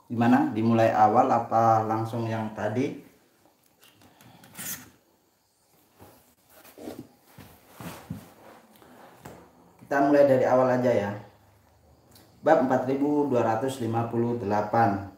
Gimana? Dimulai awal apa langsung yang tadi? Kita mulai dari awal aja ya. Bab 4258.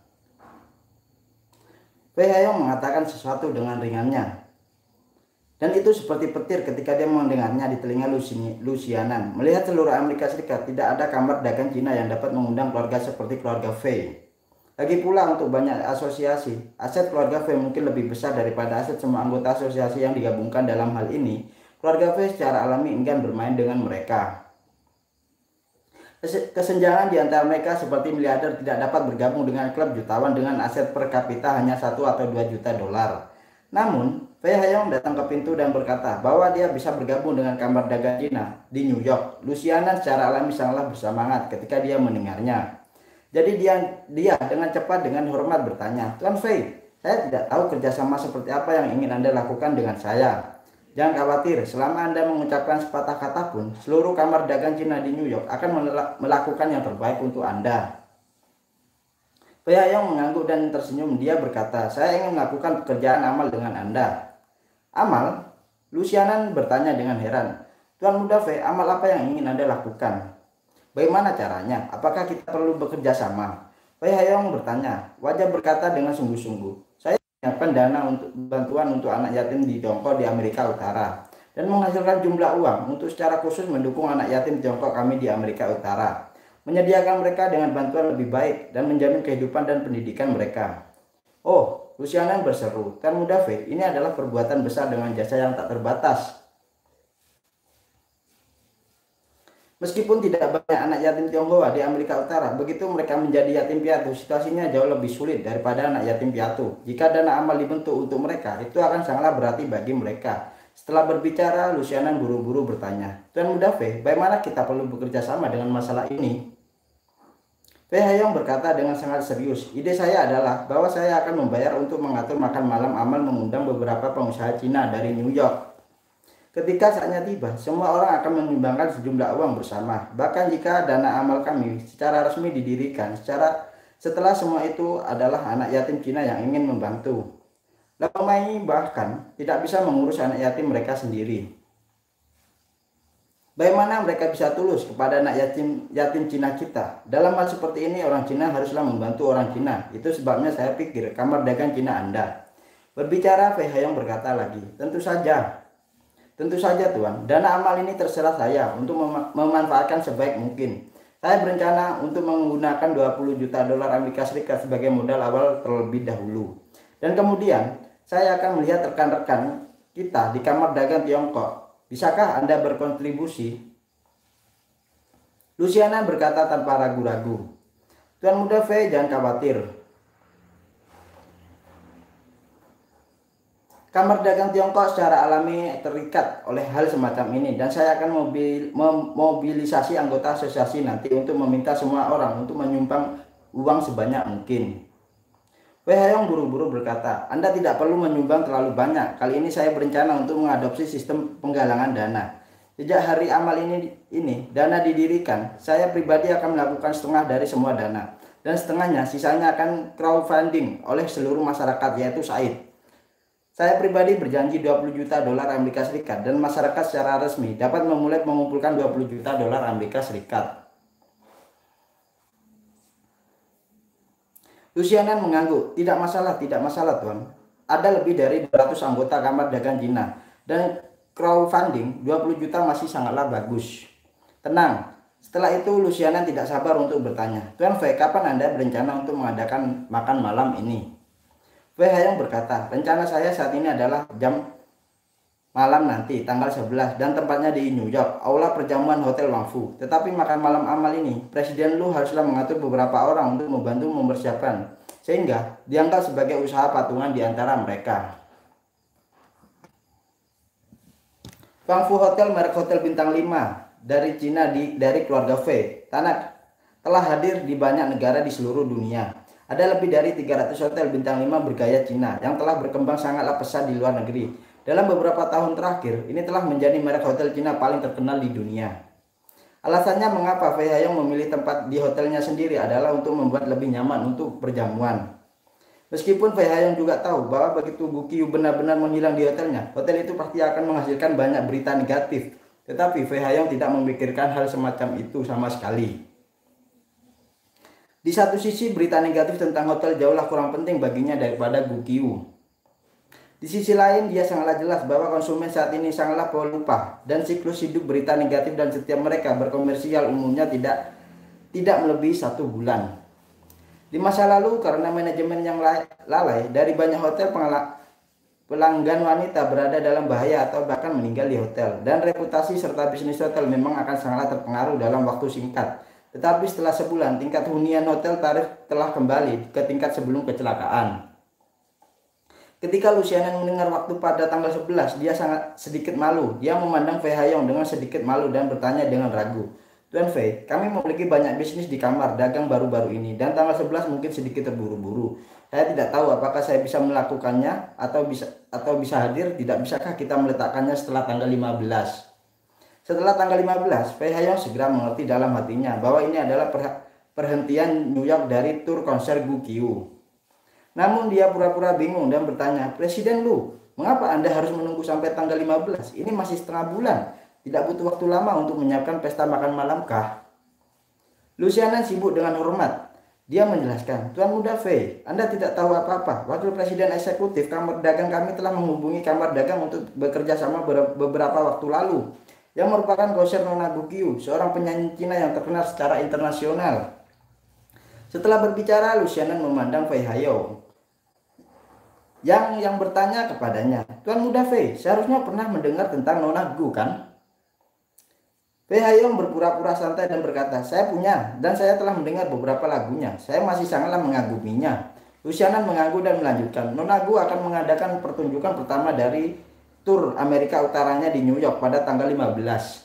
Wei Hayong mengatakan sesuatu dengan ringannya. Dan itu seperti petir ketika dia mendengarnya di telinga Lucianan. Melihat seluruh Amerika Serikat, tidak ada kamar dagang Cina yang dapat mengundang keluarga seperti keluarga Fei. Lagi pula untuk banyak asosiasi, aset keluarga Fei mungkin lebih besar daripada aset semua anggota asosiasi yang digabungkan dalam hal ini. Keluarga Fei secara alami enggan bermain dengan mereka. Kesenjangan di antara mereka seperti miliarder tidak dapat bergabung dengan klub jutawan dengan aset per kapita hanya 1 atau 2 juta dolar. Namun, Wei Hayong datang ke pintu dan berkata bahwa dia bisa bergabung dengan kamar dagang Cina di New York. Luciana secara alami sangatlah bersemangat ketika dia mendengarnya. Jadi dia dengan cepat dengan hormat bertanya, "Tuan Fei, saya tidak tahu kerjasama seperti apa yang ingin Anda lakukan dengan saya. Jangan khawatir, selama Anda mengucapkan sepatah kata pun, seluruh kamar dagang Cina di New York akan melakukan yang terbaik untuk Anda." Wei Hayong mengangguk dan tersenyum. Dia berkata, "Saya ingin melakukan pekerjaan amal dengan Anda." "Amal?" Lucianan bertanya dengan heran. "Tuan muda Fei, amal apa yang ingin Anda lakukan? Bagaimana caranya? Apakah kita perlu bekerja sama?" Wei Hayong bertanya. Wajah berkata dengan sungguh-sungguh, "Saya menyiapkan dana untuk bantuan untuk anak yatim di Tiongkok di Amerika Utara dan menghasilkan jumlah uang untuk secara khusus mendukung anak yatim Tiongkok kami di Amerika Utara, menyediakan mereka dengan bantuan lebih baik dan menjamin kehidupan dan pendidikan mereka." "Oh," Luciana berseru, "Tuan muda Fei, ini adalah perbuatan besar dengan jasa yang tak terbatas. Meskipun tidak banyak anak yatim Tionghoa di Amerika Utara, begitu mereka menjadi yatim piatu, situasinya jauh lebih sulit daripada anak yatim piatu. Jika dana amal dibentuk untuk mereka, itu akan sangatlah berarti bagi mereka." Setelah berbicara, Luciana buru-buru bertanya, "Tuan muda Fei, bagaimana kita perlu bekerja sama dengan masalah ini?" Wei Hayong berkata dengan sangat serius, "Ide saya adalah bahwa saya akan membayar untuk mengatur makan malam amal mengundang beberapa pengusaha Cina dari New York. Ketika saatnya tiba, semua orang akan menyumbangkan sejumlah uang bersama. Bahkan jika dana amal kami secara resmi didirikan, setelah semua itu adalah anak yatim Cina yang ingin membantu. Lemai bahkan tidak bisa mengurus anak yatim mereka sendiri. Bagaimana mereka bisa tulus kepada anak yatim Cina kita? Dalam hal seperti ini, orang Cina haruslah membantu orang Cina. Itu sebabnya saya pikir kamar dagang Cina Anda." Berbicara, Wei Hayong berkata lagi, Tentu saja Tuan, dana amal ini terserah saya untuk memanfaatkan sebaik mungkin. Saya berencana untuk menggunakan 20 juta dolar Amerika Serikat sebagai modal awal terlebih dahulu. Dan kemudian saya akan melihat rekan-rekan kita di kamar dagang Tiongkok. Bisakah Anda berkontribusi? Luciana berkata tanpa ragu-ragu, "Tuan muda Fei, jangan khawatir. Kamar dagang Tiongkok secara alami terikat oleh hal semacam ini dan saya akan memobilisasi anggota asosiasi nanti untuk meminta semua orang untuk menyumbang uang sebanyak mungkin." Wei Hayong buru-buru berkata, "Anda tidak perlu menyumbang terlalu banyak. Kali ini saya berencana untuk mengadopsi sistem penggalangan dana. Sejak hari amal ini dana didirikan, saya pribadi akan melakukan setengah dari semua dana. Dan setengahnya sisanya akan crowdfunding oleh seluruh masyarakat, yaitu Said. Saya pribadi berjanji 20 juta dolar Amerika Serikat dan masyarakat secara resmi dapat memulai mengumpulkan 20 juta dolar Amerika Serikat." Luciana mengangguk, tidak masalah Tuan. Ada lebih dari 200 anggota kamar dagang Cina dan crowdfunding 20 juta masih sangatlah bagus. Tenang." Setelah itu Luciana tidak sabar untuk bertanya, "Tuan Fei, kapan Anda berencana untuk mengadakan makan malam ini?" Wei Hayong berkata, "Rencana saya saat ini adalah jam malam nanti, tanggal 11, dan tempatnya di New York, aula perjamuan Hotel Wang Fu. Tetapi makan malam amal ini, Presiden Lu haruslah mengatur beberapa orang untuk membantu mempersiapkan, sehingga dianggap sebagai usaha patungan di antara mereka. Wang Fu Hotel merek hotel bintang 5 dari Cina dari keluarga Fei telah hadir di banyak negara di seluruh dunia. Ada lebih dari 300 hotel bintang 5 bergaya Cina yang telah berkembang sangatlah pesat di luar negeri. Dalam beberapa tahun terakhir, ini telah menjadi merek hotel Cina paling terkenal di dunia. Alasannya mengapa Fei Haiyong memilih tempat di hotelnya sendiri adalah untuk membuat lebih nyaman untuk perjamuan. Meskipun Fei Haiyong juga tahu bahwa begitu Gu Qiu benar-benar menghilang di hotelnya, hotel itu pasti akan menghasilkan banyak berita negatif. Tetapi Fei Haiyong tidak memikirkan hal semacam itu sama sekali. Di satu sisi, berita negatif tentang hotel jauhlah kurang penting baginya daripada Gu Qiu. Di sisi lain, dia sangatlah jelas bahwa konsumen saat ini sangatlah pelupa dan siklus hidup berita negatif dan setiap mereka berkomersial umumnya tidak melebihi 1 bulan. Di masa lalu, karena manajemen yang lalai, dari banyak hotel pelanggan wanita berada dalam bahaya atau bahkan meninggal di hotel. Dan reputasi serta bisnis hotel memang akan sangatlah terpengaruh dalam waktu singkat. Tetapi setelah sebulan, tingkat hunian hotel tarif telah kembali ke tingkat sebelum kecelakaan. Ketika Lucianan mendengar waktu pada tanggal 11, dia sangat sedikit malu. Dia memandang Fei Haiyong dengan sedikit malu dan bertanya dengan ragu. Tuan Fei, kami memiliki banyak bisnis di kamar dagang baru-baru ini dan tanggal 11 mungkin sedikit terburu-buru. Saya tidak tahu apakah saya bisa melakukannya atau bisa hadir. Tidak bisakah kita meletakkannya setelah tanggal 15? Setelah tanggal 15, Fei Haiyong segera mengerti dalam hatinya bahwa ini adalah perhentian New York dari tur konser Gu Qiu. Namun dia pura-pura bingung dan bertanya, Presiden Lu, mengapa Anda harus menunggu sampai tanggal 15? Ini masih setengah bulan. Tidak butuh waktu lama untuk menyiapkan pesta makan malam kah? Lucianan sibuk dengan hormat. Dia menjelaskan, Tuan Muda Fei, Anda tidak tahu apa-apa. Wakil Presiden Eksekutif Kamar Dagang kami telah menghubungi Kamar Dagang untuk bekerja sama beberapa waktu lalu. Yang merupakan konser Nona Gu Qiu, seorang penyanyi Cina yang terkenal secara internasional. Setelah berbicara, Lucianan memandang Fei Haiyong yang bertanya kepadanya, Tuan Muda Fei, seharusnya pernah mendengar tentang Nona Gu kan? Fei Haiyong berpura-pura santai dan berkata, saya punya dan saya telah mendengar beberapa lagunya. Saya masih sangatlah mengaguminya. Lucianan mengangguk dan melanjutkan, Nona Gu akan mengadakan pertunjukan pertama dari tur Amerika Utaranya di New York pada tanggal 15.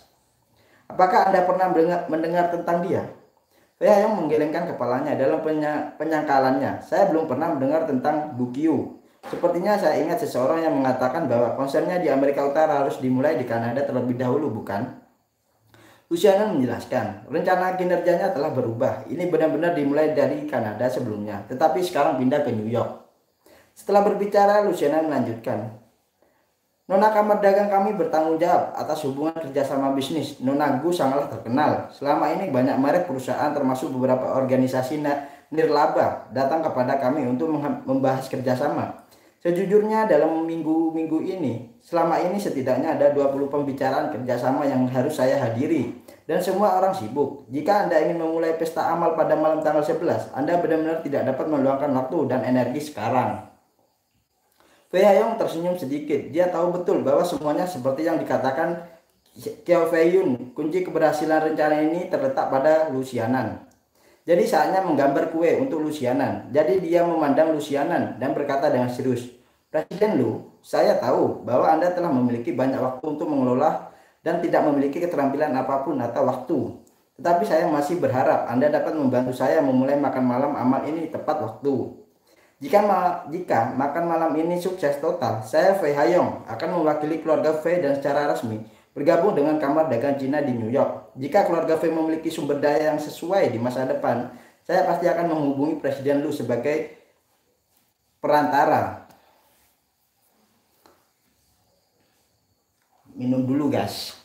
Apakah Anda pernah mendengar tentang dia? Fei Haiyong menggelengkan kepalanya dalam penyangkalannya. Saya belum pernah mendengar tentang Gu Qiu. Sepertinya saya ingat seseorang yang mengatakan bahwa konsernya di Amerika Utara harus dimulai di Kanada terlebih dahulu, bukan? Lucianan menjelaskan, rencana kinerjanya telah berubah. Ini benar-benar dimulai dari Kanada sebelumnya, tetapi sekarang pindah ke New York. Setelah berbicara, Lucianan melanjutkan, Nona Kamar Dagang kami bertanggung jawab atas hubungan kerjasama bisnis. Nona Gu sangatlah terkenal. Selama ini banyak merek perusahaan termasuk beberapa organisasi nirlaba datang kepada kami untuk membahas kerjasama. Sejujurnya dalam minggu-minggu ini, selama ini setidaknya ada 20 pembicaraan kerjasama yang harus saya hadiri. Dan semua orang sibuk. Jika Anda ingin memulai pesta amal pada malam tanggal 11, Anda benar-benar tidak dapat meluangkan waktu dan energi sekarang. Fei Haiyong tersenyum sedikit. Dia tahu betul bahwa semuanya seperti yang dikatakan Qiao Fei Yun. Kunci keberhasilan rencana ini terletak pada Lucianan. Jadi saatnya menggambar kue untuk Lucianan. Jadi dia memandang Lucianan dan berkata dengan serius, Presiden Lu, saya tahu bahwa Anda telah memiliki banyak waktu untuk mengelola dan tidak memiliki keterampilan apapun atau waktu. Tetapi saya masih berharap Anda dapat membantu saya memulai makan malam amal ini tepat waktu. Jika makan malam ini sukses total, saya Fei Haiyong akan mewakili keluarga Fei dan secara resmi bergabung dengan Kamar Dagang Cina di New York. Jika keluarga Fei memiliki sumber daya yang sesuai di masa depan, saya pasti akan menghubungi Presiden Lu sebagai perantara. Minum dulu, guys.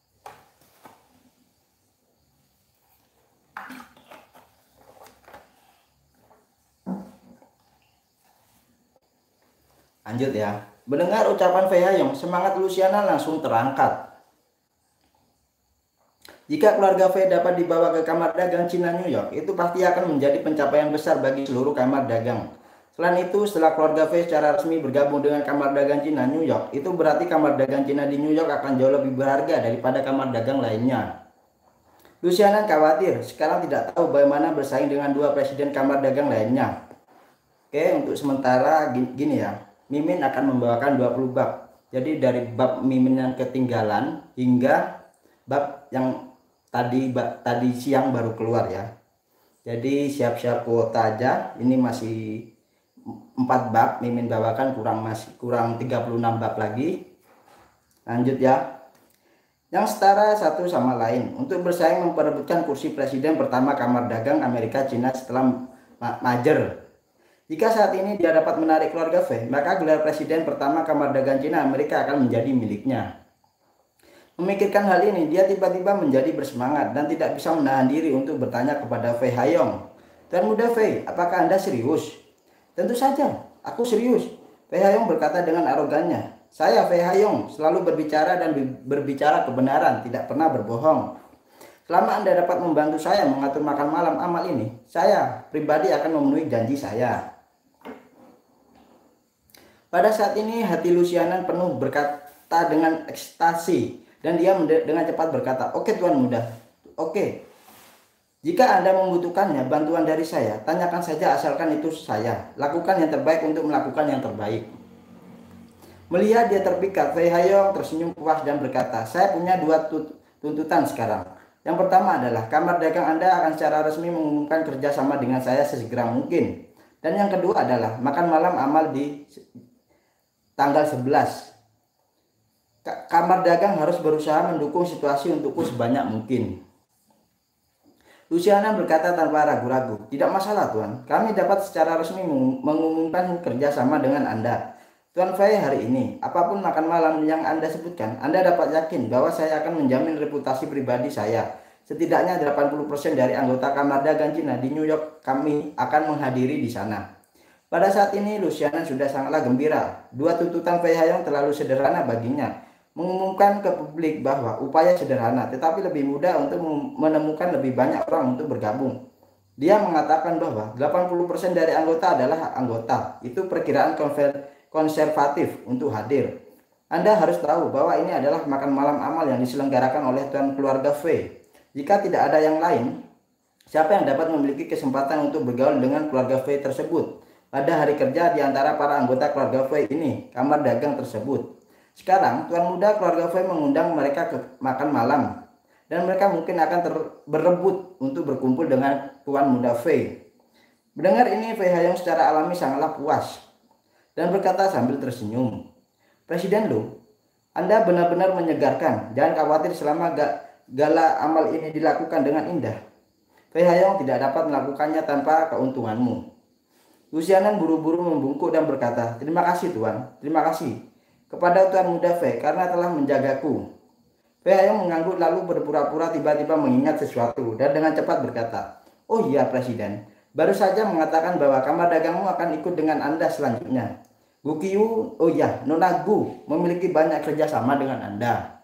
Lanjut ya. Mendengar ucapan Fei Haiyong, semangat Luciana langsung terangkat. Jika keluarga Fei dapat dibawa ke Kamar Dagang Cina New York, itu pasti akan menjadi pencapaian besar bagi seluruh kamar dagang. Selain itu, setelah keluarga Fei secara resmi bergabung dengan Kamar Dagang Cina New York, itu berarti Kamar Dagang Cina di New York akan jauh lebih berharga daripada kamar dagang lainnya. Luciana khawatir, sekarang tidak tahu bagaimana bersaing dengan dua presiden kamar dagang lainnya. Oke, untuk sementara gini ya, Mimin akan membawakan 20 bab. Jadi dari bab Mimin yang ketinggalan hingga bab yang tadi siang baru keluar ya. Jadi siap-siap kuota aja. Ini masih 4 bab Mimin bawakan, kurang 36 bab lagi. Lanjut ya. yang setara satu sama lain untuk bersaing memperebutkan kursi presiden pertama Kamar Dagang Amerika Cina setelah merger. Jika saat ini dia dapat menarik keluarga Fei, maka gelar presiden pertama Kamar Dagang Cina Amerika akan menjadi miliknya. Memikirkan hal ini, dia tiba-tiba menjadi bersemangat dan tidak bisa menahan diri untuk bertanya kepada Fei Haiyong. "Tuan Muda Fei, apakah Anda serius?" "Tentu saja, aku serius," Fei Haiyong berkata dengan arogannya. "Saya Fei Haiyong, selalu berbicara dan berbicara kebenaran, tidak pernah berbohong. Selama Anda dapat membantu saya mengatur makan malam amal ini, saya pribadi akan memenuhi janji saya." Pada saat ini hati Lucianan penuh berkata dengan ekstasi dan dia dengan cepat berkata, "Oke Tuan Muda, oke. Jika Anda membutuhkannya bantuan dari saya, tanyakan saja asalkan itu saya. Lakukan yang terbaik untuk melakukan yang terbaik." Melihat dia terpikat, Fei Haiyong tersenyum puas dan berkata, "Saya punya dua tuntutan sekarang. Yang pertama adalah Kamar Dagang Anda akan secara resmi mengumumkan kerjasama dengan saya sesegera mungkin. Dan yang kedua adalah makan malam amal di tanggal 11. Kamar Dagang harus berusaha mendukung situasi untukku sebanyak mungkin." Luciana berkata tanpa ragu-ragu, "Tidak masalah Tuan, kami dapat secara resmi mengumumkan kerjasama dengan Anda. Tuan Fei hari ini, apapun makan malam yang Anda sebutkan, Anda dapat yakin bahwa saya akan menjamin reputasi pribadi saya. Setidaknya 80% dari anggota Kamar Dagang Cina di New York kami akan menghadiri di sana." Pada saat ini Luciana sudah sangatlah gembira. Dua tuntutan Fei Haiyong terlalu sederhana baginya. Mengumumkan ke publik bahwa upaya sederhana tetapi lebih mudah untuk menemukan lebih banyak orang untuk bergabung. Dia mengatakan bahwa 80% dari anggota adalah anggota. Itu perkiraan konservatif untuk hadir. Anda harus tahu bahwa ini adalah makan malam amal yang diselenggarakan oleh tuan keluarga Fei. Jika tidak ada yang lain, siapa yang dapat memiliki kesempatan untuk bergaul dengan keluarga Fei tersebut pada hari kerja di antara para anggota keluarga Fei ini, Kamar Dagang tersebut? Sekarang, Tuan Muda keluarga Fei mengundang mereka ke makan malam. Dan mereka mungkin akan berebut untuk berkumpul dengan Tuan Muda Fei. Mendengar ini, Fei Haiyong secara alami sangatlah puas. Dan berkata sambil tersenyum, "Presiden Lu, Anda benar-benar menyegarkan. Jangan khawatir selama gala amal ini dilakukan dengan indah. Fei Haiyong tidak dapat melakukannya tanpa keuntunganmu." Lucianan buru-buru membungkuk dan berkata, "Terima kasih Tuan, terima kasih kepada Tuan Muda Fei karena telah menjagaku." Fei Haiyong mengangguk lalu berpura-pura tiba-tiba mengingat sesuatu dan dengan cepat berkata, "Oh iya Presiden, baru saja mengatakan bahwa Kamar Dagangmu akan ikut dengan Anda selanjutnya. Gu Qiu, oh ya, Nona Gu memiliki banyak kerjasama dengan Anda."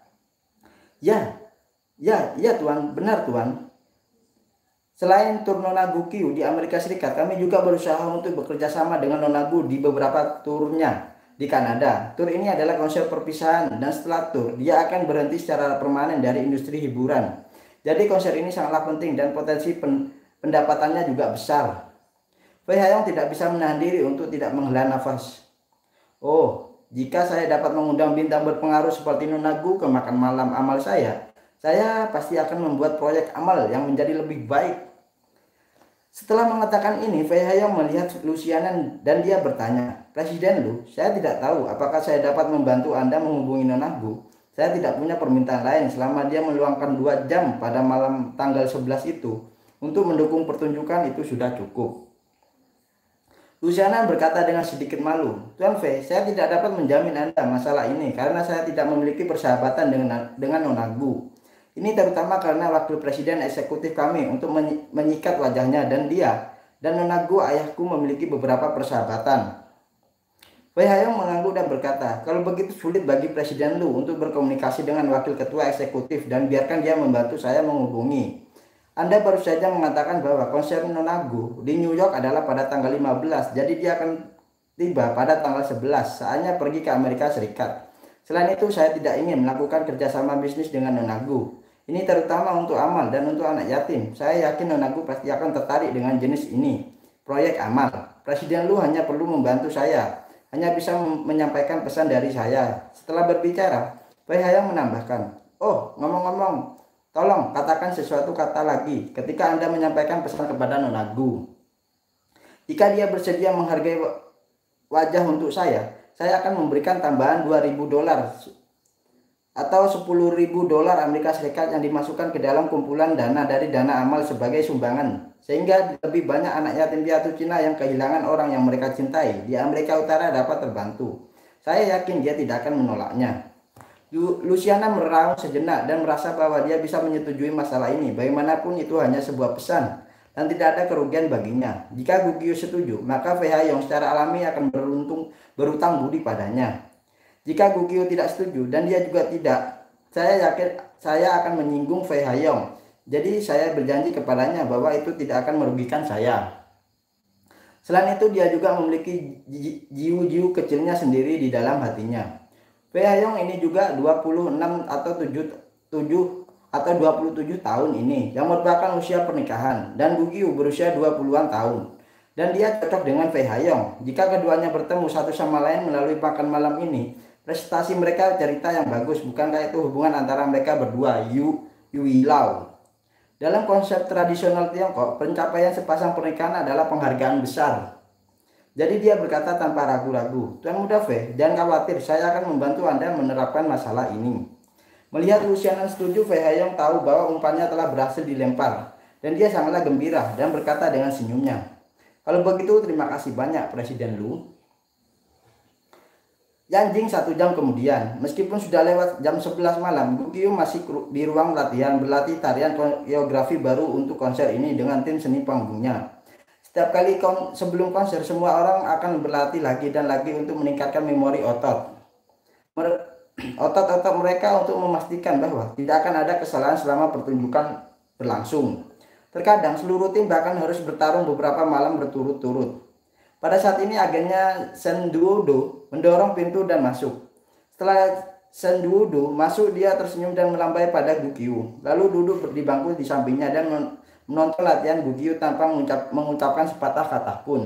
Ya Tuan, benar Tuan. Selain tur Nona Gu Qiu di Amerika Serikat, kami juga berusaha untuk bekerja sama dengan Nona Gu di beberapa turnya di Kanada. Tur ini adalah konser perpisahan dan setelah tur, dia akan berhenti secara permanen dari industri hiburan. Jadi konser ini sangatlah penting dan potensi pendapatannya juga besar. Fei Haiyong tidak bisa menahan diri untuk tidak menghela nafas. "Oh, jika saya dapat mengundang bintang berpengaruh seperti Nona Gu ke makan malam amal saya pasti akan membuat proyek amal yang menjadi lebih baik." Setelah mengatakan ini, Fei Haiyong melihat Lucianan dan dia bertanya, "Presiden Lu, saya tidak tahu apakah saya dapat membantu Anda menghubungi Nona Gu. Saya tidak punya permintaan lain selama dia meluangkan 2 jam pada malam tanggal 11 itu untuk mendukung pertunjukan itu sudah cukup." Lucianan berkata dengan sedikit malu, "Tuan Fei, saya tidak dapat menjamin Anda masalah ini karena saya tidak memiliki persahabatan dengan Nona Gu. Ini terutama karena wakil presiden eksekutif kami untuk menyikat wajahnya dan dia dan Nona Gu ayahku memiliki beberapa persahabatan." Fei Haiyong mengangguk dan berkata, "Kalau begitu sulit bagi Presiden Lu untuk berkomunikasi dengan wakil ketua eksekutif dan biarkan dia membantu saya menghubungi. Anda baru saja mengatakan bahwa konser Nona Gu di New York adalah pada tanggal 15, jadi dia akan tiba pada tanggal 11 saatnya pergi ke Amerika Serikat. Selain itu, saya tidak ingin melakukan kerjasama bisnis dengan Nona Gu. Ini terutama untuk amal dan untuk anak yatim. Saya yakin Nona Gu pasti akan tertarik dengan jenis ini, proyek amal. Presiden Lu hanya perlu membantu saya, hanya bisa menyampaikan pesan dari saya." Setelah berbicara, Fei Haiyong menambahkan, "Oh, ngomong-ngomong, tolong katakan sesuatu kata lagi ketika Anda menyampaikan pesan kepada Nona Gu. Jika dia bersedia menghargai wajah untuk saya akan memberikan tambahan $2.000 atau 10.000 dolar Amerika Serikat yang dimasukkan ke dalam kumpulan dana dari dana amal sebagai sumbangan, sehingga lebih banyak anak yatim piatu Cina yang kehilangan orang yang mereka cintai di Amerika Utara dapat terbantu. Saya yakin dia tidak akan menolaknya. Luciana meraung sejenak dan merasa bahwa dia bisa menyetujui masalah ini. Bagaimanapun itu hanya sebuah pesan dan tidak ada kerugian baginya. Jika Gugio setuju, maka Fei Haiyong secara alami akan berutang budi padanya. Jika Gugio tidak setuju dan dia juga tidak, saya yakin saya akan menyinggung Fei Haiyong. Jadi saya berjanji kepadanya bahwa itu tidak akan merugikan saya. Selain itu dia juga memiliki jiu-jiu kecilnya sendiri di dalam hatinya. Fei Haiyong ini juga 26 atau 27 tahun ini yang merupakan usia pernikahan, dan Gugio berusia 20-an tahun. Dan dia cocok dengan Fei Haiyong. Jika keduanya bertemu satu sama lain melalui makan malam ini, prestasi mereka cerita yang bagus. Bukankah itu hubungan antara mereka berdua? Yui Lao. Dalam konsep tradisional Tiongkok, pencapaian sepasang pernikahan adalah penghargaan besar. Jadi dia berkata tanpa ragu-ragu, "Tuan Muda Fei, jangan khawatir, saya akan membantu Anda menerapkan masalah ini." Melihat Luciana setuju, Fei Haiyong tahu bahwa umpannya telah berhasil dilempar, dan dia sangatlah gembira dan berkata dengan senyumnya, "Kalau begitu terima kasih banyak Presiden Lu." Yanjing 1 jam kemudian, meskipun sudah lewat jam 11 malam, Gugio masih di ruang latihan berlatih tarian koreografi baru untuk konser ini dengan tim seni panggungnya. Setiap kali sebelum konser, semua orang akan berlatih lagi dan lagi untuk meningkatkan memori otot. Otot-otot mereka untuk memastikan bahwa tidak akan ada kesalahan selama pertunjukan berlangsung. Terkadang seluruh tim bahkan harus bertarung beberapa malam berturut-turut. Pada saat ini agennya Shen Duodo mendorong pintu dan masuk. Setelah Shen Duodo masuk, dia tersenyum dan melambai pada Gugio, lalu duduk di bangku di sampingnya dan menonton latihan Gugio tanpa mengucapkan sepatah kata pun.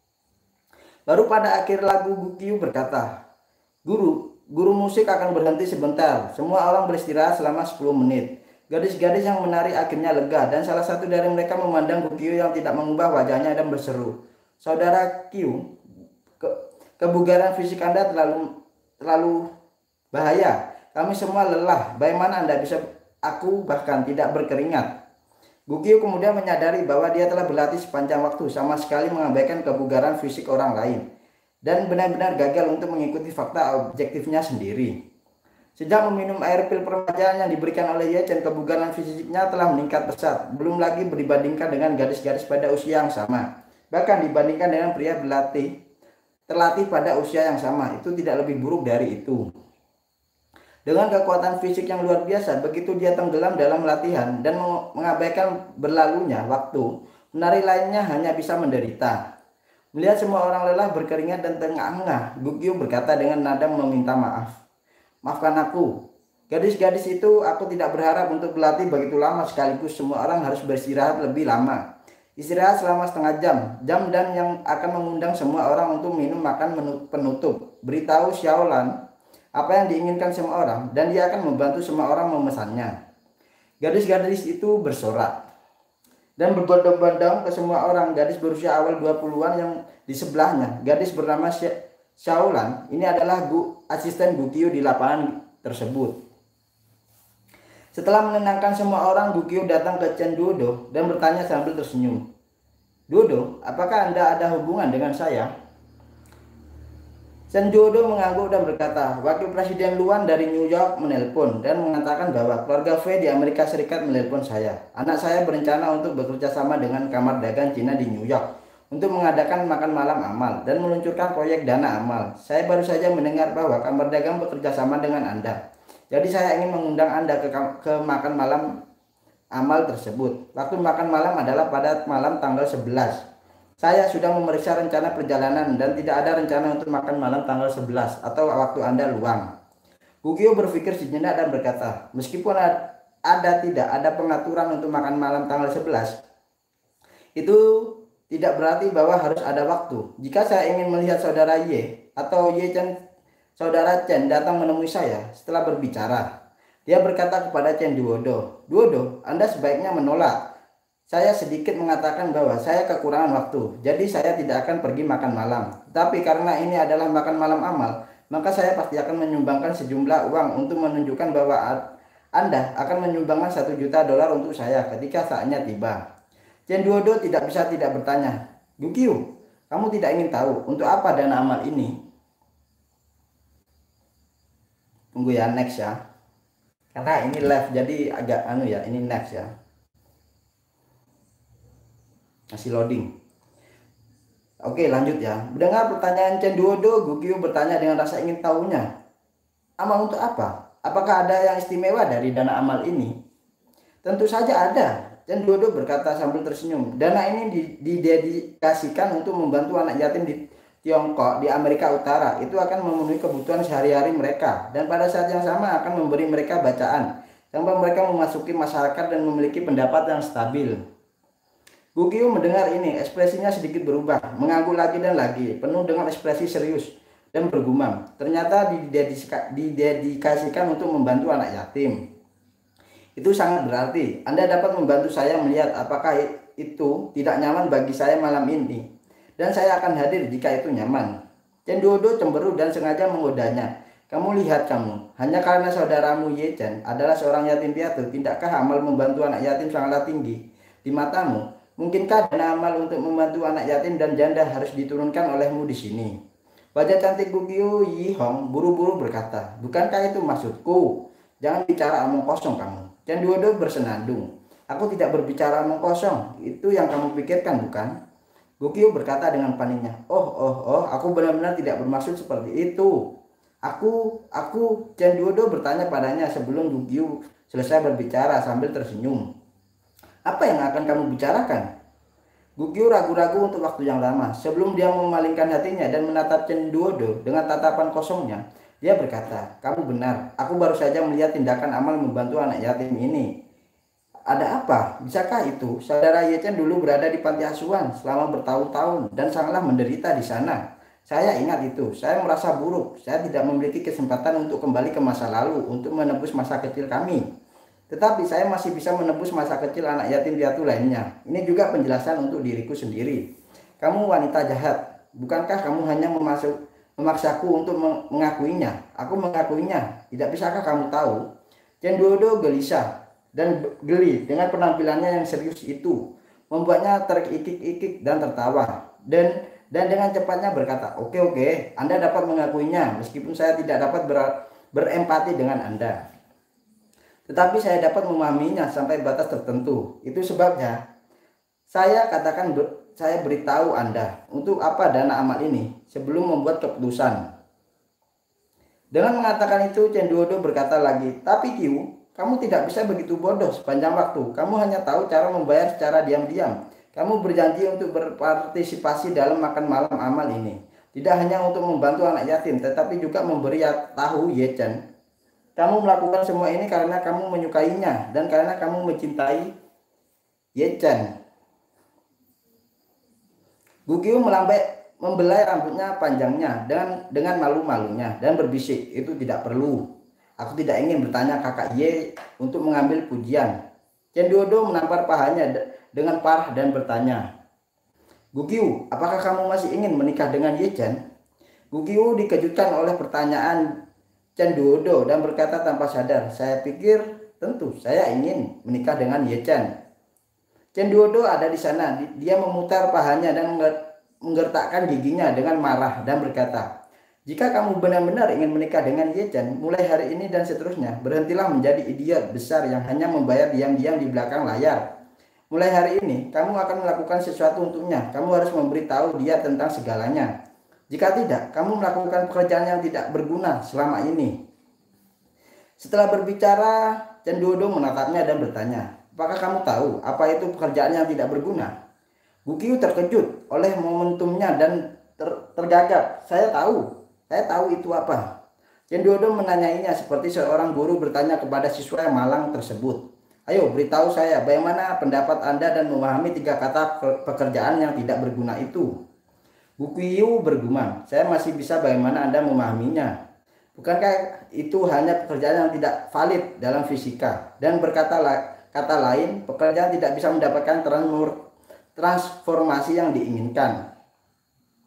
Baru pada akhir lagu Gugio berkata, Guru musik akan berhenti sebentar. Semua orang beristirahat selama 10 menit. Gadis-gadis yang menari akhirnya lega, dan salah satu dari mereka memandang Gugio yang tidak mengubah wajahnya dan berseru, "Saudara Q, kebugaran fisik Anda terlalu bahaya. Kami semua lelah. Bagaimana Anda bisa?" "Aku bahkan tidak berkeringat." Gugio kemudian menyadari bahwa dia telah berlatih sepanjang waktu, sama sekali mengabaikan kebugaran fisik orang lain, dan benar-benar gagal untuk mengikuti fakta objektifnya sendiri. Sejak meminum air pil permajaan yang diberikan oleh Ye Chen, kebugaran fisiknya telah meningkat pesat, belum lagi dibandingkan dengan gadis-gadis pada usia yang sama. Bahkan dibandingkan dengan pria terlatih pada usia yang sama, itu tidak lebih buruk dari itu. Dengan kekuatan fisik yang luar biasa, begitu dia tenggelam dalam latihan dan mengabaikan berlalunya waktu, penari lainnya hanya bisa menderita. Melihat semua orang lelah, berkeringat dan terengah-engah, Gugio berkata dengan nada meminta maaf, "Maafkan aku. Gadis-gadis itu, aku tidak berharap untuk berlatih begitu lama sekaligus. Semua orang harus beristirahat lebih lama. Istirahat selama setengah jam dan yang akan mengundang semua orang untuk minum makan penutup. Beritahu Xiaolan apa yang diinginkan semua orang, dan dia akan membantu semua orang memesannya." Gadis-gadis itu bersorak dan berbondong-bondong ke semua orang. Gadis berusia awal 20-an yang di sebelahnya, gadis bernama Xiaolan, ini adalah asisten Gugio di lapangan tersebut. Setelah menenangkan semua orang, Gugio datang ke Chen Duodo dan bertanya sambil tersenyum, "Duodo, apakah Anda ada hubungan dengan saya?" Chen Duodo mengangguk dan berkata, "Wakil Presiden Luan dari New York menelpon dan mengatakan bahwa keluarga Fei di Amerika Serikat menelpon saya. Anak saya berencana untuk bekerja sama dengan Kamar Dagang Cina di New York untuk mengadakan makan malam amal dan meluncurkan proyek dana amal. Saya baru saja mendengar bahwa Kamar Dagang bekerja sama dengan Anda. Jadi saya ingin mengundang Anda ke makan malam amal tersebut. Waktu makan malam adalah pada malam tanggal 11. Saya sudah memeriksa rencana perjalanan dan tidak ada rencana untuk makan malam tanggal 11 atau waktu Anda luang." Gugio berpikir sejenak dan berkata, "Meskipun tidak ada pengaturan untuk makan malam tanggal 11, itu tidak berarti bahwa harus ada waktu. Jika saya ingin melihat saudara Ye atau Ye Chen, saudara Chen datang menemui saya setelah berbicara." Dia berkata kepada Chen Duodo, "Duodo, Anda sebaiknya menolak. Saya sedikit mengatakan bahwa saya kekurangan waktu, jadi saya tidak akan pergi makan malam. Tapi karena ini adalah makan malam amal, maka saya pasti akan menyumbangkan sejumlah uang untuk menunjukkan bahwa Anda akan menyumbangkan 1 juta dolar untuk saya ketika saatnya tiba. Chen Duodo tidak bisa tidak bertanya, Gukyu, kamu tidak ingin tahu untuk apa dana amal ini? Tunggu ya, next ya. Karena ini live jadi agak ini next ya. Masih loading. Oke, lanjut ya. Mendengar pertanyaan Chen Duodo, Gukyu bertanya dengan rasa ingin tahunya. Amal untuk apa? Apakah ada yang istimewa dari dana amal ini? Tentu saja ada. Chen Duodo berkata sambil tersenyum. Dana ini didedikasikan untuk membantu anak yatim di Tiongkok, di Amerika Utara. Itu akan memenuhi kebutuhan sehari-hari mereka. Dan pada saat yang sama akan memberi mereka bacaan. Sampai mereka memasuki masyarakat dan memiliki pendapat yang stabil. Gukyu mendengar ini, ekspresinya sedikit berubah, mengangguk lagi dan lagi, penuh dengan ekspresi serius dan bergumam. Ternyata didedikasikan untuk membantu anak yatim. Itu sangat berarti. Anda dapat membantu saya melihat apakah itu tidak nyaman bagi saya malam ini. Dan saya akan hadir jika itu nyaman. Chen Duodo cemberut dan sengaja menggodanya. Kamu lihat kamu, hanya karena saudaramu Ye Chen adalah seorang yatim piatu, tidakkah amal membantu anak yatim sangatlah tinggi di matamu? Mungkinkah dana amal untuk membantu anak yatim dan janda harus diturunkan olehmu di sini? Wajah cantik Gukyu Yi Hong buru-buru berkata, bukankah itu maksudku? Jangan bicara omong kosong kamu. Chen Duodo bersenandung. Aku tidak berbicara omong kosong. Itu yang kamu pikirkan, bukan? Gukyu berkata dengan paniknya. Oh, aku benar-benar tidak bermaksud seperti itu. Aku, Chen Duodo bertanya padanya sebelum Gukyu selesai berbicara sambil tersenyum. Apa yang akan kamu bicarakan? Gukyu ragu-ragu untuk waktu yang lama. Sebelum dia memalingkan hatinya dan menatap Chen Duodo dengan tatapan kosongnya, dia berkata, kamu benar. Aku baru saja melihat tindakan amal membantu anak yatim ini. Ada apa? Bisakah itu? Saudara Ye Chen dulu berada di panti asuhan selama bertahun-tahun dan sangatlah menderita di sana. Saya ingat itu. Saya merasa buruk. Saya tidak memiliki kesempatan untuk kembali ke masa lalu untuk menebus masa kecil kami. Tetapi saya masih bisa menebus masa kecil anak yatim piatu lainnya. Ini juga penjelasan untuk diriku sendiri. Kamu wanita jahat. Bukankah kamu hanya memaksaku untuk mengakuinya? Aku mengakuinya. Tidak bisakah kamu tahu? Chen Duodo gelisah dan geli dengan penampilannya yang serius itu. Membuatnya terikik-ikik dan tertawa. Dan dengan cepatnya berkata, Oke, Anda dapat mengakuinya meskipun saya tidak dapat berempati dengan Anda. Tetapi saya dapat memahaminya sampai batas tertentu. Itu sebabnya saya beritahu Anda untuk apa dana amal ini sebelum membuat keputusan. Dengan mengatakan itu, Chen Duodo berkata lagi, tapi Qiu, kamu tidak bisa begitu bodoh sepanjang waktu. Kamu hanya tahu cara membayar secara diam-diam. Kamu berjanji untuk berpartisipasi dalam makan malam amal ini. Tidak hanya untuk membantu anak yatim, tetapi juga memberi tahu Ye Chen. Kamu melakukan semua ini karena kamu menyukainya dan karena kamu mencintai Ye Chen. Gukyu membelai rambutnya panjangnya dengan malu-malunya dan berbisik, itu tidak perlu. Aku tidak ingin bertanya kakak Ye untuk mengambil pujian. Chen Duodo menampar pahanya dengan parah dan bertanya, Gukyu, apakah kamu masih ingin menikah dengan Ye Chen? Gukyu dikejutkan oleh pertanyaan Chen Duodo dan berkata tanpa sadar, saya pikir tentu saya ingin menikah dengan Ye Chen. Chen Duodo ada di sana. Dia memutar pahanya dan menggertakkan giginya dengan marah dan berkata, jika kamu benar-benar ingin menikah dengan Ye Chen, mulai hari ini dan seterusnya, berhentilah menjadi idiot besar yang hanya membayar diam-diam di belakang layar. Mulai hari ini, kamu akan melakukan sesuatu untuknya. Kamu harus memberitahu dia tentang segalanya. Jika tidak, kamu melakukan pekerjaan yang tidak berguna selama ini. Setelah berbicara, Chen Duodo menatapnya dan bertanya, apakah kamu tahu apa itu pekerjaan yang tidak berguna? Gukyu terkejut oleh momentumnya dan tergagap. Saya tahu itu apa. Chen Duodo menanyainya seperti seorang guru bertanya kepada siswa yang malang tersebut. Ayo beritahu saya bagaimana pendapat Anda dan memahami 3 kata pekerjaan yang tidak berguna itu. Gukyu bergumam, saya masih bisa bagaimana Anda memahaminya. Bukankah itu hanya pekerjaan yang tidak valid dalam fisika? Dan kata lain, pekerjaan tidak bisa mendapatkan transformasi yang diinginkan.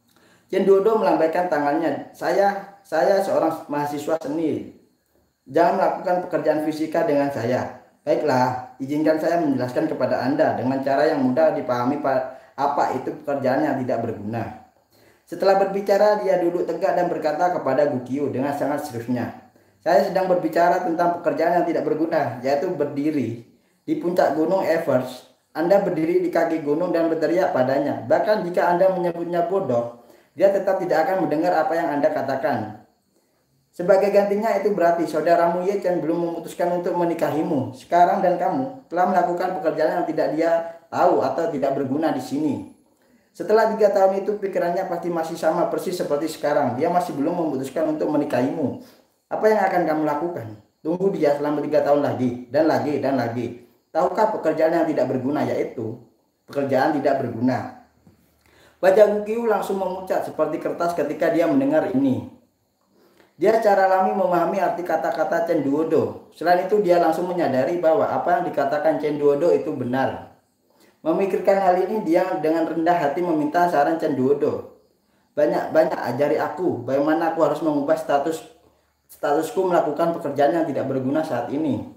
Chen Duodo melambaikan tangannya. Saya seorang mahasiswa seni. Jangan melakukan pekerjaan fisika dengan saya. Baiklah, izinkan saya menjelaskan kepada Anda dengan cara yang mudah dipahami apa itu pekerjaan yang tidak berguna. Setelah berbicara, dia duduk tegak dan berkata kepada Gukyu dengan sangat seriusnya. Saya sedang berbicara tentang pekerjaan yang tidak berguna, yaitu berdiri di puncak gunung Everest. Anda berdiri di kaki gunung dan berteriak padanya. Bahkan jika Anda menyebutnya bodoh, dia tetap tidak akan mendengar apa yang Anda katakan. Sebagai gantinya itu berarti saudaramu Ye Chen belum memutuskan untuk menikahimu. Sekarang dan kamu telah melakukan pekerjaan yang tidak dia tahu atau tidak berguna di sini. Setelah 3 tahun itu pikirannya pasti masih sama persis seperti sekarang. Dia masih belum memutuskan untuk menikahimu. Apa yang akan kamu lakukan? Tunggu dia selama 3 tahun lagi dan lagi dan lagi. Tahukah pekerjaan yang tidak berguna yaitu pekerjaan tidak berguna? Wajah Gukyu langsung memucat seperti kertas ketika dia mendengar ini. Dia secara alami memahami arti kata-kata Chen Duodo. Selain itu dia langsung menyadari bahwa apa yang dikatakan Chen Duodo itu benar. Memikirkan hal ini dia dengan rendah hati meminta saran Chen Duodo. Banyak ajari aku bagaimana aku harus mengubah statusku melakukan pekerjaan yang tidak berguna saat ini.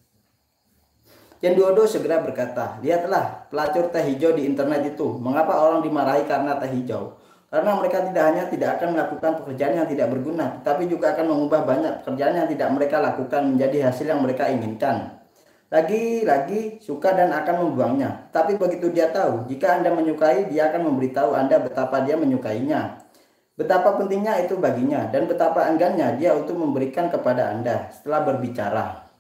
Chen Duodo segera berkata, lihatlah pelacur teh hijau di internet itu. Mengapa orang dimarahi karena teh hijau? Karena mereka tidak akan melakukan pekerjaan yang tidak berguna, tetapi juga akan mengubah banyak pekerjaan yang tidak mereka lakukan menjadi hasil yang mereka inginkan. Lagi-lagi suka dan akan membuangnya. Tapi begitu dia tahu, jika Anda menyukai, dia akan memberitahu Anda betapa dia menyukainya. Betapa pentingnya itu baginya, dan betapa enggannya dia untuk memberikan kepada Anda setelah berbicara.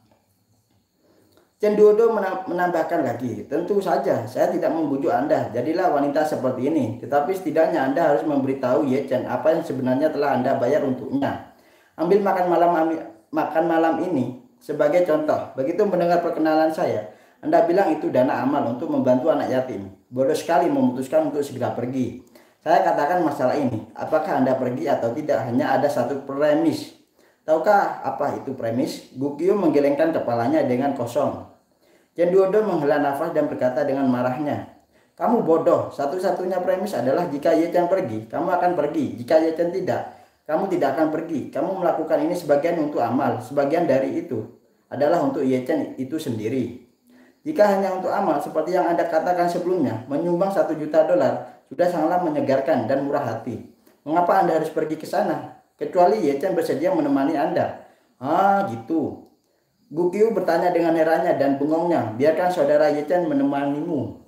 Chen Duodo menambahkan lagi, tentu saja saya tidak membujuk Anda, jadilah wanita seperti ini. Tetapi setidaknya Anda harus memberitahu Ye Chen apa yang sebenarnya telah Anda bayar untuknya. Ambil makan malam ini sebagai contoh. Begitu mendengar perkenalan saya, Anda bilang itu dana amal untuk membantu anak yatim. Bodoh sekali memutuskan untuk segera pergi. Saya katakan masalah ini, apakah Anda pergi atau tidak, hanya ada satu premis. Tahukah apa itu premis? Gukyu menggelengkan kepalanya dengan kosong. Chen Duodo menghela nafas dan berkata dengan marahnya, kamu bodoh, satu-satunya premis adalah jika Ye Chen pergi, kamu akan pergi. Jika Ye Chen tidak, kamu tidak akan pergi. Kamu melakukan ini sebagian untuk amal, sebagian dari itu adalah untuk Ye Chen itu sendiri. Jika hanya untuk amal, seperti yang Anda katakan sebelumnya, menyumbang $1 juta sudah sangatlah menyegarkan dan murah hati. Mengapa Anda harus pergi ke sana? Kecuali Ye Chen bersedia menemani Anda. Ah, gitu. Gukyu bertanya dengan herannya dan bengongnya. Biarkan saudara Ye Chen menemanimu.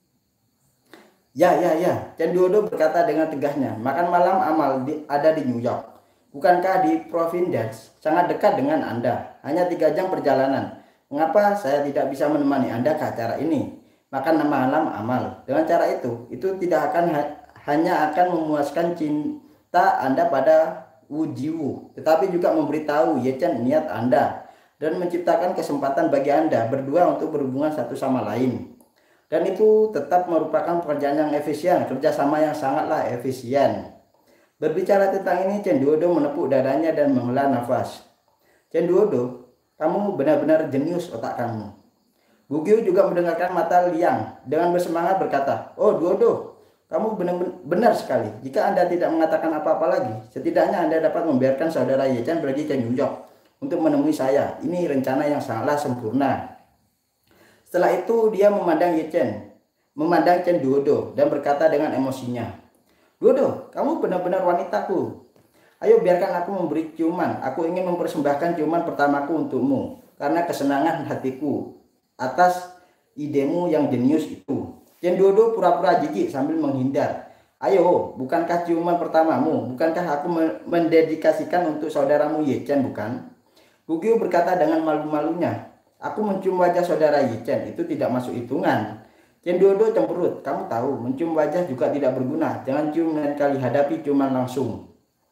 Ya. Chen Duodo berkata dengan tegasnya. Makan malam amal ada di New York. Bukankah di Providence? Sangat dekat dengan Anda. Hanya 3 jam perjalanan. Mengapa saya tidak bisa menemani Anda ke acara ini? Makan malam amal. Dengan cara itu tidak akan hanya akan memuaskan cinta Anda pada Wu Jiwu, tetapi juga memberitahu Ye Chen niat Anda dan menciptakan kesempatan bagi Anda berdua untuk berhubungan satu sama lain. Dan itu tetap merupakan pekerjaan yang efisien, kerjasama yang sangatlah efisien. Berbicara tentang ini, Chen Duodo menepuk dadanya dan menghela nafas. Chen Duodo, kamu benar-benar jenius otak kamu. Gukyu juga mendengarkan mata liang dengan bersemangat berkata, oh Duodo, kamu benar sekali. Jika Anda tidak mengatakan apa-apa lagi, setidaknya Anda dapat membiarkan saudara Ye Chen pergi ke New York untuk menemui saya. Ini rencana yang sangatlah sempurna. Setelah itu dia memandang Chen Duodo dan berkata dengan emosinya, Duodo, kamu benar-benar wanitaku. Ayo biarkan aku memberi ciuman. Aku ingin mempersembahkan ciuman pertamaku untukmu karena kesenangan hatiku atas idemu yang jenius itu. Chen Duodo pura-pura jijik sambil menghindar. Ayo, bukankah ciuman pertamamu? Bukankah aku mendedikasikan untuk saudaramu Ye Chen, bukan? Gukyu berkata dengan malu-malunya. Aku mencium wajah saudara Ye Chen, itu tidak masuk hitungan. Chen Duodo cemberut. Kamu tahu, mencium wajah juga tidak berguna. Jangan cium lain kali, hadapi ciuman langsung.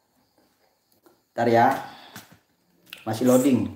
Bentar ya. Masih loading.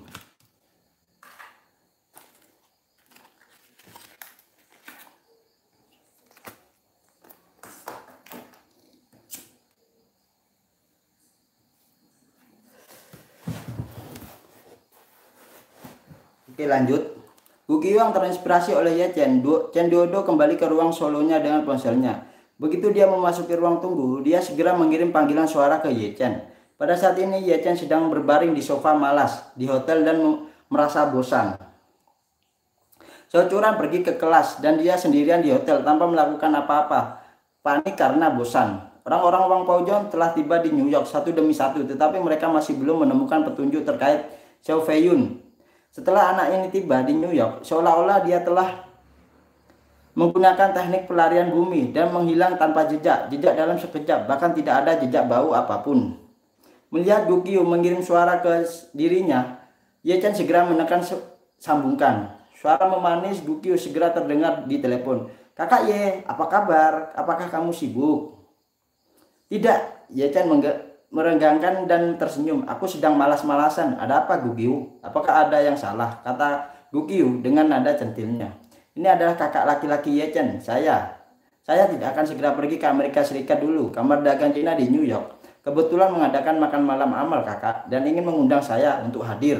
Oke, lanjut. Gukyu yang terinspirasi oleh Ye Chen, Chen Duodo kembali ke ruang solonya dengan ponselnya. Begitu dia memasuki ruang tunggu, dia segera mengirim panggilan suara ke Ye Chen. Pada saat ini Ye Chen sedang berbaring di sofa malas di hotel dan merasa bosan. Socuran pergi ke kelas dan dia sendirian di hotel tanpa melakukan apa-apa. Panik karena bosan. Orang-orang Wang Paojon telah tiba di New York satu demi satu, tetapi mereka masih belum menemukan petunjuk terkait Xiao Feiyun. Setelah anak ini tiba di New York, seolah-olah dia telah menggunakan teknik pelarian bumi dan menghilang tanpa jejak dalam sekejap, bahkan tidak ada jejak bau apapun. Melihat Gu Qiu mengirim suara ke dirinya, Ye Chen segera menekan sambungkan. Suara memanis Gu Qiu segera terdengar di telepon. "Kakak Ye, apa kabar? Apakah kamu sibuk?" "Tidak," Ye Chen merenggangkan dan tersenyum. "Aku sedang malas-malasan." "Ada apa Gu Qiu? Apakah ada yang salah?" kata Gu Qiu dengan nada centilnya. "Ini adalah kakak laki-laki Ye Chen, saya tidak akan segera pergi ke Amerika Serikat dulu. Kamar dagang Cina di New York kebetulan mengadakan makan malam amal kakak dan ingin mengundang saya untuk hadir."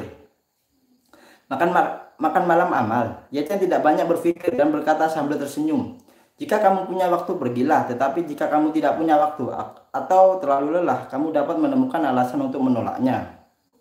Makan malam amal. Ye Chen tidak banyak berpikir dan berkata sambil tersenyum. "Jika kamu punya waktu pergilah, tetapi jika kamu tidak punya waktu atau terlalu lelah, kamu dapat menemukan alasan untuk menolaknya."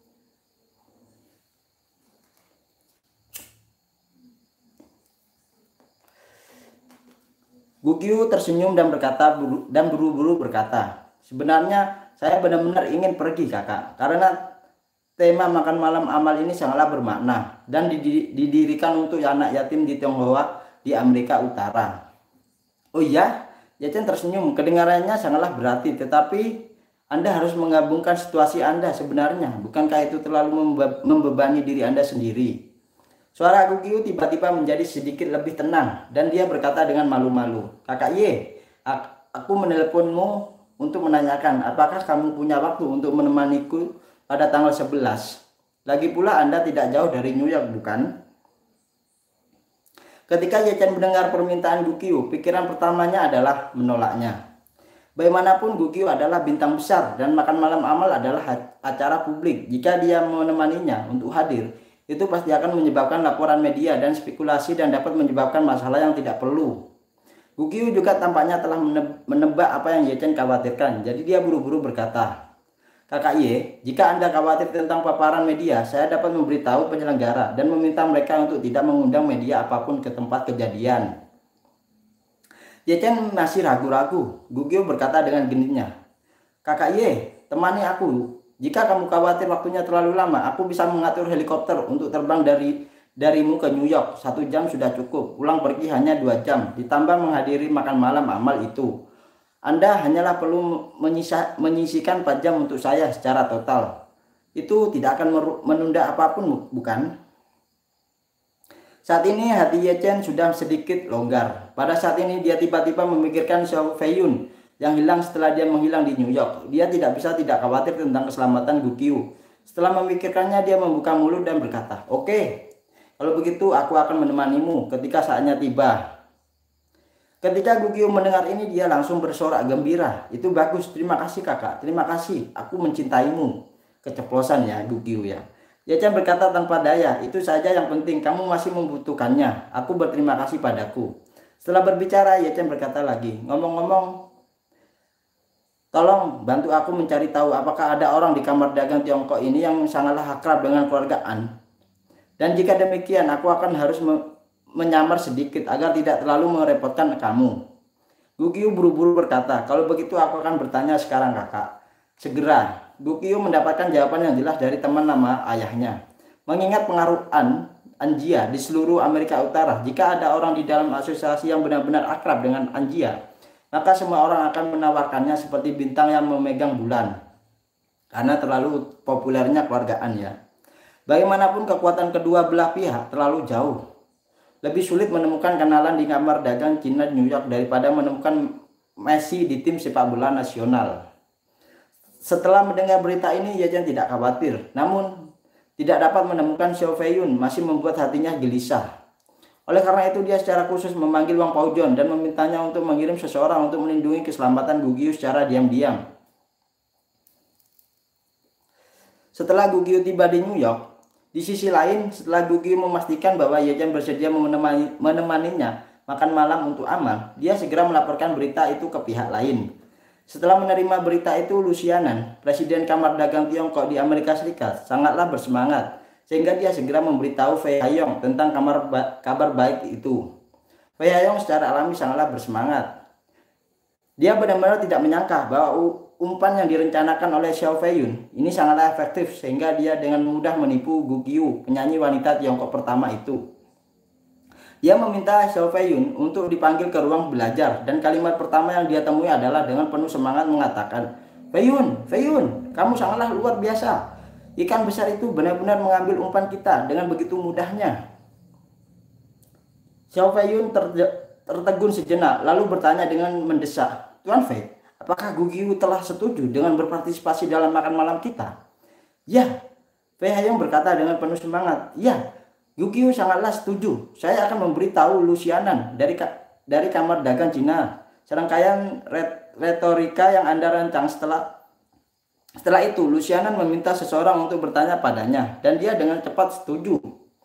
Gu Qiu tersenyum dan buru-buru berkata, "Sebenarnya saya benar-benar ingin pergi kakak, karena tema makan malam amal ini sangatlah bermakna dan didirikan untuk anak yatim di Tionghoa di Amerika Utara." "Oh iya?" Ye Chen tersenyum. "Kedengarannya sangatlah berarti, tetapi Anda harus menggabungkan situasi Anda sebenarnya. Bukankah itu terlalu membebani diri Anda sendiri?" Suara Gu Qiu tiba-tiba menjadi sedikit lebih tenang dan dia berkata dengan malu-malu, "Kakak Ye, aku menelponmu untuk menanyakan apakah kamu punya waktu untuk menemaniku pada tanggal 11. Lagi pula Anda tidak jauh dari New York, bukan?" Ketika Ye Chen mendengar permintaan Gu Qiu, pikiran pertamanya adalah menolaknya. Bagaimanapun Gu Qiu adalah bintang besar dan makan malam amal adalah acara publik. Jika dia menemaninya untuk hadir, itu pasti akan menyebabkan laporan media dan spekulasi dan dapat menyebabkan masalah yang tidak perlu. Gu Qiu juga tampaknya telah menebak apa yang Ye Chen khawatirkan. Jadi dia buru-buru berkata, "Kakak Ye, jika Anda khawatir tentang paparan media, saya dapat memberitahu penyelenggara dan meminta mereka untuk tidak mengundang media apapun ke tempat kejadian." Ye Chen masih ragu-ragu. Gu Qiu berkata dengan genitnya, "Kakak Ye, temani aku. Jika kamu khawatir waktunya terlalu lama, aku bisa mengatur helikopter untuk terbang darimu ke New York. 1 jam sudah cukup. Pulang pergi hanya 2 jam. Ditambah menghadiri makan malam amal itu. Anda hanyalah perlu menyisikan 4 jam untuk saya secara total. Itu tidak akan menunda apapun, bukan?" Saat ini hati Ye Chen sudah sedikit longgar. Pada saat ini dia tiba-tiba memikirkan Xiao Feiyun yang hilang setelah dia menghilang di New York. Dia tidak bisa tidak khawatir tentang keselamatan Gu Qiu. Setelah memikirkannya, dia membuka mulut dan berkata, "Oke, kalau begitu aku akan menemanimu ketika saatnya tiba." Ketika Gu Qiu mendengar ini, dia langsung bersorak gembira. "Itu bagus, terima kasih kakak, terima kasih, aku mencintaimu." Keceplosan ya Gu Qiu ya. Ye Chen berkata tanpa daya, "Itu saja yang penting, kamu masih membutuhkannya. Aku berterima kasih padaku." Setelah berbicara, Ye Chen berkata lagi, "Ngomong-ngomong, tolong bantu aku mencari tahu apakah ada orang di kamar dagang Tiongkok ini yang sangatlah akrab dengan keluarga An. Dan jika demikian, aku akan harus menyamar sedikit agar tidak terlalu merepotkan kamu." Gu Qiu buru-buru berkata, "Kalau begitu aku akan bertanya sekarang kakak." Segera, Gu Qiu mendapatkan jawaban yang jelas dari teman nama ayahnya. Mengingat pengaruh Anjia di seluruh Amerika Utara, jika ada orang di dalam asosiasi yang benar-benar akrab dengan Anjia, maka semua orang akan menawarkannya seperti bintang yang memegang bulan. Karena terlalu populernya keluargaan ya. Bagaimanapun kekuatan kedua belah pihak terlalu jauh. Lebih sulit menemukan kenalan di kamar dagang Cina New York daripada menemukan Messi di tim sepak bola nasional. Setelah mendengar berita ini, Ye Chen tidak khawatir. Namun, tidak dapat menemukan Xiao Feiyun masih membuat hatinya gelisah. Oleh karena itu, dia secara khusus memanggil Wang Paojon dan memintanya untuk mengirim seseorang untuk melindungi keselamatan Gu Qiu secara diam-diam. Setelah Gu Qiu tiba di New York, di sisi lain, setelah Gu Qiu memastikan bahwa Ye Chen bersedia menemaninya, makan malam untuk amal, dia segera melaporkan berita itu ke pihak lain. Setelah menerima berita itu, Lu Xiaonan, Presiden Kamar Dagang Tiongkok di Amerika Serikat, sangatlah bersemangat, sehingga dia segera memberitahu Fei Haiyong tentang kabar baik itu. Fei Haiyong secara alami sangatlah bersemangat. Dia benar-benar tidak menyangka bahwa umpan yang direncanakan oleh Xiao Feiyun ini sangatlah efektif, sehingga dia dengan mudah menipu Gu Qiu, penyanyi wanita Tiongkok pertama itu. Dia meminta Xiao Feiyun untuk dipanggil ke ruang belajar, dan kalimat pertama yang dia temui adalah dengan penuh semangat mengatakan, Feiyun, kamu sangatlah luar biasa. Ikan besar itu benar-benar mengambil umpan kita dengan begitu mudahnya. Xiao Feiyun tertegun sejenak, lalu bertanya dengan mendesak, Tuan Fei, apakah Gu Qiu telah setuju dengan berpartisipasi dalam makan malam kita? Ya, Fei Haiyong berkata dengan penuh semangat. Ya, Gu Qiu sangatlah setuju. Saya akan memberitahu Lu Xiaonan dari Kamar Dagang Cina serangkaian retorika yang Anda rancang. Setelah itu, Lu Xiaonan meminta seseorang untuk bertanya padanya, dan dia dengan cepat setuju.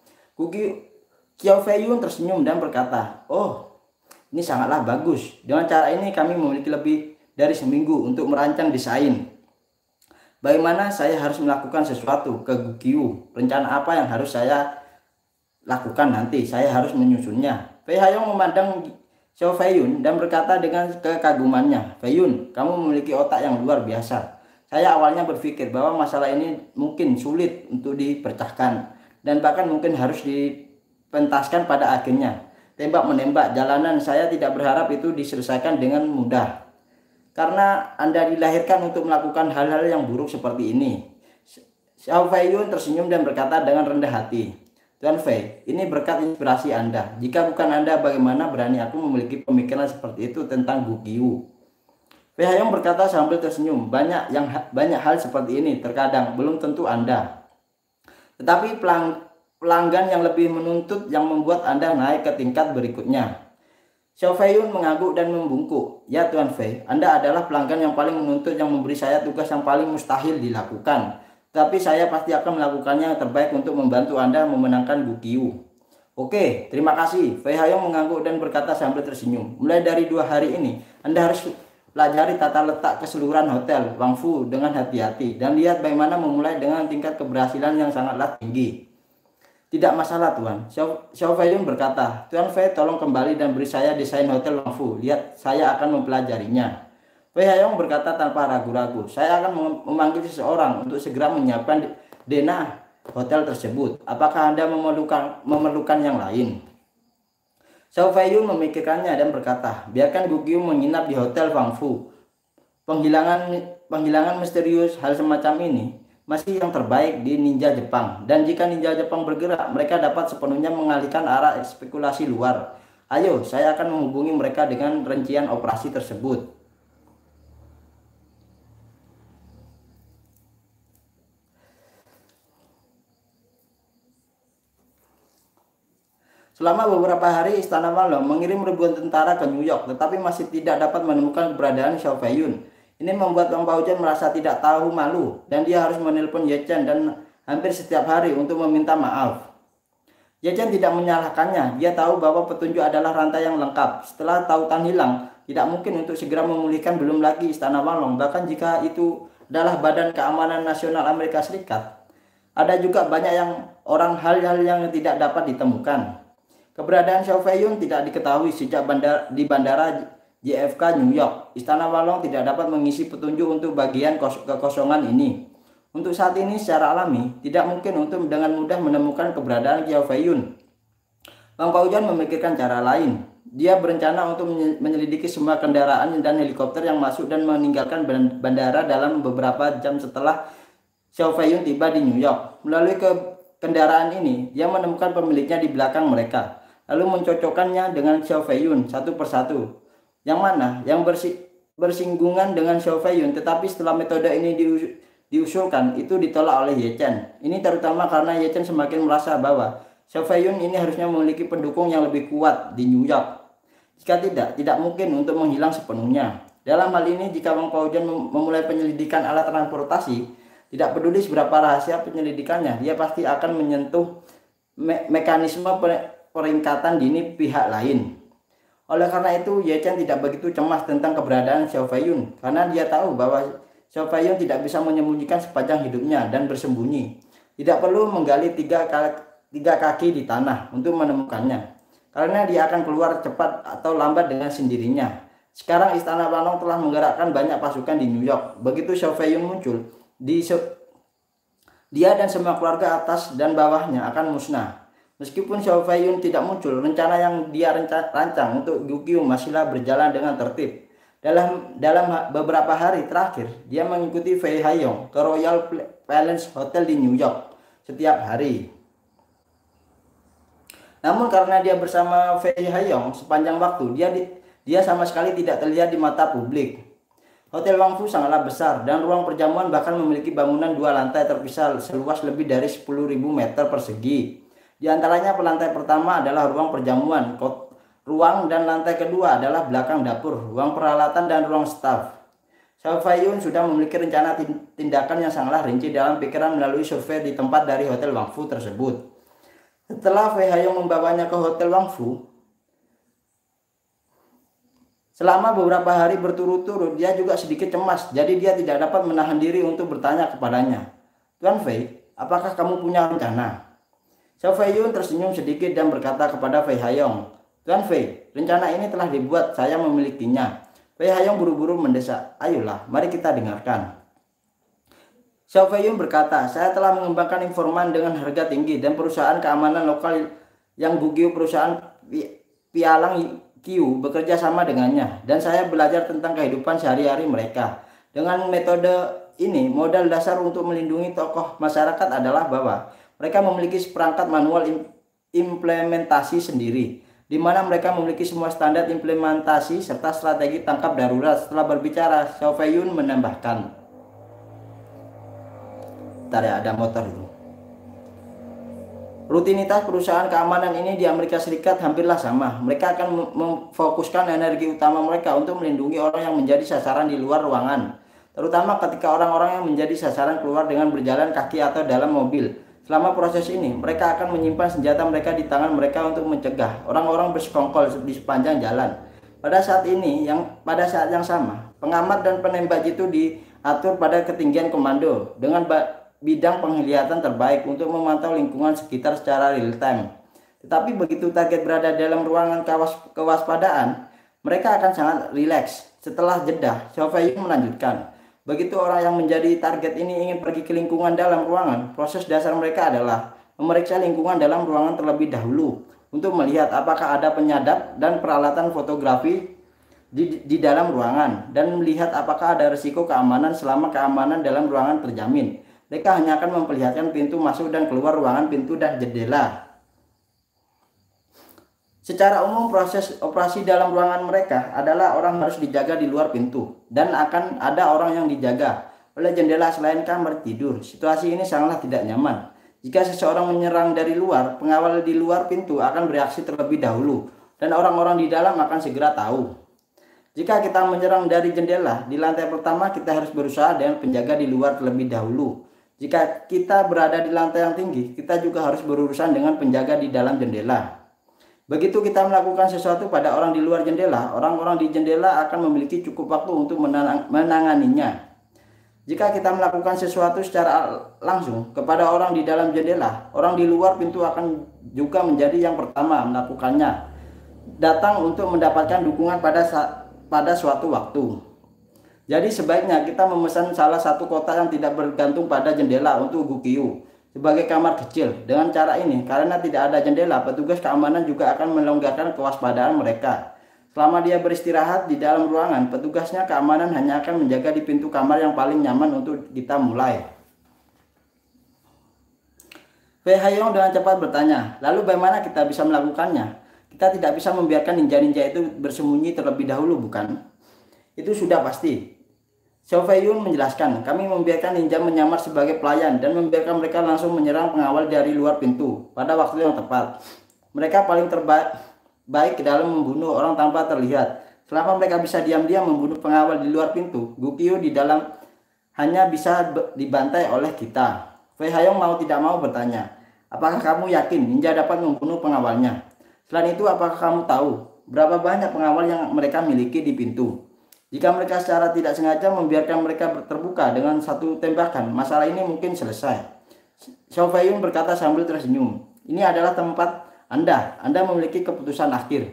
Xiao Feiyun tersenyum dan berkata, oh, ini sangatlah bagus. Dengan cara ini kami memiliki lebih dari seminggu untuk merancang desain. Bagaimana saya harus melakukan sesuatu ke Gu Qiu? Rencana apa yang harus saya lakukan nanti? Saya harus menyusunnya. Fei Haiyong memandang Xiao Feiyun dan berkata dengan kekagumannya, Feiyun, kamu memiliki otak yang luar biasa. Saya awalnya berpikir bahwa masalah ini mungkin sulit untuk dipecahkan, dan bahkan mungkin harus dipentaskan pada akhirnya. Tembak-menembak jalanan, saya tidak berharap itu diselesaikan dengan mudah. Karena Anda dilahirkan untuk melakukan hal-hal yang buruk seperti ini. Xiao Feiyun tersenyum dan berkata dengan rendah hati, Tuan Fei, ini berkat inspirasi Anda. Jika bukan Anda, bagaimana berani aku memiliki pemikiran seperti itu tentang Gu Qiu? Fei Haiyong berkata sambil tersenyum, banyak hal seperti ini terkadang belum tentu Anda. Tetapi pelanggan yang lebih menuntut yang membuat Anda naik ke tingkat berikutnya. Xiao Feiyun mengangguk dan membungkuk. Ya Tuan Fei, Anda adalah pelanggan yang paling menuntut yang memberi saya tugas yang paling mustahil dilakukan. Tapi saya pasti akan melakukannya yang terbaik untuk membantu Anda memenangkan Gu Qiu. Oke, terima kasih. Fei Haiyong mengangguk dan berkata sambil tersenyum. Mulai dari 2 hari ini, Anda harus pelajari tata letak keseluruhan hotel Wang Fu dengan hati-hati. Dan lihat bagaimana memulai dengan tingkat keberhasilan yang sangatlah tinggi. Tidak masalah Tuan. Xiao Feiyun berkata, Tuan Fei tolong kembali dan beri saya desain hotel Wang Fu. Lihat, saya akan mempelajarinya. Fei Haiyong berkata tanpa ragu-ragu, saya akan memanggil seseorang untuk segera menyiapkan denah hotel tersebut. Apakah Anda memerlukan yang lain? Xiao Feiyun memikirkannya dan berkata, biarkan Gu Qiu menginap di hotel Wang Fu. Penghilangan misterius hal semacam ini masih yang terbaik di ninja Jepang, dan jika ninja Jepang bergerak, mereka dapat sepenuhnya mengalihkan arah spekulasi luar. Ayo, saya akan menghubungi mereka dengan rincian operasi tersebut. Selama beberapa hari, Istana Wang mengirim ribuan tentara ke New York, tetapi masih tidak dapat menemukan keberadaan Xiao Feiyun. Ini membuat Wang Baojuan merasa tidak tahu malu, dan dia harus menelpon Ye Chen dan hampir setiap hari untuk meminta maaf. Ye Chen tidak menyalahkannya, dia tahu bahwa petunjuk adalah rantai yang lengkap. Setelah tautan hilang, tidak mungkin untuk segera memulihkan, belum lagi Istana Wang, bahkan jika itu adalah Badan Keamanan Nasional Amerika Serikat. Ada juga banyak hal-hal yang tidak dapat ditemukan. Keberadaan Xiao Feiyun tidak diketahui sejak di bandara JFK New York. Istana Wang tidak dapat mengisi petunjuk untuk bagian kekosongan ini. Untuk saat ini secara alami, tidak mungkin untuk dengan mudah menemukan keberadaan Xiao Feiyun. Wang Baojuan memikirkan cara lain. Dia berencana untuk menyelidiki semua kendaraan dan helikopter yang masuk dan meninggalkan bandara dalam beberapa jam setelah Xiao Feiyun tiba di New York. Melalui kendaraan ini, dia menemukan pemiliknya di belakang mereka, lalu mencocokkannya dengan Xiao Feiyun satu persatu. Yang mana yang bersinggungan dengan Xiao Feiyun, tetapi setelah metode ini diusulkan, itu ditolak oleh Ye Chen. Ini terutama karena Ye Chen semakin merasa bahwa Xiao Feiyun ini harusnya memiliki pendukung yang lebih kuat di New York. Jika tidak mungkin untuk menghilang sepenuhnya. Dalam hal ini, jika Wang Baojuan memulai penyelidikan alat transportasi, tidak peduli seberapa rahasia penyelidikannya, dia pasti akan menyentuh mekanisme peringkatan dini pihak lain. Oleh karena itu, Ye Chen tidak begitu cemas tentang keberadaan Xiao Feiyun karena dia tahu bahwa Xiao Feiyun tidak bisa menyembunyikan sepanjang hidupnya dan bersembunyi. Tidak perlu menggali tiga kaki di tanah untuk menemukannya, karena dia akan keluar cepat atau lambat dengan sendirinya. Sekarang Istana Wanong telah menggerakkan banyak pasukan di New York. Begitu Xiao Feiyun muncul, dia dan semua keluarga atas dan bawahnya akan musnah. Meskipun Xiao Feiyun tidak muncul, rencana yang dia rancang untuk Gu Qiu masihlah berjalan dengan tertib. Dalam beberapa hari terakhir, dia mengikuti Fei Haiyong ke Royal Palace Hotel di New York setiap hari. Namun karena dia bersama Fei Haiyong sepanjang waktu, dia sama sekali tidak terlihat di mata publik. Hotel Wangfu sangatlah besar dan ruang perjamuan bahkan memiliki bangunan 2 lantai terpisah seluas lebih dari 10.000 meter persegi. Di antaranya lantai pertama adalah ruang perjamuan, ruang dan lantai kedua adalah belakang dapur, ruang peralatan dan ruang staf. Xiao Feiyun sudah memiliki rencana tindakan yang sangatlah rinci dalam pikiran melalui survei di tempat dari Hotel Wangfu tersebut. Setelah Fei Haiyong membawanya ke Hotel Wangfu, selama beberapa hari berturut-turut, dia juga sedikit cemas, jadi dia tidak dapat menahan diri untuk bertanya kepadanya, "Tuan Fei, apakah kamu punya rencana?" Xiao Feiyun tersenyum sedikit dan berkata kepada Fei Haiyong, "Tuan Fei, rencana ini telah dibuat, saya memilikinya." Fei Haiyong buru-buru mendesak, "Ayolah, mari kita dengarkan." Xiao Feiyun berkata, "Saya telah mengembangkan informan dengan harga tinggi dan perusahaan keamanan lokal yang Gu Qiu perusahaan Pialang Qiu bekerja sama dengannya, dan saya belajar tentang kehidupan sehari-hari mereka. Dengan metode ini, modal dasar untuk melindungi tokoh masyarakat adalah bahwa mereka memiliki seperangkat manual implementasi sendiri, di mana mereka memiliki semua standar implementasi serta strategi tangkap darurat." Setelah berbicara, Xiao Feiyun menambahkan, "Bentar ya, ada motor itu. Rutinitas perusahaan keamanan ini di Amerika Serikat hampirlah sama. Mereka akan memfokuskan energi utama mereka untuk melindungi orang yang menjadi sasaran di luar ruangan, terutama ketika orang-orang yang menjadi sasaran keluar dengan berjalan kaki atau dalam mobil. Selama proses ini, mereka akan menyimpan senjata mereka di tangan mereka untuk mencegah orang-orang bersekongkol di sepanjang jalan. Pada saat yang sama, pengamat dan penembak itu diatur pada ketinggian komando dengan bidang penglihatan terbaik untuk memantau lingkungan sekitar secara real time. Tetapi begitu target berada dalam ruangan kewaspadaan, mereka akan sangat rileks. Setelah jeda, Xiao Feiyun melanjutkan, "Begitu orang yang menjadi target ini ingin pergi ke lingkungan dalam ruangan, proses dasar mereka adalah memeriksa lingkungan dalam ruangan terlebih dahulu untuk melihat apakah ada penyadap dan peralatan fotografi di dalam ruangan, dan melihat apakah ada risiko keamanan selama keamanan dalam ruangan terjamin. Mereka hanya akan memperlihatkan pintu masuk dan keluar ruangan, pintu dan jendela. Secara umum, proses operasi dalam ruangan mereka adalah orang harus dijaga di luar pintu, dan akan ada orang yang dijaga oleh jendela selain kamar tidur. Situasi ini sangatlah tidak nyaman. Jika seseorang menyerang dari luar, pengawal di luar pintu akan bereaksi terlebih dahulu, dan orang-orang di dalam akan segera tahu. Jika kita menyerang dari jendela di lantai pertama, kita harus berusaha dengan penjaga di luar terlebih dahulu. Jika kita berada di lantai yang tinggi, kita juga harus berurusan dengan penjaga di dalam jendela. Begitu kita melakukan sesuatu pada orang di luar jendela, orang-orang di jendela akan memiliki cukup waktu untuk menanganinya. Jika kita melakukan sesuatu secara langsung kepada orang di dalam jendela, orang di luar pintu akan juga menjadi yang pertama melakukannya, datang untuk mendapatkan dukungan pada suatu waktu. Jadi sebaiknya kita memesan salah satu kotak yang tidak bergantung pada jendela untuk Gu Qiu sebagai kamar kecil. Dengan cara ini, karena tidak ada jendela, petugas keamanan juga akan melonggarkan kewaspadaan mereka. Selama dia beristirahat di dalam ruangan, petugasnya keamanan hanya akan menjaga di pintu kamar yang paling nyaman untuk kita mulai." Fei Haiyong dengan cepat bertanya, "Lalu bagaimana kita bisa melakukannya? Kita tidak bisa membiarkan ninja-ninja itu bersembunyi terlebih dahulu, bukan?" "Itu sudah pasti." Xiao Feiyun menjelaskan, "Kami membiarkan ninja menyamar sebagai pelayan dan membiarkan mereka langsung menyerang pengawal dari luar pintu pada waktu yang tepat. Mereka paling baik dalam membunuh orang tanpa terlihat. Selama mereka bisa diam-diam membunuh pengawal di luar pintu, Gu Qiu di dalam hanya bisa dibantai oleh kita." Fei Haiyong mau tidak mau bertanya, "Apakah kamu yakin ninja dapat membunuh pengawalnya? Selain itu, apakah kamu tahu berapa banyak pengawal yang mereka miliki di pintu. Jika mereka secara tidak sengaja membiarkan mereka terbuka dengan satu tembakan, masalah ini mungkin selesai. Xiao Feiyun berkata sambil tersenyum. Ini adalah tempat Anda. Anda memiliki keputusan akhir.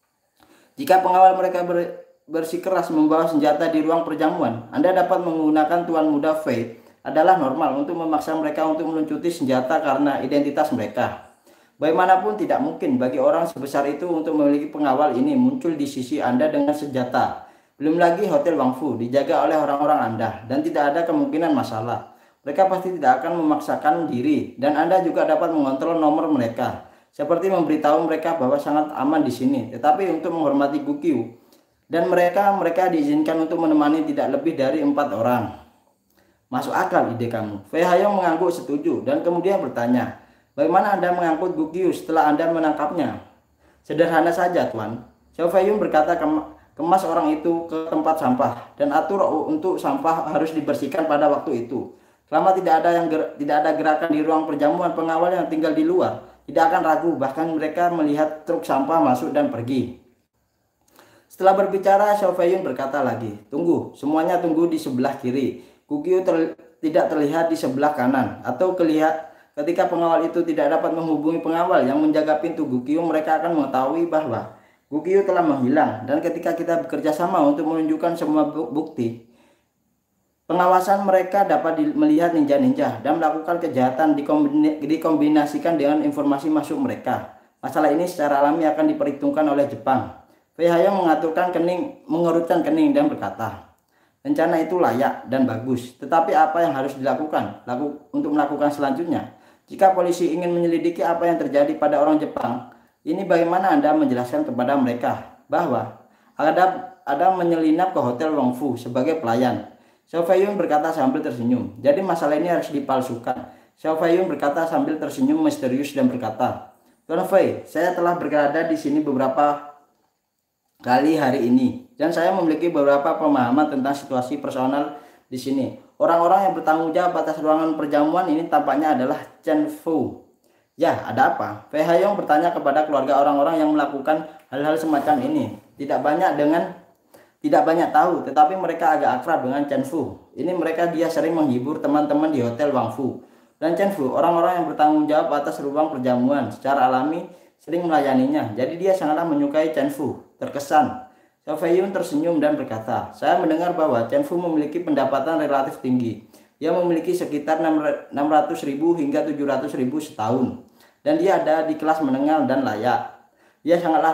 Jika pengawal mereka bersikeras membawa senjata di ruang perjamuan, Anda dapat menggunakan Tuan Muda Fei. Adalah normal untuk memaksa mereka untuk meluncuti senjata karena identitas mereka. Bagaimanapun tidak mungkin bagi orang sebesar itu untuk memiliki pengawal ini muncul di sisi Anda dengan senjata. Belum lagi Hotel Wangfu dijaga oleh orang-orang Anda dan tidak ada kemungkinan masalah. Mereka pasti tidak akan memaksakan diri dan Anda juga dapat mengontrol nomor mereka. Seperti memberitahu mereka bahwa sangat aman di sini, tetapi untuk menghormati Gukyu dan mereka diizinkan untuk menemani tidak lebih dari 4 orang. Masuk akal ide kamu. Fei Haiyong mengangguk setuju dan kemudian bertanya, bagaimana Anda mengangkut Gukyu setelah Anda menangkapnya? Sederhana saja, Tuan. Xiao Feiyun berkata, kemas orang itu ke tempat sampah dan atur untuk sampah harus dibersihkan pada waktu itu. Selama tidak ada gerakan di ruang perjamuan, pengawal yang tinggal di luar tidak akan ragu, bahkan mereka melihat truk sampah masuk dan pergi. Setelah berbicara, Xiao Feiyun berkata lagi, tunggu, semuanya tunggu di sebelah kiri. Gukyu tidak terlihat di sebelah kanan atau ketika pengawal itu tidak dapat menghubungi pengawal yang menjaga pintu Gukyu, mereka akan mengetahui bahwa Gukyu telah menghilang. Dan ketika kita bekerja sama untuk menunjukkan semua bukti, pengawasan mereka dapat melihat ninja-ninja dan melakukan kejahatan dikombinasikan dengan informasi masuk mereka. Masalah ini secara alami akan diperhitungkan oleh Jepang. Fei Haiyong mengerutkan kening dan berkata, rencana itu layak dan bagus, tetapi apa yang harus dilakukan untuk melakukan selanjutnya? Jika polisi ingin menyelidiki apa yang terjadi pada orang Jepang, ini bagaimana Anda menjelaskan kepada mereka bahwa ada menyelinap ke Hotel Wangfu sebagai pelayan? Xiao Feiyun berkata sambil tersenyum. Jadi masalah ini harus dipalsukan. Xiao Feiyun berkata sambil tersenyum misterius dan berkata, Tuan Fei, saya telah berada di sini beberapa kali hari ini dan saya memiliki beberapa pemahaman tentang situasi personal di sini. Orang-orang yang bertanggung jawab atas ruangan perjamuan ini tampaknya adalah Chen Fu. Ya, ada apa? Fei Haiyong bertanya kepada keluarga orang-orang yang melakukan hal-hal semacam ini. Tidak banyak tahu, tetapi mereka agak akrab dengan Chen Fu. Dia sering menghibur teman-teman di Hotel Wangfu. Dan Chen Fu, orang-orang yang bertanggung jawab atas ruang perjamuan, secara alami sering melayaninya. Jadi dia sangatlah menyukai Chen Fu. Terkesan. Xiao Feiyun tersenyum dan berkata, saya mendengar bahwa Chen Fu memiliki pendapatan relatif tinggi. Dia memiliki sekitar 600.000 hingga 700.000 setahun. Dan dia ada di kelas menengah dan layak. Dia sangatlah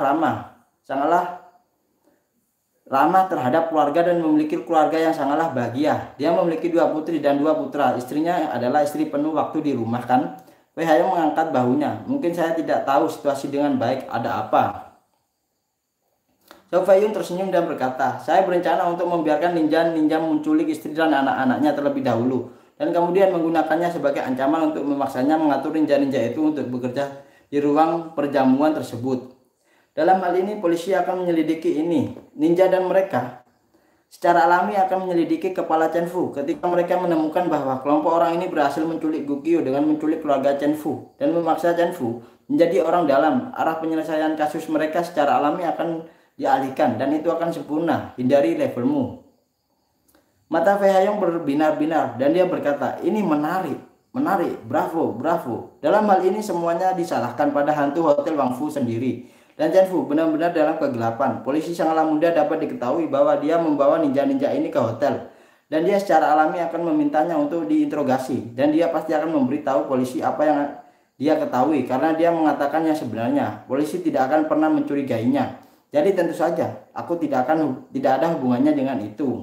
ramah terhadap keluarga dan memiliki keluarga yang sangatlah bahagia. Dia memiliki 2 putri dan 2 putra. Istrinya adalah istri penuh waktu di rumah kan? Fei Haiyong mengangkat bahunya. Mungkin saya tidak tahu situasi dengan baik. Ada apa? Xiao Feiyun tersenyum dan berkata, saya berencana untuk membiarkan ninja-ninja menculik istri dan anak-anaknya terlebih dahulu. Dan kemudian menggunakannya sebagai ancaman untuk memaksanya mengatur ninja-ninja itu untuk bekerja di ruang perjamuan tersebut. Dalam hal ini polisi akan menyelidiki ini. Ninja dan mereka secara alami akan menyelidiki kepala Chen Fu ketika mereka menemukan bahwa kelompok orang ini berhasil menculik Gukyu dengan menculik keluarga Chen Fu dan memaksa Chen Fu menjadi orang dalam. Arah penyelesaian kasus mereka secara alami akan dialihkan dan itu akan sempurna. Hindari levelmu. Mata Fei Haiyong berbinar-binar dan dia berkata, ini menarik, bravo. Dalam hal ini semuanya disalahkan pada hantu Hotel Wangfu sendiri. Dan Chen Fu benar-benar dalam kegelapan. Polisi sangatlah mudah dapat diketahui bahwa dia membawa ninja-ninja ini ke hotel. Dan dia secara alami akan memintanya untuk diinterogasi. Dan dia pasti akan memberitahu polisi apa yang dia ketahui. Karena dia mengatakan yang sebenarnya. Polisi tidak akan pernah mencurigainya. Jadi tentu saja aku tidak ada hubungannya dengan itu.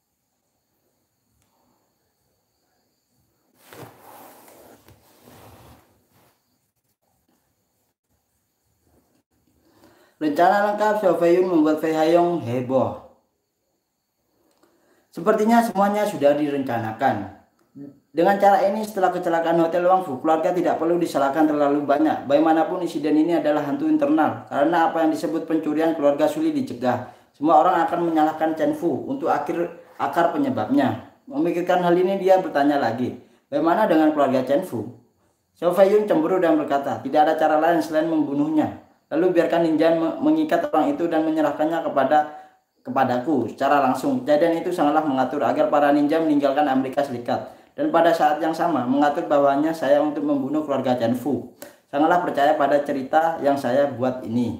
Rencana lengkap Xiao Feiyun membuat Fei Haiyong heboh. Sepertinya semuanya sudah direncanakan. Dengan cara ini setelah kecelakaan Hotel Wangfu, keluarga tidak perlu disalahkan terlalu banyak. Bagaimanapun insiden ini adalah hantu internal. Karena apa yang disebut pencurian keluarga sulit dicegah. Semua orang akan menyalahkan Chen Fu untuk akar penyebabnya. Memikirkan hal ini dia bertanya lagi, bagaimana dengan keluarga Chen Fu? Xiao Feiyun cemburu dan berkata, tidak ada cara lain selain membunuhnya. Lalu biarkan ninja mengikat orang itu dan menyerahkannya kepadaku secara langsung. Kejadian itu sangatlah mengatur agar para ninja meninggalkan Amerika Serikat. Dan pada saat yang sama mengatur bahwanya saya untuk membunuh keluarga Chan Fu. Sangatlah percaya pada cerita yang saya buat ini.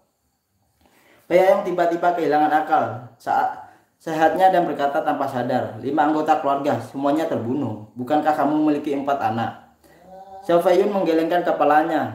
Fei Haiyong tiba-tiba kehilangan akal saat sehatnya dan berkata tanpa sadar, 5 anggota keluarga semuanya terbunuh. Bukankah kamu memiliki 4 anak? Xiao Feiyun menggelengkan kepalanya.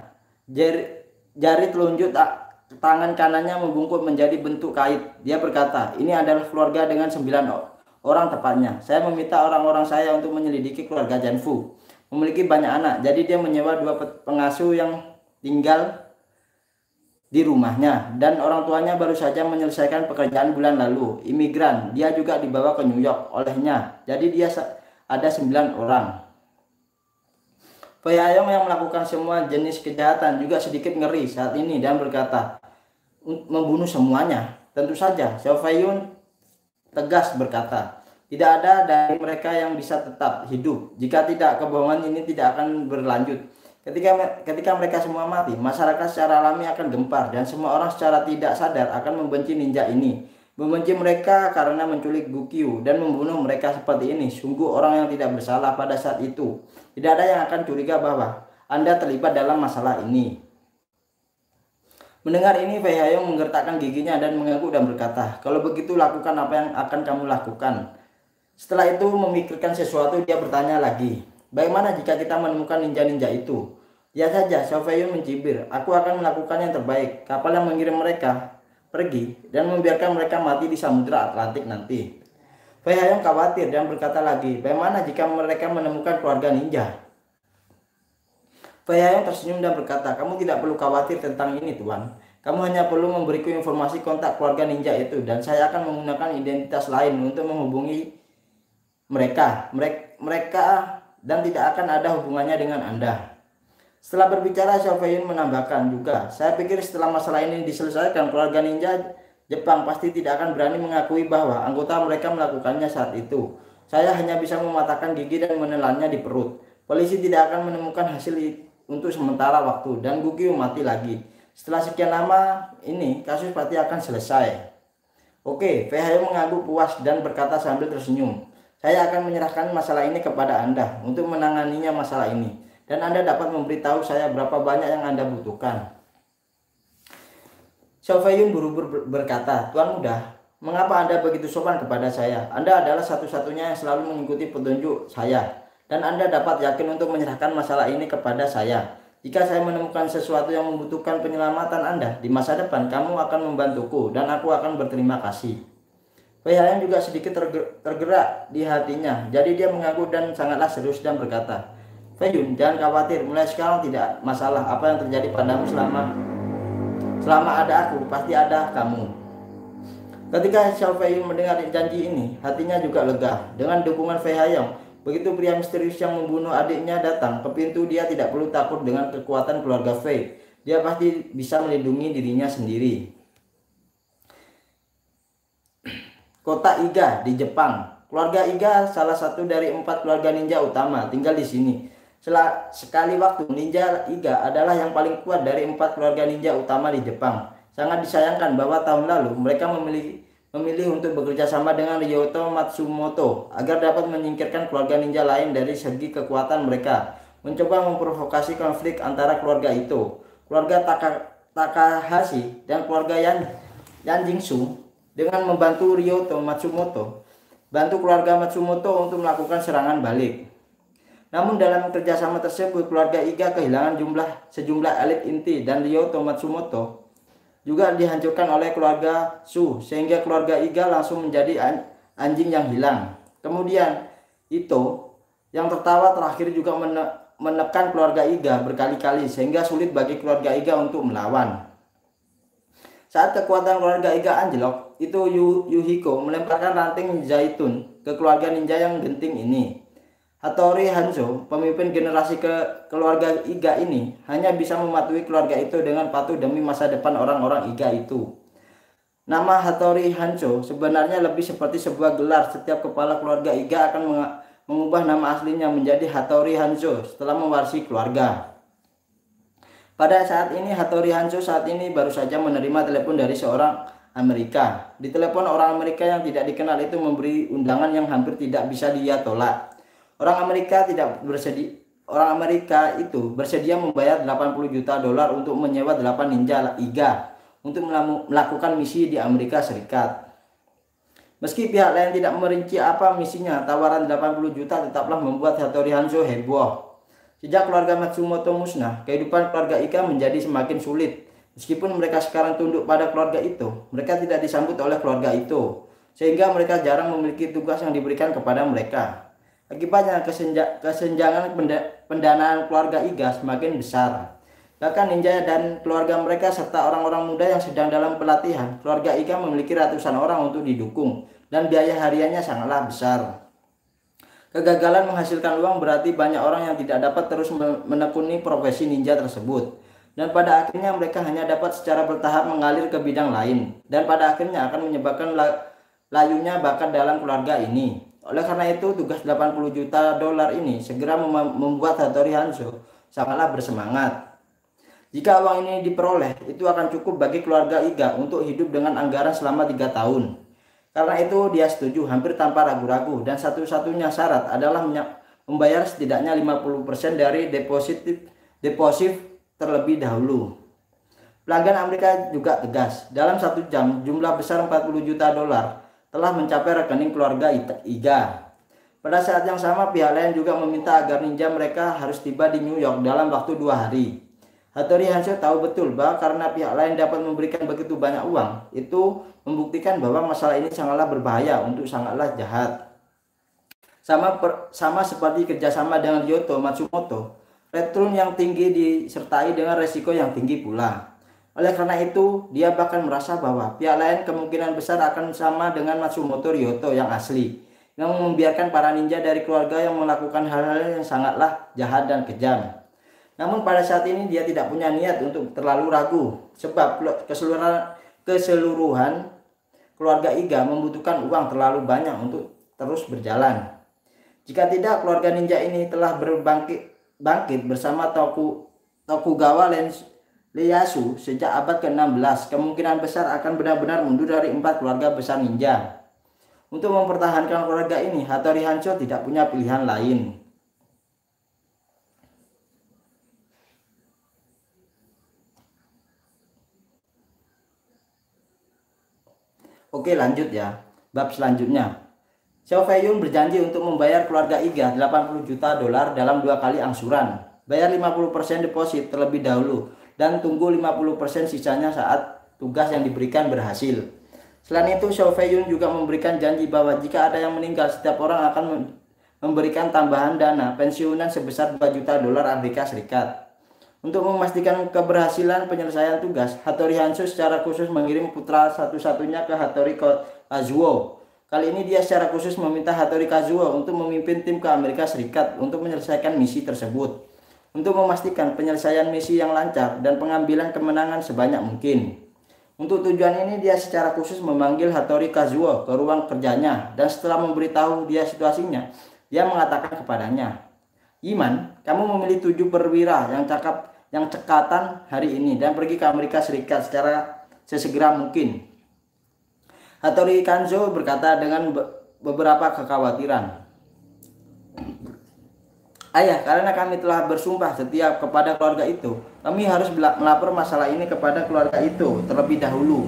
Jari telunjuk tangan kanannya membungkuk menjadi bentuk kait. Dia berkata, ini adalah keluarga dengan 9 orang tepatnya. Saya meminta orang-orang saya untuk menyelidiki keluarga Chan Fu. Memiliki banyak anak, jadi dia menyewa 2 pengasuh yang tinggal di rumahnya, dan orang tuanya baru saja menyelesaikan pekerjaan bulan lalu. Imigran, dia juga dibawa ke New York olehnya. Jadi dia ada 9 orang. Fei Haiyong yang melakukan semua jenis kejahatan juga sedikit ngeri saat ini dan berkata, membunuh semuanya? Tentu saja. Xiao Feiyun tegas berkata, tidak ada dari mereka yang bisa tetap hidup. Jika tidak, kebohongan ini tidak akan berlanjut. Ketika mereka semua mati, masyarakat secara alami akan gempar dan semua orang secara tidak sadar akan membenci ninja ini. Membenci mereka karena menculik Gukyu dan membunuh mereka seperti ini. Sungguh orang yang tidak bersalah pada saat itu. Tidak ada yang akan curiga bahwa Anda terlibat dalam masalah ini. Mendengar ini, Fei Haiyong menggertakkan giginya dan mengangguk dan berkata, kalau begitu lakukan apa yang akan kamu lakukan. Setelah itu memikirkan sesuatu, dia bertanya lagi, bagaimana jika kita menemukan ninja-ninja itu? Ya saja, Xiao Feiyun mencibir, aku akan melakukan yang terbaik. Kapal yang mengirim mereka pergi dan membiarkan mereka mati di Samudra Atlantik nanti. Fei Haiyong khawatir dan berkata lagi, bagaimana jika mereka menemukan keluarga ninja? Fei Haiyong tersenyum dan berkata, kamu tidak perlu khawatir tentang ini, Tuan. Kamu hanya perlu memberiku informasi kontak keluarga ninja itu, dan saya akan menggunakan identitas lain untuk menghubungi mereka dan tidak akan ada hubungannya dengan Anda. Setelah berbicara, Xiao Feiyun menambahkan juga, saya pikir setelah masalah ini diselesaikan, keluarga ninja Jepang pasti tidak akan berani mengakui bahwa anggota mereka melakukannya saat itu. Saya hanya bisa mematahkan gigi dan menelannya di perut. Polisi tidak akan menemukan hasil untuk sementara waktu dan Gukyu mati lagi. Setelah sekian lama ini, kasus pasti akan selesai. Oke, Fei Haiyong mengangguk puas dan berkata sambil tersenyum, saya akan menyerahkan masalah ini kepada Anda untuk menanganinya masalah ini. Dan Anda dapat memberitahu saya berapa banyak yang Anda butuhkan. Xiao Feiyun buru-buru berkata, Tuan muda, mengapa Anda begitu sopan kepada saya? Anda adalah satu-satunya yang selalu mengikuti petunjuk saya. Dan Anda dapat yakin untuk menyerahkan masalah ini kepada saya. Jika saya menemukan sesuatu yang membutuhkan penyelamatan Anda di masa depan, kamu akan membantuku dan aku akan berterima kasih. Fei Haiyong juga sedikit tergerak di hatinya. Jadi dia mengangguk dan sangatlah serius dan berkata, Feiyun, jangan khawatir, mulai sekarang tidak masalah apa yang terjadi padamu selama ada aku, pasti ada kamu. Ketika Xiao Feiyun mendengar janji ini, hatinya juga lega. Dengan dukungan Fei Haiyong, begitu pria misterius yang membunuh adiknya datang ke pintu, dia tidak perlu takut dengan kekuatan keluarga Fei. Dia pasti bisa melindungi dirinya sendiri. Kota Iga di Jepang. Keluarga Iga salah satu dari 4 keluarga ninja utama tinggal di sini. Sekali waktu, ninja Iga adalah yang paling kuat dari 4 keluarga ninja utama di Jepang. Sangat disayangkan bahwa tahun lalu mereka memilih untuk bekerja sama dengan Ryoto Matsumoto agar dapat menyingkirkan keluarga ninja lain dari segi kekuatan mereka. Mencoba memprovokasi konflik antara keluarga itu. Keluarga Takahashi dan keluarga Jingsu dengan membantu Ryoto Matsumoto, bantu keluarga Matsumoto untuk melakukan serangan balik. Namun dalam kerjasama tersebut, keluarga Iga kehilangan sejumlah elit inti dan Ryoto Matsumoto juga dihancurkan oleh keluarga Su, sehingga keluarga Iga langsung menjadi anjing yang hilang. Kemudian Ito yang tertawa terakhir juga menekan keluarga Iga berkali-kali sehingga sulit bagi keluarga Iga untuk melawan. Saat kekuatan keluarga Iga anjlok, Ito Yuhiko melemparkan ranting zaitun ke keluarga ninja yang genting ini. Hattori Hanzo, pemimpin generasi keluarga Iga ini, hanya bisa mematuhi keluarga itu dengan patuh demi masa depan orang-orang Iga itu. Nama Hattori Hanzo sebenarnya lebih seperti sebuah gelar. Setiap kepala keluarga Iga akan mengubah nama aslinya menjadi Hattori Hanzo setelah mewarisi keluarga. Pada saat ini Hattori Hanzo saat ini baru saja menerima telepon dari seorang Amerika. Di telepon orang Amerika yang tidak dikenal itu memberi undangan yang hampir tidak bisa dia tolak. Orang Amerika itu bersedia membayar 80 juta dolar untuk menyewa 8 ninja IGA untuk melakukan misi di Amerika Serikat. Meski pihak lain tidak merinci apa misinya, tawaran 80 juta tetaplah membuat Hattori Hanzo heboh. Sejak keluarga Matsumoto musnah, kehidupan keluarga Ika menjadi semakin sulit. Meskipun mereka sekarang tunduk pada keluarga itu, mereka tidak disambut oleh keluarga itu, sehingga mereka jarang memiliki tugas yang diberikan kepada mereka. Akibatnya kesenjangan pendanaan keluarga Iga semakin besar. Bahkan ninja dan keluarga mereka serta orang-orang muda yang sedang dalam pelatihan, keluarga Iga memiliki ratusan orang untuk didukung dan biaya hariannya sangatlah besar. Kegagalan menghasilkan uang berarti banyak orang yang tidak dapat terus menekuni profesi ninja tersebut. Dan pada akhirnya mereka hanya dapat secara bertahap mengalir ke bidang lain. Dan pada akhirnya akan menyebabkan layunya bakat dalam keluarga ini. Oleh karena itu tugas 80 juta dolar ini segera membuat Hattori Hanzo sangatlah bersemangat. Jika uang ini diperoleh, itu akan cukup bagi keluarga Iga untuk hidup dengan anggaran selama 3 tahun. Karena itu dia setuju hampir tanpa ragu-ragu, dan satu-satunya syarat adalah membayar setidaknya 50% dari deposit terlebih dahulu. Pelanggan Amerika juga tegas. Dalam 1 jam, jumlah besar 40 juta dolar telah mencapai rekening keluarga Iga. Pada saat yang sama, pihak lain juga meminta agar ninja mereka harus tiba di New York dalam waktu 2 hari. Hattori Hanzo tahu betul bahwa karena pihak lain dapat memberikan begitu banyak uang, itu membuktikan bahwa masalah ini sangatlah berbahaya untuk sangatlah jahat. Sama seperti kerjasama dengan Ryoto Matsumoto, return yang tinggi disertai dengan resiko yang tinggi pula. Oleh karena itu, dia bahkan merasa bahwa pihak lain kemungkinan besar akan sama dengan Matsumoto Ryoto yang asli, yang membiarkan para ninja dari keluarga yang melakukan hal-hal yang sangatlah jahat dan kejam. Namun pada saat ini dia tidak punya niat untuk terlalu ragu, sebab keseluruhan keluarga Iga membutuhkan uang terlalu banyak untuk terus berjalan. Jika tidak, keluarga ninja ini telah bangkit bersama Tokugawa Ieyasu sejak abad ke-16, kemungkinan besar akan benar-benar mundur dari 4 keluarga besar ninja. Untuk mempertahankan keluarga ini, Hattori Hanzo tidak punya pilihan lain. Oke, lanjut ya. Bab selanjutnya. Xiao Feiyun berjanji untuk membayar keluarga Iga 80 juta dolar dalam 2 kali angsuran. Bayar 50% deposit terlebih dahulu dan tunggu 50% sisanya saat tugas yang diberikan berhasil. Selain itu, Xiao Feiyun juga memberikan janji bahwa jika ada yang meninggal, setiap orang akan memberikan tambahan dana pensiunan sebesar 2 juta dolar Amerika Serikat. Untuk memastikan keberhasilan penyelesaian tugas, Hattori Hanzo secara khusus mengirim putra satu-satunya ke Hattori Kazuo. Kali ini dia secara khusus meminta Hattori Kazuo untuk memimpin tim ke Amerika Serikat untuk menyelesaikan misi tersebut. Untuk memastikan penyelesaian misi yang lancar dan pengambilan kemenangan sebanyak mungkin. Untuk tujuan ini dia secara khusus memanggil Hattori Kazuo ke ruang kerjanya, dan setelah memberitahu dia situasinya, dia mengatakan kepadanya, "Iman, kamu memilih 7 perwira yang cekatan hari ini dan pergi ke Amerika Serikat secara sesegera mungkin." Hattori Hanzo berkata dengan beberapa kekhawatiran, "Ayah, karena kami telah bersumpah setia kepada keluarga itu, kami harus melapor masalah ini kepada keluarga itu terlebih dahulu.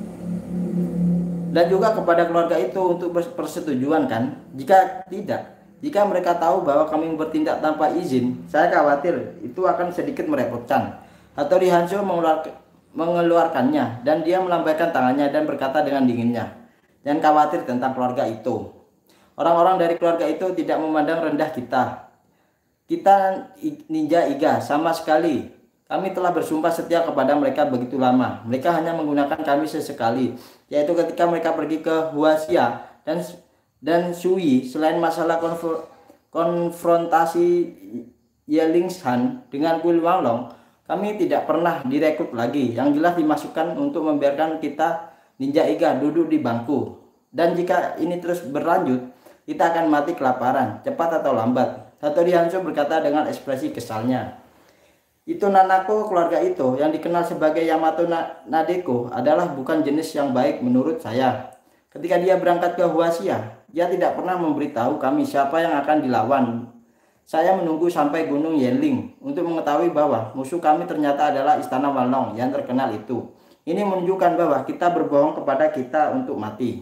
Dan juga kepada keluarga itu untuk persetujuan kan? Jika tidak, jika mereka tahu bahwa kami bertindak tanpa izin, saya khawatir itu akan sedikit merepotkan." Hattori Hanzo mengeluarkannya, dan dia melambaikan tangannya dan berkata dengan dinginnya, "Jangan khawatir tentang keluarga itu. Orang-orang dari keluarga itu tidak memandang rendah kita. Kita ninja Iga sama sekali. Kami telah bersumpah setia kepada mereka begitu lama. Mereka hanya menggunakan kami sesekali, yaitu ketika mereka pergi ke Huaxia dan Sui. Selain masalah konfrontasi Yelingshan dengan Kuil Wanglong, kami tidak pernah direkrut lagi. Yang jelas dimasukkan untuk membiarkan kita ninja Iga duduk di bangku. Dan jika ini terus berlanjut, kita akan mati kelaparan, cepat atau lambat." Hattori Hanzo berkata dengan ekspresi kesalnya. Itu Nanako, keluarga itu yang dikenal sebagai Yamato Nadeko adalah bukan jenis yang baik menurut saya. Ketika dia berangkat ke Huaxia, dia tidak pernah memberitahu kami siapa yang akan dilawan. Saya menunggu sampai Gunung Yenling untuk mengetahui bahwa musuh kami ternyata adalah Istana Walnong yang terkenal itu. Ini menunjukkan bahwa kita berbohong kepada kita untuk mati.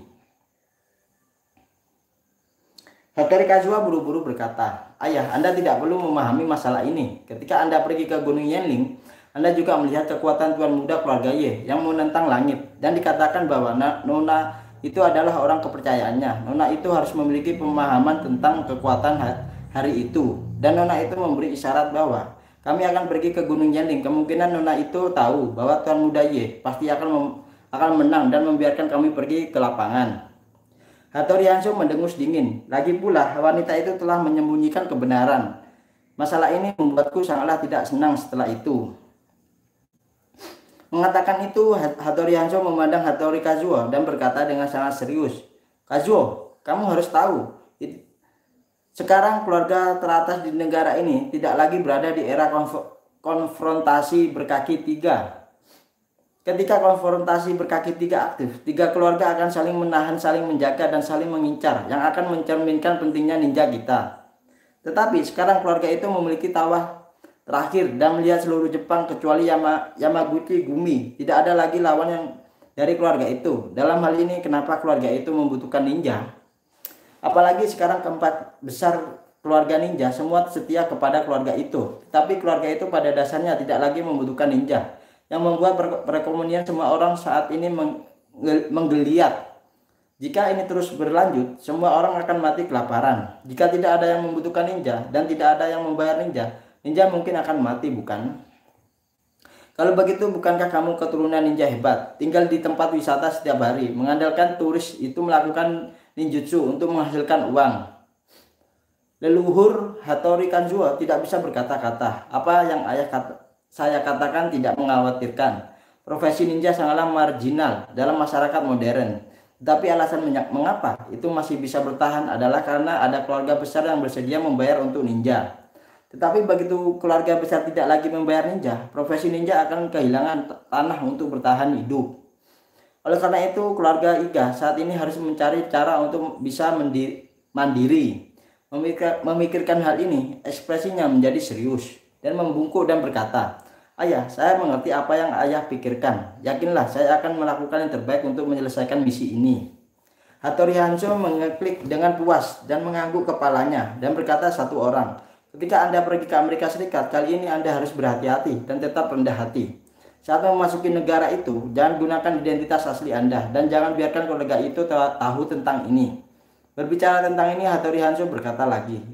Hattori Kazuha buru-buru berkata, "Ayah, Anda tidak perlu memahami masalah ini. Ketika Anda pergi ke Gunung Yenling, Anda juga melihat kekuatan Tuan Muda keluarga Ye yang menentang langit. Dan dikatakan bahwa Nona itu adalah orang kepercayaannya. Nona itu harus memiliki pemahaman tentang kekuatan hari itu. Dan Nona itu memberi isyarat bahwa kami akan pergi ke Gunung Yenling. Kemungkinan Nona itu tahu bahwa Tuan Muda Ye pasti akan menang dan membiarkan kami pergi ke lapangan." Hattori Hanzo mendengus dingin. Lagi pula, wanita itu telah menyembunyikan kebenaran. Masalah ini membuatku sangatlah tidak senang setelah itu. Mengatakan itu, Hattori Hanzo memandang Hattori Kazuo dan berkata dengan sangat serius, "Kazuo, kamu harus tahu, sekarang keluarga teratas di negara ini tidak lagi berada di era konfrontasi berkaki tiga. Ketika konfrontasi berkaki tiga aktif, tiga keluarga akan saling menahan, saling menjaga, dan saling mengincar, yang akan mencerminkan pentingnya ninja kita. Tetapi sekarang keluarga itu memiliki tawa terakhir dan melihat seluruh Jepang kecuali Yamaguchi Gumi. Tidak ada lagi lawan yang dari keluarga itu. Dalam hal ini, kenapa keluarga itu membutuhkan ninja? Apalagi sekarang keempat besar keluarga ninja semua setia kepada keluarga itu. Tetapi keluarga itu pada dasarnya tidak lagi membutuhkan ninja, yang membuat perekonomian semua orang saat ini menggeliat. Jika ini terus berlanjut, semua orang akan mati kelaparan. Jika tidak ada yang membutuhkan ninja dan tidak ada yang membayar ninja, ninja mungkin akan mati, bukan? Kalau begitu, bukankah kamu keturunan ninja hebat, tinggal di tempat wisata setiap hari, mengandalkan turis itu melakukan ninjutsu untuk menghasilkan uang? Leluhur Hattori Kazuo tidak bisa berkata-kata. Apa yang saya katakan tidak mengkhawatirkan. Profesi ninja sangatlah marginal dalam masyarakat modern. Tetapi alasan mengapa itu masih bisa bertahan adalah karena ada keluarga besar yang bersedia membayar untuk ninja. Tetapi begitu keluarga besar tidak lagi membayar ninja, profesi ninja akan kehilangan tanah untuk bertahan hidup. Oleh karena itu, keluarga Iga saat ini harus mencari cara untuk bisa mandiri. Memikirkan hal ini, ekspresinya menjadi serius dan membungkuk dan berkata, "Ayah, saya mengerti apa yang ayah pikirkan. Yakinlah, saya akan melakukan yang terbaik untuk menyelesaikan misi ini." Hattori Hanzo mengeklik dengan puas dan mengangguk kepalanya dan berkata satu orang, "Ketika Anda pergi ke Amerika Serikat, kali ini Anda harus berhati-hati dan tetap rendah hati. Saat memasuki negara itu, jangan gunakan identitas asli Anda dan jangan biarkan kolega itu tahu tentang ini." Berbicara tentang ini, Hattori Hanzo berkata,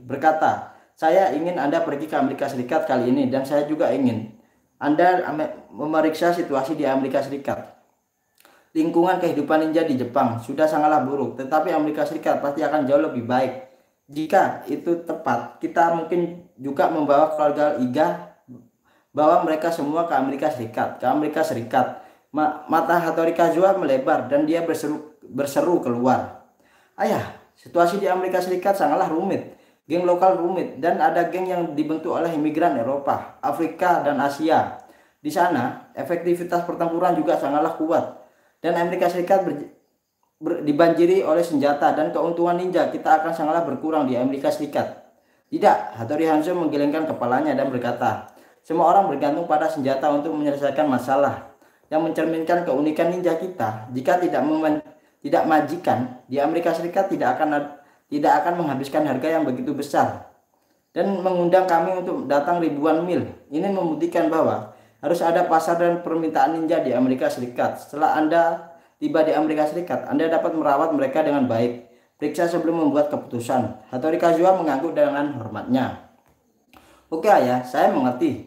"Saya ingin Anda pergi ke Amerika Serikat kali ini dan saya juga ingin Anda memeriksa situasi di Amerika Serikat. Lingkungan kehidupan ninja di Jepang sudah sangatlah buruk, tetapi Amerika Serikat pasti akan jauh lebih baik. Jika itu tepat, kita mungkin juga membawa keluarga Iga, bawa mereka semua ke Amerika Serikat. Mata Hattori Kazuo melebar dan dia berseru keluar, "Ayah, situasi di Amerika Serikat sangatlah rumit. Geng lokal rumit dan ada geng yang dibentuk oleh imigran Eropa, Afrika, dan Asia. Di sana, efektivitas pertempuran juga sangatlah kuat. Dan Amerika Serikat dibanjiri oleh senjata dan keuntungan ninja kita akan sangatlah berkurang di Amerika Serikat." "Tidak," Hattori Hanzo menggelengkan kepalanya dan berkata, "semua orang bergantung pada senjata untuk menyelesaikan masalah, yang mencerminkan keunikan ninja kita. Jika tidak majikan, di Amerika Serikat tidak akan menghabiskan harga yang begitu besar dan mengundang kami untuk datang ribuan mil. Ini membuktikan bahwa harus ada pasar dan permintaan ninja di Amerika Serikat. Setelah Anda tiba di Amerika Serikat, Anda dapat merawat mereka dengan baik. Periksa sebelum membuat keputusan." Hattori Kazuo mengangguk dengan hormatnya. "Oke ayah, saya mengerti.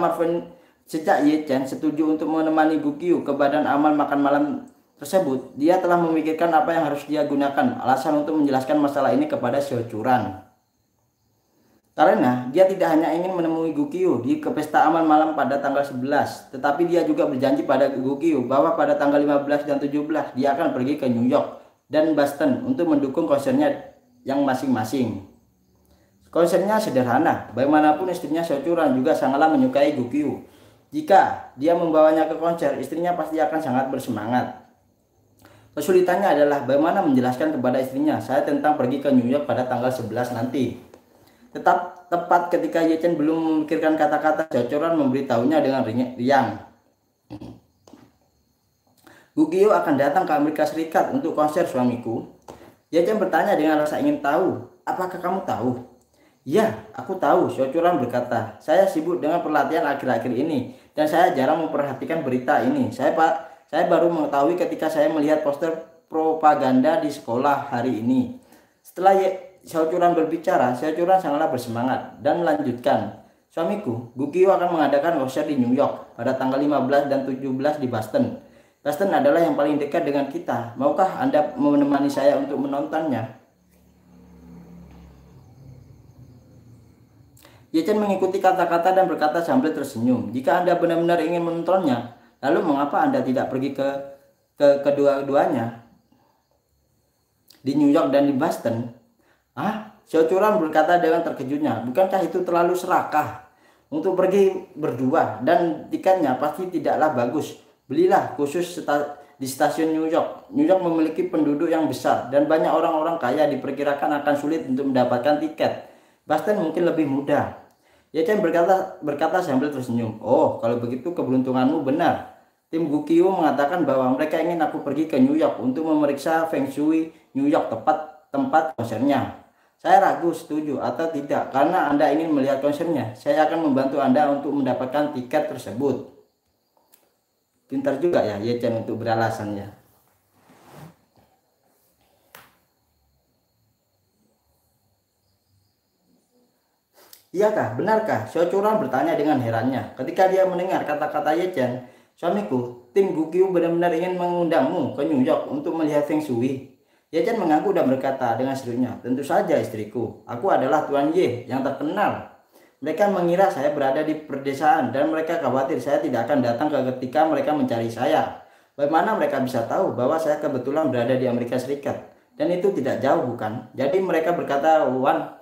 Sejak Ye Chen setuju untuk menemani Gukyu ke badan amal makan malam tersebut, dia telah memikirkan apa yang harus dia gunakan alasan untuk menjelaskan masalah ini kepada Shochuran. Karena dia tidak hanya ingin menemui Gukyu di pesta amal malam pada tanggal 11, tetapi dia juga berjanji pada Gukyu bahwa pada tanggal 15 dan 17 dia akan pergi ke New York dan Boston untuk mendukung konsernya yang masing-masing. Konsepnya sederhana, bagaimanapun istrinya Seochuran juga sangatlah menyukai Gukyu. Jika dia membawanya ke konser, istrinya pasti akan sangat bersemangat. Kesulitannya adalah bagaimana menjelaskan kepada istrinya saya tentang pergi ke New York pada tanggal 11 nanti. Tepat ketika Ye Chen belum memikirkan kata-kata, Seochuran memberitahunya dengan riang. Gukyu akan datang ke Amerika Serikat untuk konser suamiku. Ye Chen bertanya dengan rasa ingin tahu. Apakah kamu tahu? Ya, aku tahu, Seochuran berkata. Saya sibuk dengan pelatihan akhir-akhir ini dan saya jarang memperhatikan berita ini. Saya baru mengetahui ketika saya melihat poster propaganda di sekolah hari ini. Setelah Seochuran berbicara, Seochuran sangatlah bersemangat dan melanjutkan. Suamiku, Gukyu akan mengadakan konser di New York pada tanggal 15 dan 17 di Boston. Boston adalah yang paling dekat dengan kita. Maukah Anda menemani saya untuk menontonnya? Ye Chen mengikuti kata-kata dan berkata sambil tersenyum. Jika Anda benar-benar ingin menontonnya, lalu mengapa Anda tidak pergi ke kedua-duanya? Di New York dan di Boston? Seochuran berkata dengan terkejutnya. Bukankah itu terlalu serakah? Untuk pergi berdua dan tiketnya pasti tidaklah bagus. Belilah khusus di stasiun New York. New York memiliki penduduk yang besar dan banyak orang-orang kaya, diperkirakan akan sulit untuk mendapatkan tiket. Boston mungkin lebih mudah. Ye Chen berkata sambil tersenyum. Oh, kalau begitu keberuntunganmu benar. Tim Gukyu mengatakan bahwa mereka ingin aku pergi ke New York untuk memeriksa Feng Shui New York, tempat konsernya. Saya ragu setuju atau tidak karena Anda ingin melihat konsernya. Saya akan membantu Anda untuk mendapatkan tiket tersebut. Pintar juga ya Ye Chen untuk beralasan ya. Iyakah, benarkah? Seochuran bertanya dengan herannya. Ketika dia mendengar kata-kata Ye Chen, suamiku, tim Gukyu benar-benar ingin mengundangmu ke New York untuk melihat Feng Shui. Ye Chen mengaku dan berkata dengan seriusnya, tentu saja istriku, aku adalah Tuan Ye yang terkenal. Mereka mengira saya berada di perdesaan dan mereka khawatir saya tidak akan datang ketika mereka mencari saya. Bagaimana mereka bisa tahu bahwa saya kebetulan berada di Amerika Serikat? Dan itu tidak jauh, bukan? Jadi mereka berkata,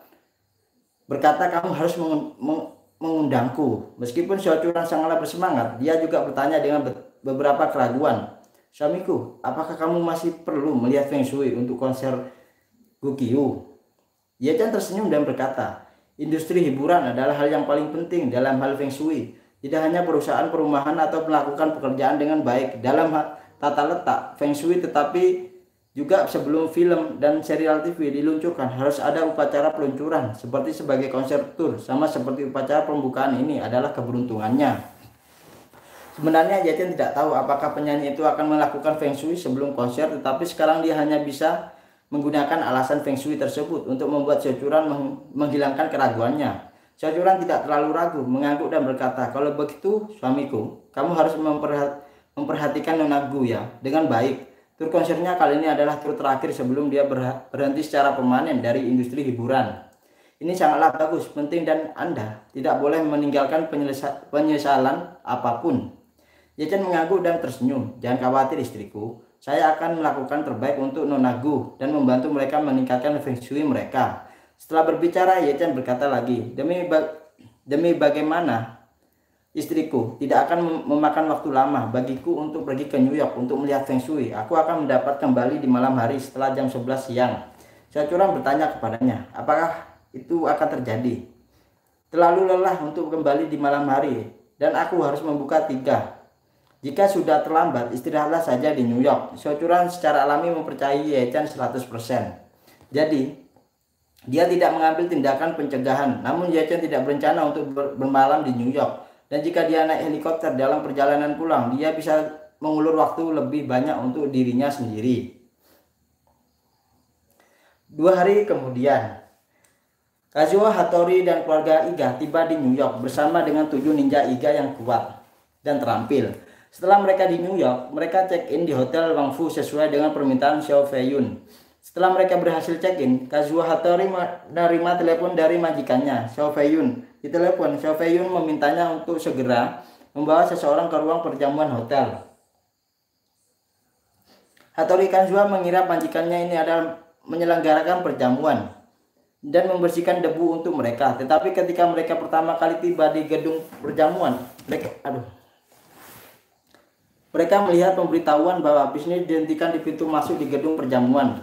kamu harus mengundangku. Meskipun Seochuran sangatlah bersemangat, dia juga bertanya dengan beberapa keraguan. Suamiku, apakah kamu masih perlu melihat Feng Shui untuk konser Gukyu? Ye Chen tersenyum dan berkata, industri hiburan adalah hal yang paling penting dalam hal Feng Shui. Tidak hanya perusahaan perumahan atau melakukan pekerjaan dengan baik dalam tata letak Feng Shui, tetapi juga sebelum film dan serial TV diluncurkan harus ada upacara peluncuran seperti sebagai konser tour, sama seperti upacara pembukaan ini adalah keberuntungannya. Sebenarnya Ye Chen tidak tahu apakah penyanyi itu akan melakukan Feng Shui sebelum konser, tetapi sekarang dia hanya bisa menggunakan alasan Feng Shui tersebut untuk membuat Seochuran menghilangkan keraguannya. Seochuran tidak terlalu ragu, mengangguk dan berkata, kalau begitu suamiku, kamu harus memperhatikan Nona Gu ya dengan baik. Tur konsernya kali ini adalah tur terakhir sebelum dia berhenti secara permanen dari industri hiburan. Ini sangatlah bagus, penting, dan Anda tidak boleh meninggalkan penyesalan apapun. Ye Chen mengangguk dan tersenyum. Jangan khawatir istriku, saya akan melakukan terbaik untuk Nona Gu dan membantu mereka meningkatkan Feng Shui mereka. Setelah berbicara, Ye Chen berkata lagi, demi bagaimana istriku, tidak akan memakan waktu lama bagiku untuk pergi ke New York untuk melihat Feng Shui. Aku akan mendapat kembali di malam hari setelah jam 11 siang. Seochuran bertanya kepadanya, apakah itu akan terjadi? Terlalu lelah untuk kembali di malam hari dan aku harus membuka 3. Jika sudah terlambat, istirahatlah saja di New York. Seochuran secara alami mempercayai Ye Chen 100%. Jadi, dia tidak mengambil tindakan pencegahan. Namun Ye Chen tidak berencana untuk bermalam di New York. Dan jika dia naik helikopter dalam perjalanan pulang, dia bisa mengulur waktu lebih banyak untuk dirinya sendiri. 2 hari kemudian, Kazuo Hattori dan keluarga Iga tiba di New York bersama dengan 7 ninja Iga yang kuat dan terampil. Setelah mereka di New York, mereka check-in di Hotel Wangfu sesuai dengan permintaan Xiao Feiyun. Setelah mereka berhasil check-in, Kazuo Hattori menerima telepon dari majikannya, Xiao Feiyun. Di telepon, Xiao Feiyun memintanya untuk segera membawa seseorang ke ruang perjamuan hotel. Hattori Kazuo mengira majikannya ini adalah menyelenggarakan perjamuan. dan membersihkan debu untuk mereka. Tetapi ketika mereka pertama kali tiba di gedung perjamuan, mereka melihat pemberitahuan bahwa bisnis dihentikan di pintu masuk di gedung perjamuan.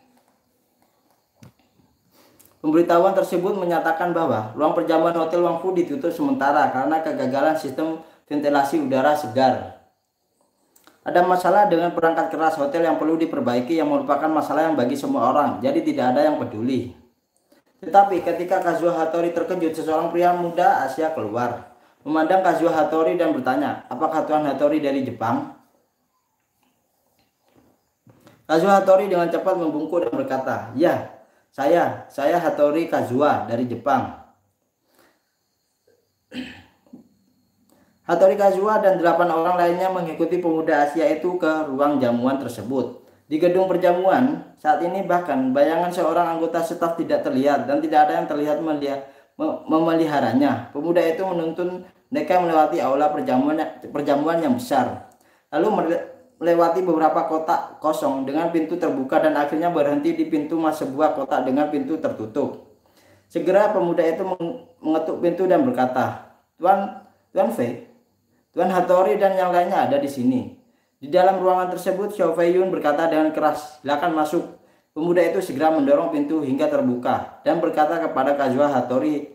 Pemberitahuan tersebut menyatakan bahwa ruang perjamuan Hotel Wangfu ditutup sementara karena kegagalan sistem ventilasi udara segar. Ada masalah dengan perangkat keras hotel yang perlu diperbaiki yang merupakan masalah yang bagi semua orang, jadi tidak ada yang peduli. Tetapi ketika Kazuo Hattori terkejut, seseorang pria muda Asia keluar, memandang Kazuo Hattori dan bertanya, apakah Tuan Hattori dari Jepang? Kazuo Hattori dengan cepat membungkuk dan berkata, ya, saya Hattori Kazuo dari Jepang. Hattori Kazuo dan 8 orang lainnya mengikuti pemuda Asia itu ke ruang jamuan tersebut. Di gedung perjamuan saat ini bahkan bayangan seorang anggota staf tidak terlihat dan tidak ada yang terlihat memeliharanya. Pemuda itu menuntun mereka melewati aula perjamuan yang besar, lalu melewati beberapa kotak kosong dengan pintu terbuka dan akhirnya berhenti di pintu sebuah kotak dengan pintu tertutup. Segera pemuda itu mengetuk pintu dan berkata, Tuan Fei, Tuan Hattori dan yang lainnya ada di sini. Di dalam ruangan tersebut, Xiao Feiyun berkata dengan keras, silakan masuk. Pemuda itu segera mendorong pintu hingga terbuka dan berkata kepada Kazuo Hattori,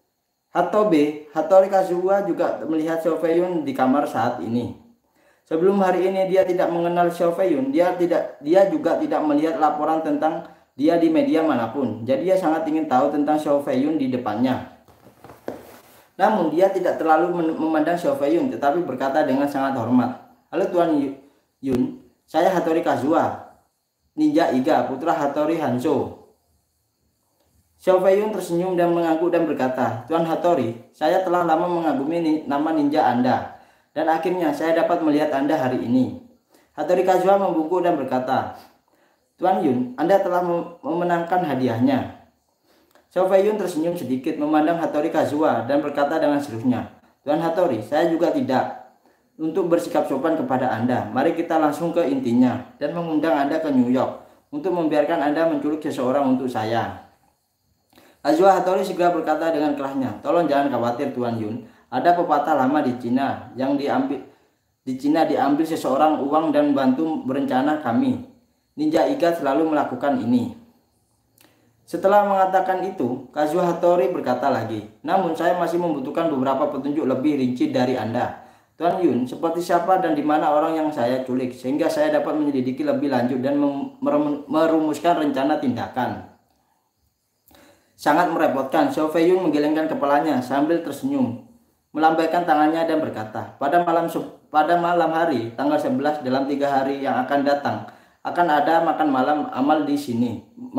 Hattori Kazuo juga melihat Xiao Feiyun di kamar saat ini. Sebelum hari ini dia tidak mengenal Xiao Feiyun, dia juga tidak melihat laporan tentang dia di media manapun. Jadi dia sangat ingin tahu tentang Xiao Feiyun di depannya. Namun dia tidak terlalu memandang Xiao Feiyun, tetapi berkata dengan sangat hormat, halo Tuan Yun, saya Hattori Kazuo, ninja Iga, putra Hattori Hanzo. Xiao Feiyun tersenyum dan mengangguk dan berkata, Tuan Hattori, saya telah lama mengagumi nama ninja Anda, dan akhirnya saya dapat melihat Anda hari ini. Hattori Kazuo membungkuk dan berkata, Tuan Yun, Anda telah memenangkan hadiahnya. Xiao Feiyun tersenyum sedikit memandang Hattori Kazuo dan berkata dengan seriusnya, Tuan Hattori, saya juga tidak. Untuk bersikap sopan kepada Anda, mari kita langsung ke intinya dan mengundang Anda ke New York untuk membiarkan Anda menculik seseorang untuk saya. Kazuo Hattori segera berkata dengan kerasnya, tolong jangan khawatir Tuan Yun, ada pepatah lama di Cina yang diambil seseorang uang dan bantu berencana kami. Ninja Iga selalu melakukan ini. Setelah mengatakan itu, Kazuo Hattori berkata lagi, namun saya masih membutuhkan beberapa petunjuk lebih rinci dari Anda. Tuan Yun, seperti siapa dan di mana orang yang saya culik, sehingga saya dapat menyelidiki lebih lanjut dan merumuskan rencana tindakan. Sangat merepotkan, Xiao Feiyun menggelengkan kepalanya sambil tersenyum, melambaikan tangannya dan berkata, pada malam hari, tanggal 11 dalam 3 hari yang akan datang, akan ada makan malam amal di sini.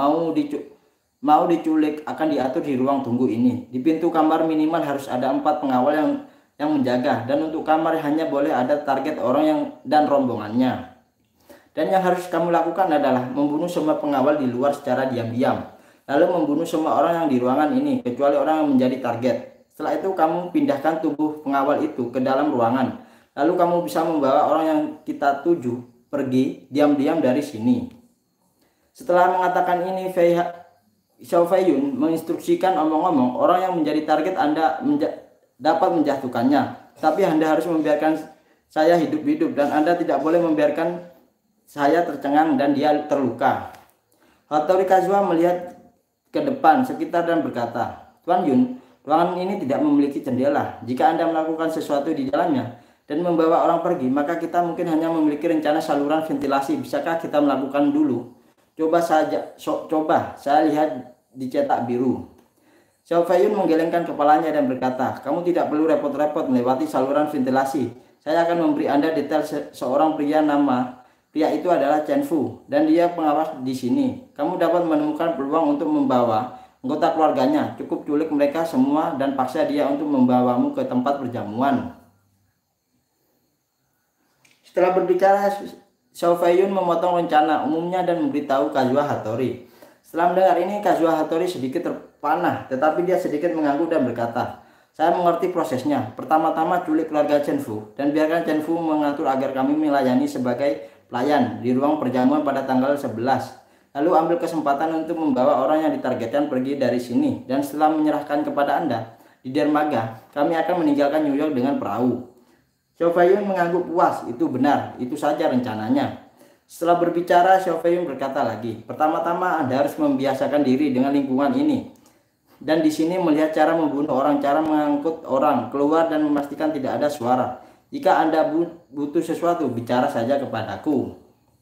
Mau diculik akan diatur di ruang tunggu ini. Di pintu kamar minimal harus ada 4 pengawal yang menjaga, dan untuk kamar hanya boleh ada target orang dan rombongannya. Dan yang harus kamu lakukan adalah membunuh semua pengawal di luar secara diam-diam, lalu membunuh semua orang yang di ruangan ini kecuali orang yang menjadi target. Setelah itu kamu pindahkan tubuh pengawal itu ke dalam ruangan, lalu kamu bisa membawa orang yang kita tuju pergi diam-diam dari sini. Setelah mengatakan ini, Xiao Feiyun menginstruksikan omong-omong, orang yang menjadi target Anda dapat menjatuhkannya, tapi Anda harus membiarkan saya hidup-hidup dan Anda tidak boleh membiarkan saya tercengang dan dia terluka. Hattori Kazuo melihat ke depan sekitar dan berkata, Tuan Yun, ruangan ini tidak memiliki jendela. Jika Anda melakukan sesuatu di dalamnya dan membawa orang pergi, maka kita mungkin hanya memiliki rencana saluran ventilasi. Bisakah kita melakukan dulu? Coba, saya lihat dicetak biru. Xiao Feiyun menggelengkan kepalanya dan berkata, kamu tidak perlu repot-repot melewati saluran ventilasi. Saya akan memberi Anda detail seorang pria itu adalah Chen Fu dan dia pengawas di sini. Kamu dapat menemukan peluang untuk membawa anggota keluarganya. Cukup culik mereka semua dan paksa dia untuk membawamu ke tempat perjamuan. Setelah berbicara, Xiao Feiyun memotong rencana umumnya dan memberitahu Kazuo Hattori. Setelah mendengar ini, Kazuo Hattori sedikit terpanah, tetapi dia sedikit mengangguk dan berkata, saya mengerti prosesnya. Pertama-tama culik keluarga Chen Fu dan biarkan Chen Fu mengatur agar kami melayani sebagai pelayan di ruang perjamuan pada tanggal 11. lalu ambil kesempatan untuk membawa orang yang ditargetkan pergi dari sini. Dan setelah menyerahkan kepada Anda di dermaga, kami akan meninggalkan New York dengan perahu. Xiao Feiyun mengangguk puas. Itu benar, itu saja rencananya. Setelah berbicara, Xiao Feiyun berkata lagi, pertama-tama Anda harus membiasakan diri dengan lingkungan ini. Dan di sini melihat cara membunuh orang, cara mengangkut orang keluar dan memastikan tidak ada suara. Jika Anda butuh sesuatu, bicara saja kepadaku.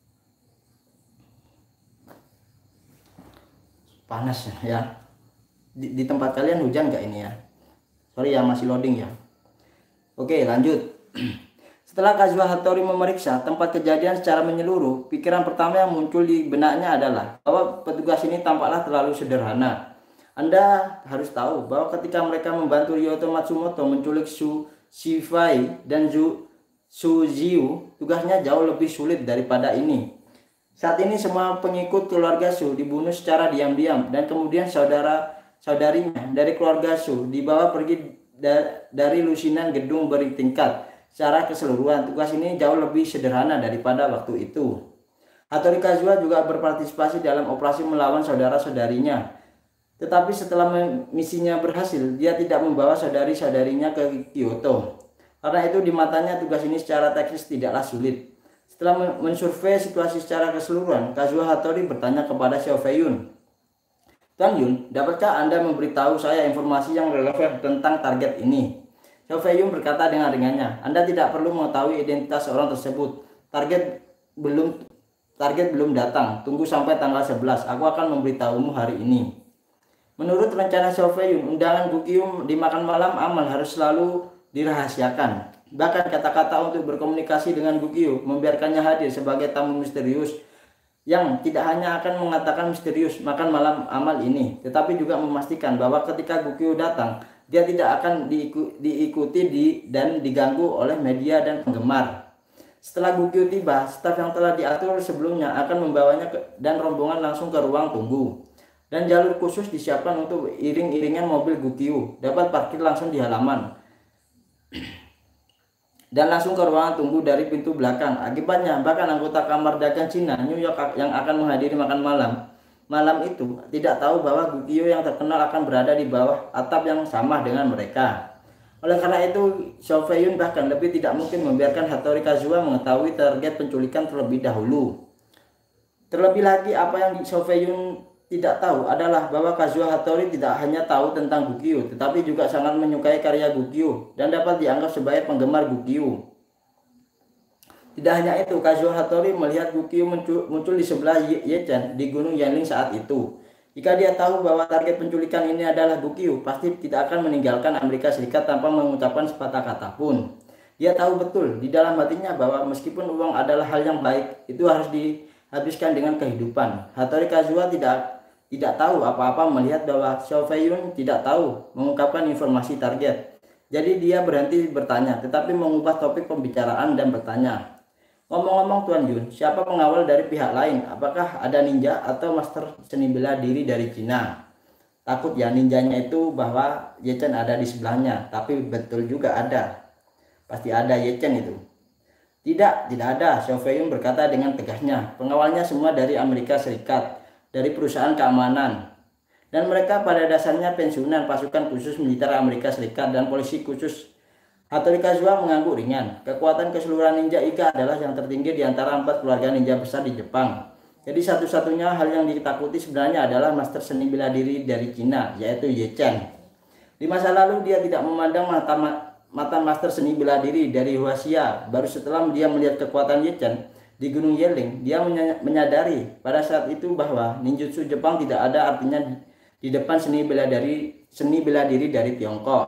Panas ya. Di tempat kalian hujan nggak ini ya? Sorry ya, masih loading ya. Oke, lanjut. Setelah Kazuo Hattori memeriksa tempat kejadian secara menyeluruh, pikiran pertama yang muncul di benaknya adalah bahwa petugas ini tampaklah terlalu sederhana. Anda harus tahu bahwa ketika mereka membantu Ryoto Matsumoto menculik Su Shifai dan Su Ziu, tugasnya jauh lebih sulit daripada ini. Saat ini semua pengikut keluarga Su dibunuh secara diam-diam dan kemudian saudara-saudarinya dari keluarga Su dibawa pergi dari lusinan gedung bertingkat. Secara keseluruhan, tugas ini jauh lebih sederhana daripada waktu itu. Hattori Kazuha juga berpartisipasi dalam operasi melawan saudara-saudarinya. Tetapi setelah misinya berhasil, dia tidak membawa saudari-saudarinya ke Kyoto. Karena itu di matanya tugas ini secara teknis tidaklah sulit. Setelah mensurvei situasi secara keseluruhan, Kazuo Hattori bertanya kepada Xiao Feiyun, Tuan Yun, dapatkah Anda memberitahu saya informasi yang relevan tentang target ini? Xiao Feiyun berkata dengan ringannya, Anda tidak perlu mengetahui identitas orang tersebut. Target belum datang. Tunggu sampai tanggal 11. Aku akan memberitahumu hari ini. Menurut rencana Xiao Feiyun, undangan Gukyu di makan malam amal harus selalu dirahasiakan. Bahkan kata-kata untuk berkomunikasi dengan Gukyu membiarkannya hadir sebagai tamu misterius yang tidak hanya akan mengatakan misterius makan malam amal ini, tetapi juga memastikan bahwa ketika Gukyu datang, dia tidak akan diikuti dan diganggu oleh media dan penggemar. Setelah Gukyu tiba, staf yang telah diatur sebelumnya akan membawanya dan rombongan langsung ke ruang tunggu. Dan jalur khusus disiapkan untuk iring-iringan mobil Gukyu dapat parkir langsung di halaman dan langsung ke ruangan tunggu dari pintu belakang. Akibatnya bahkan anggota kamar dagang Cina New York yang akan menghadiri makan malam itu tidak tahu bahwa Gukyu yang terkenal akan berada di bawah atap yang sama dengan mereka. Oleh karena itu, Xiao Feiyun bahkan lebih tidak mungkin membiarkan Hattori Kazuha mengetahui target penculikan terlebih dahulu. Terlebih lagi, apa yang Xiao Feiyun tidak tahu adalah bahwa Kazuo Hattori tidak hanya tahu tentang Gukyu, tetapi juga sangat menyukai karya Gukyu dan dapat dianggap sebagai penggemar Gukyu. Tidak hanya itu, Kazuo Hattori melihat Gukyu muncul di sebelah Ye Chen di Gunung Yanling saat itu. Jika dia tahu bahwa target penculikan ini adalah Gukyu, pasti tidak akan meninggalkan Amerika Serikat tanpa mengucapkan sepatah kata pun. Dia tahu betul di dalam hatinya bahwa meskipun uang adalah hal yang baik, itu harus dihabiskan dengan kehidupan. Hattori Kazuha tidak tahu apa-apa melihat bahwa Xiao Feiyun tidak tahu mengungkapkan informasi target. Jadi dia berhenti bertanya, tetapi mengubah topik pembicaraan dan bertanya, ngomong-ngomong Tuan Yun, siapa pengawal dari pihak lain? Apakah ada ninja atau master seni bela diri dari Cina? Takut ya ninjanya itu bahwa Ye Chen ada di sebelahnya, tapi betul juga ada. Pasti ada Ye Chen itu. Tidak ada, Xiao Feiyun berkata dengan tegasnya. Pengawalnya semua dari Amerika Serikat, dari perusahaan keamanan. Dan mereka pada dasarnya pensiunan pasukan khusus militer Amerika Serikat dan polisi khusus. Hattori Kazuha mengangguk ringan. Kekuatan keseluruhan ninja Iga adalah yang tertinggi di antara 4 keluarga ninja besar di Jepang. Jadi satu-satunya hal yang ditakuti sebenarnya adalah master seni bela diri dari Cina, yaitu Ye Chen. Di masa lalu dia tidak memandang mata master seni bela diri dari Huaxia. Baru setelah dia melihat kekuatan Ye Chen di Gunung Yanling, dia menyadari pada saat itu bahwa ninjutsu Jepang tidak ada artinya di depan seni bela diri dari Tiongkok.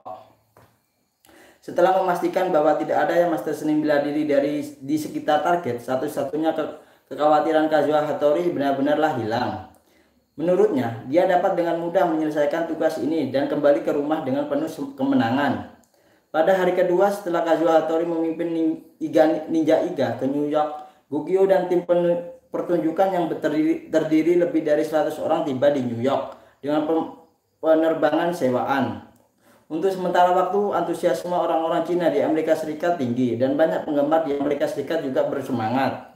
Setelah memastikan bahwa tidak ada yang master seni bela diri di sekitar target, satu-satunya kekhawatiran Kazuo Hattori benar-benarlah hilang. Menurutnya, dia dapat dengan mudah menyelesaikan tugas ini dan kembali ke rumah dengan penuh kemenangan. Pada hari kedua setelah Kazuo Hattori memimpin Ninja Iga ke New York, Gukyu dan tim pertunjukan yang terdiri lebih dari 100 orang tiba di New York dengan penerbangan sewaan. Untuk sementara waktu, antusiasme orang-orang Cina di Amerika Serikat tinggi dan banyak penggemar di Amerika Serikat juga bersemangat.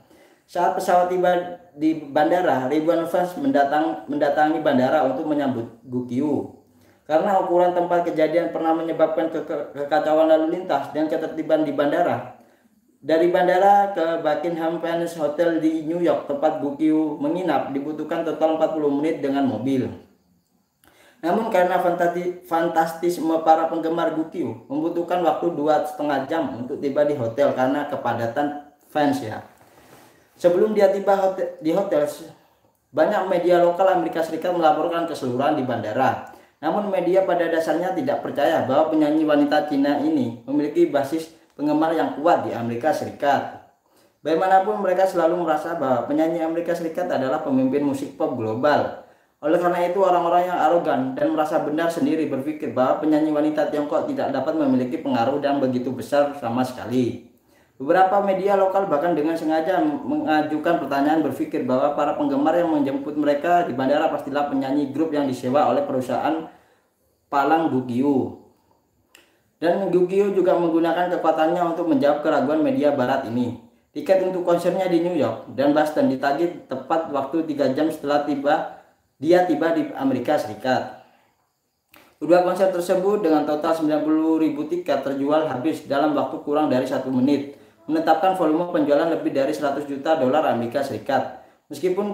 Saat pesawat tiba di bandara, ribuan fans mendatangi bandara untuk menyambut Gukyu. Karena ukuran tempat kejadian pernah menyebabkan kekacauan lalu lintas dan ketertiban di bandara. Dari bandara ke Buckingham Palace Hotel di New York, tempat Gukyu menginap, dibutuhkan total 40 menit dengan mobil. Namun karena fantastisme para penggemar Gukyu, membutuhkan waktu 2,5 jam untuk tiba di hotel karena kepadatan fans ya. Sebelum dia tiba di hotel, banyak media lokal Amerika Serikat melaporkan keseluruhan di bandara. Namun media pada dasarnya tidak percaya bahwa penyanyi wanita Cina ini memiliki basis penggemar yang kuat di Amerika Serikat. Bagaimanapun mereka selalu merasa bahwa penyanyi Amerika Serikat adalah pemimpin musik pop global. Oleh karena itu orang-orang yang arogan dan merasa benar sendiri berpikir bahwa penyanyi wanita Tiongkok tidak dapat memiliki pengaruh dan begitu besar sama sekali. Beberapa media lokal bahkan dengan sengaja mengajukan pertanyaan berpikir bahwa para penggemar yang menjemput mereka di bandara pastilah penyanyi grup yang disewa oleh perusahaan Palang Gukyu. Dan Gukyu juga menggunakan kekuatannya untuk menjawab keraguan media barat ini. Tiket untuk konsernya di New York dan Boston ditagih tepat waktu 3 jam setelah dia tiba di Amerika Serikat. Kedua konser tersebut dengan total 90.000 tiket terjual habis dalam waktu kurang dari 1 menit. Menetapkan volume penjualan lebih dari 100 juta dolar Amerika Serikat. Meskipun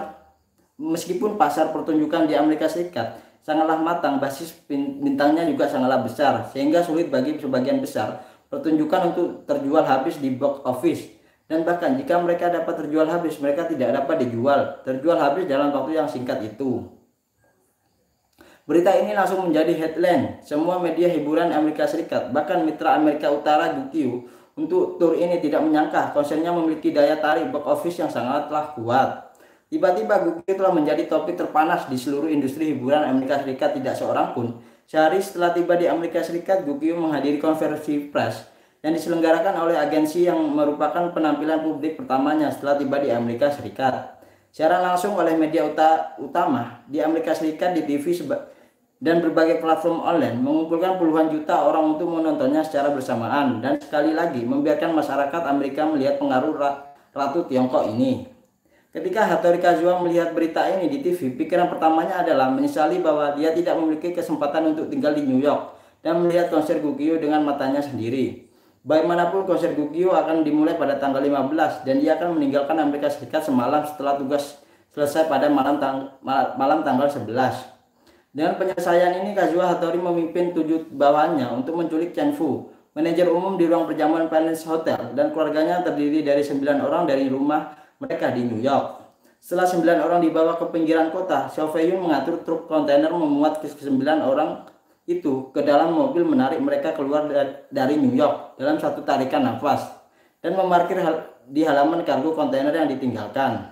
pasar pertunjukan di Amerika Serikat sangatlah matang, basis bintangnya juga sangatlah besar, sehingga sulit bagi sebagian besar pertunjukan untuk terjual habis di box office. Dan bahkan jika mereka dapat terjual habis, mereka tidak dapat terjual habis dalam waktu yang singkat itu. Berita ini langsung menjadi headline semua media hiburan Amerika Serikat, bahkan mitra Amerika Utara Gukyu untuk tur ini tidak menyangka konsernya memiliki daya tarik box office yang sangatlah kuat. Tiba-tiba Gukyu telah menjadi topik terpanas di seluruh industri hiburan Amerika Serikat. Tidak seorang pun. Sehari setelah tiba di Amerika Serikat, Gukyu menghadiri konferensi pers yang diselenggarakan oleh agensi yang merupakan penampilan publik pertamanya setelah tiba di Amerika Serikat. Siaran langsung oleh media utama di Amerika Serikat di TV dan berbagai platform online mengumpulkan puluhan juta orang untuk menontonnya secara bersamaan dan sekali lagi membiarkan masyarakat Amerika melihat pengaruh Ratu Tiongkok ini. Ketika Hattori Kazuo melihat berita ini di TV, pikiran pertamanya adalah menyesali bahwa dia tidak memiliki kesempatan untuk tinggal di New York dan melihat konser Gukyu dengan matanya sendiri. Bagaimanapun konser Gukyu akan dimulai pada tanggal 15 dan dia akan meninggalkan Amerika Serikat semalam setelah tugas selesai pada malam tanggal 11. Dengan penyelesaian ini, Kazuo Hattori memimpin 7 bawahannya untuk menculik Chen Fu, manajer umum di ruang perjamuan Palace Hotel, dan keluarganya terdiri dari 9 orang dari rumah mereka di New York. Setelah 9 orang dibawa ke pinggiran kota, Xiao Feiyun mengatur truk kontainer memuat ke-9 orang itu ke dalam mobil, menarik mereka keluar dari New York dalam satu tarikan nafas dan memarkir di halaman kargo kontainer yang ditinggalkan.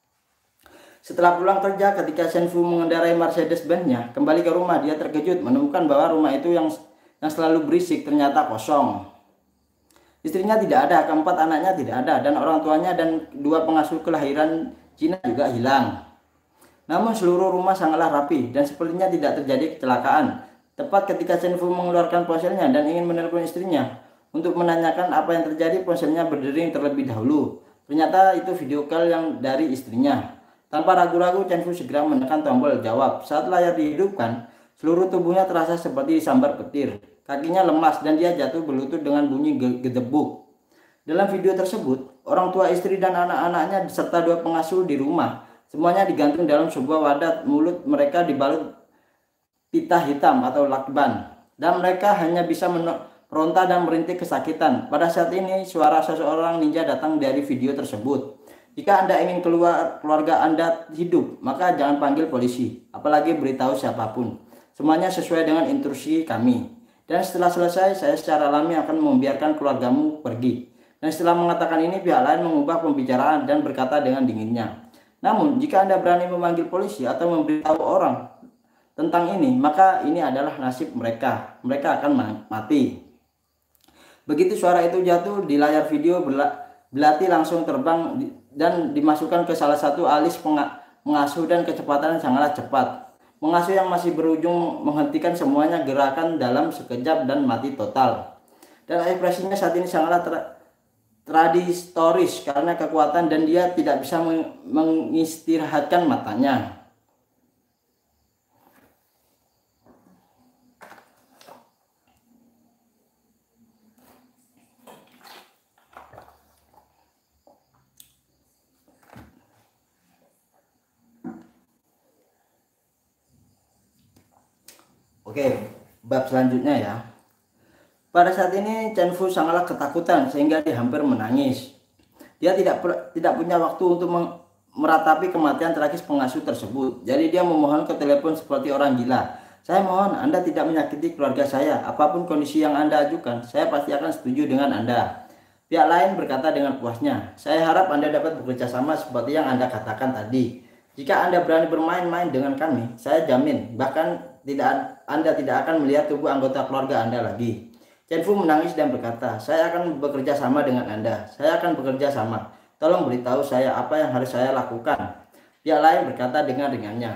Setelah pulang kerja, ketika Chen Fu mengendarai Mercedes-Benz-nya kembali ke rumah, dia terkejut menemukan bahwa rumah itu yang selalu berisik ternyata kosong. Istrinya tidak ada, keempat anaknya tidak ada, dan orang tuanya dan 2 pengasuh kelahiran Cina juga hilang. Namun seluruh rumah sangatlah rapi dan sepertinya tidak terjadi kecelakaan. Tepat ketika Chen Fu mengeluarkan ponselnya dan ingin menelpon istrinya untuk menanyakan apa yang terjadi, ponselnya berdering terlebih dahulu. Ternyata itu video call yang dari istrinya. Tanpa ragu-ragu, Chen Fu segera menekan tombol jawab. Saat layar dihidupkan, seluruh tubuhnya terasa seperti disambar petir. Kakinya lemas dan dia jatuh berlutut dengan bunyi gedebuk. Dalam video tersebut, orang tua istri dan anak-anaknya serta 2 pengasuh di rumah semuanya digantung dalam sebuah wadah. Mulut mereka dibalut pita hitam atau lakban, dan mereka hanya bisa meronta dan merintih kesakitan. Pada saat ini, suara seseorang ninja datang dari video tersebut. Jika Anda ingin keluarga Anda hidup, maka jangan panggil polisi, apalagi beritahu siapapun. Semuanya sesuai dengan instruksi kami. Dan setelah selesai, saya secara alami akan membiarkan keluargamu pergi. Dan setelah mengatakan ini, pihak lain mengubah pembicaraan dan berkata dengan dinginnya, namun jika Anda berani memanggil polisi atau memberitahu orang tentang ini, maka ini adalah nasib mereka. Mereka akan mati. Begitu suara itu jatuh di layar video, belati langsung terbang dan dimasukkan ke salah satu alis pengasuh dan kecepatan sangatlah cepat. Pengasuh yang masih berujung menghentikan semuanya gerakan dalam sekejap dan mati total. Dan ekspresinya saat ini sangatlah tradistoris karena kekuatan dan dia tidak bisa mengistirahatkan matanya. Oke, bab selanjutnya ya. Pada saat ini Chen Fu sangatlah ketakutan sehingga dia hampir menangis. Dia tidak punya waktu untuk meratapi kematian tragis pengasuh tersebut. Jadi dia memohon ke telepon seperti orang gila. Saya mohon Anda tidak menyakiti keluarga saya. Apapun kondisi yang Anda ajukan, saya pasti akan setuju dengan Anda. Pihak lain berkata dengan puasnya, saya harap Anda dapat bekerja sama seperti yang Anda katakan tadi. Jika Anda berani bermain-main dengan kami, saya jamin bahkan Anda tidak akan melihat tubuh anggota keluarga Anda lagi. Chen Fu menangis dan berkata, saya akan bekerja sama dengan Anda. Saya akan bekerja sama. Tolong beritahu saya apa yang harus saya lakukan. Pihak lain berkata dengan ringannya,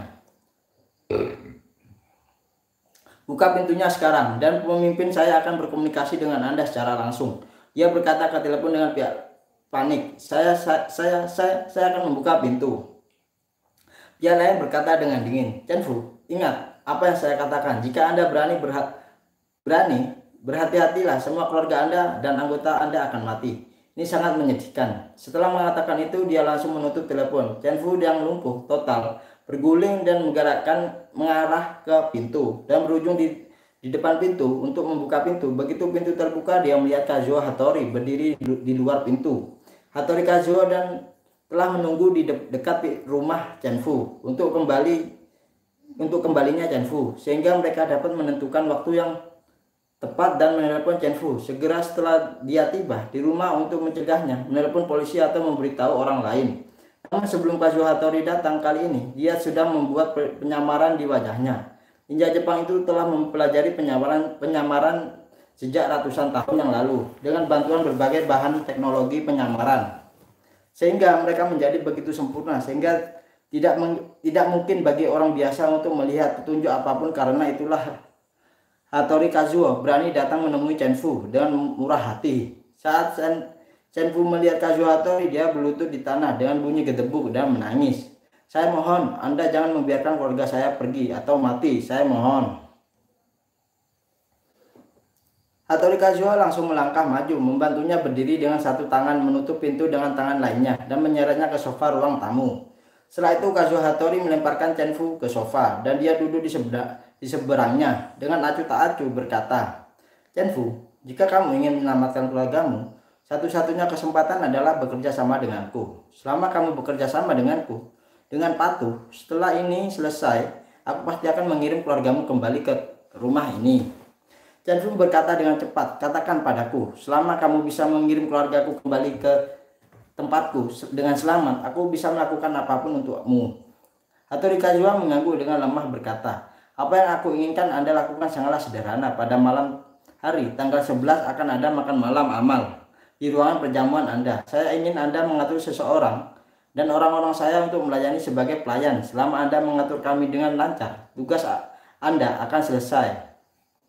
buka pintunya sekarang dan pemimpin saya akan berkomunikasi dengan Anda secara langsung. Dia berkata ke telepon dengan pihak panik, saya akan membuka pintu. Pihak lain berkata dengan dingin, Chen Fu, ingat apa yang saya katakan. Jika Anda berani berhati-hatilah, semua keluarga Anda dan anggota Anda akan mati. Ini sangat menyedihkan. Setelah mengatakan itu, dia langsung menutup telepon. Chen Fu yang lumpuh total berguling dan mengarah ke pintu dan berujung di depan pintu untuk membuka pintu. Begitu pintu terbuka, dia melihat Kazuo Hattori berdiri di luar pintu. Hattori Kazuo dan telah menunggu di dekat rumah Chen Fu untuk kembalinya Chen Fu, sehingga mereka dapat menentukan waktu yang tepat dan menelepon Chen Fu segera setelah dia tiba di rumah untuk mencegahnya menelepon polisi atau memberitahu orang lain. Namun sebelum Kazuo Hattori datang kali ini, dia sudah membuat penyamaran di wajahnya. Ninja Jepang itu telah mempelajari penyamaran sejak ratusan tahun yang lalu dengan bantuan berbagai bahan teknologi penyamaran, sehingga mereka menjadi begitu sempurna sehingga tidak mungkin bagi orang biasa untuk melihat petunjuk apapun. Karena itulah Hattori Kazuo berani datang menemui Chen Fu dengan murah hati. Saat Chen Fu melihat Kazuo Hattori, dia berlutut di tanah dengan bunyi gedebuk dan menangis. Saya mohon Anda jangan membiarkan keluarga saya pergi atau mati, saya mohon. Hattori Kazuo langsung melangkah maju, membantunya berdiri dengan satu tangan, menutup pintu dengan tangan lainnya, dan menyeretnya ke sofa ruang tamu. Setelah itu Kazuo Hattori melemparkan Chen Fu ke sofa, dan dia duduk di seberangnya dengan acuh tak acuh berkata, Chen Fu, jika kamu ingin menyelamatkan keluargamu, satu-satunya kesempatan adalah bekerja sama denganku. Selama kamu bekerja sama denganku, dengan patuh, setelah ini selesai, aku pasti akan mengirim keluargamu kembali ke rumah ini. Chen Fu berkata dengan cepat, katakan padaku, selama kamu bisa mengirim keluargaku kembali ke tempatku dengan selamat, aku bisa melakukan apapun untukmu. Hattori Kazuo mengangguk dengan lemah berkata, apa yang aku inginkan Anda lakukan sangatlah sederhana. Pada malam hari tanggal 11 akan ada makan malam amal di ruangan perjamuan Anda. Saya ingin Anda mengatur seseorang dan orang-orang saya untuk melayani sebagai pelayan. Selama Anda mengatur kami dengan lancar, tugas Anda akan selesai.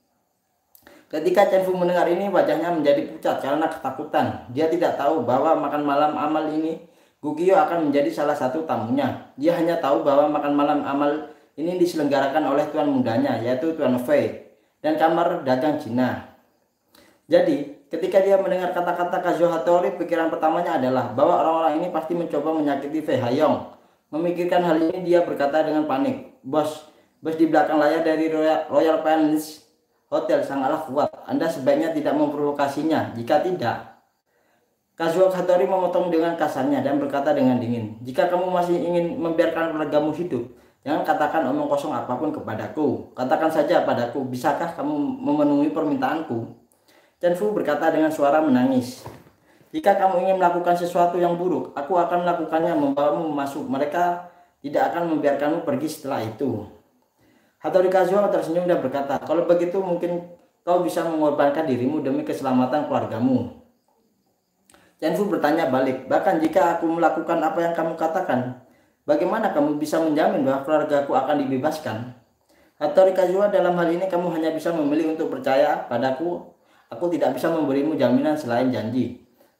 Ketika Chen Fu mendengar ini, wajahnya menjadi pucat karena ketakutan. Dia tidak tahu bahwa makan malam amal ini Gugio akan menjadi salah satu tamunya. Dia hanya tahu bahwa makan malam amal ini diselenggarakan oleh tuan mudanya, yaitu Tuan Fei, dan kamar dagang Cina. Jadi, ketika dia mendengar kata-kata Kazuo Hattori, pikiran pertamanya adalah bahwa orang-orang ini pasti mencoba menyakiti Fei Haiyong. Memikirkan hal ini, dia berkata dengan panik, Bos di belakang layar dari Royal Palace Hotel sangatlah kuat. Anda sebaiknya tidak memprovokasinya. Jika tidak, Kazuo Hattori memotong dengan kasarnya dan berkata dengan dingin, jika kamu masih ingin membiarkan keluargamu hidup, jangan katakan omong kosong apapun kepadaku. Katakan saja padaku, bisakah kamu memenuhi permintaanku? Chen Fu berkata dengan suara menangis, jika kamu ingin melakukan sesuatu yang buruk, aku akan melakukannya, membawamu masuk. Mereka tidak akan membiarkanmu pergi setelah itu. Hattori Kazuo tersenyum dan berkata, kalau begitu mungkin kau bisa mengorbankan dirimu demi keselamatan keluargamu. Chen Fu bertanya balik, bahkan jika aku melakukan apa yang kamu katakan, bagaimana kamu bisa menjamin bahwa keluargaku akan dibebaskan? Hattori Kazuo, dalam hal ini kamu hanya bisa memilih untuk percaya padaku. Aku tidak bisa memberimu jaminan selain janji.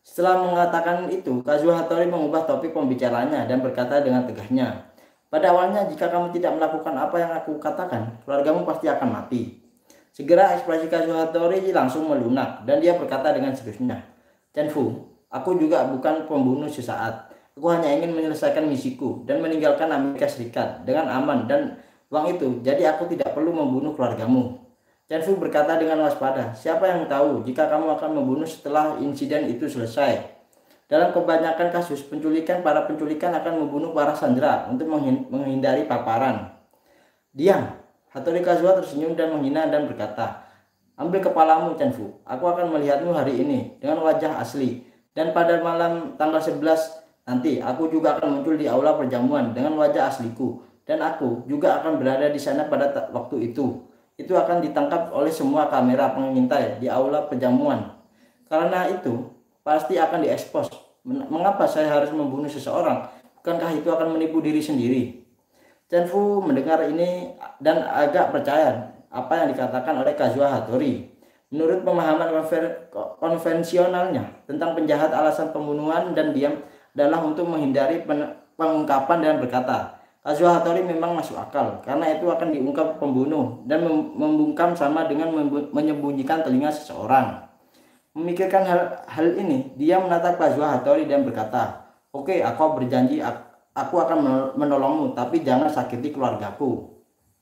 Setelah mengatakan itu, Kazuo Hattori mengubah topik pembicaraannya dan berkata dengan tegasnya, pada awalnya jika kamu tidak melakukan apa yang aku katakan, keluargamu pasti akan mati. Segera ekspresi Kazuo Hattori langsung melunak dan dia berkata dengan seriusnya, Chen-Fu, aku juga bukan pembunuh sesaat. Aku hanya ingin menyelesaikan misiku dan meninggalkan Amerika Serikat dengan aman dan uang itu, jadi aku tidak perlu membunuh keluargamu. Chen-Fu berkata dengan waspada, siapa yang tahu jika kamu akan membunuh setelah insiden itu selesai. Dalam kebanyakan kasus penculikan, para penculikan akan membunuh para sandera untuk menghindari paparan. Diam. Hattori Kazuo tersenyum dan menghina dan berkata, ambil kepalamu Chen-Fu, aku akan melihatmu hari ini dengan wajah asli. Dan pada malam tanggal 11 nanti aku juga akan muncul di aula perjamuan dengan wajah asliku. Dan aku juga akan berada di sana pada waktu itu. Itu akan ditangkap oleh semua kamera pengintai di aula perjamuan. Karena itu pasti akan diekspos. Mengapa saya harus membunuh seseorang? Bukankah itu akan menipu diri sendiri? Chen-Fu mendengar ini dan agak percaya apa yang dikatakan oleh Kazuo Hattori. Menurut pemahaman konvensionalnya tentang penjahat alasan pembunuhan dan diam adalah untuk menghindari pengungkapan dan berkata, Kazuo Hattori memang masuk akal karena itu akan diungkap pembunuh dan membungkam sama dengan menyembunyikan telinga seseorang. Memikirkan hal ini, dia menatap Kazuo Hattori dan berkata, oke, aku berjanji aku akan menolongmu, tapi jangan sakiti keluargaku.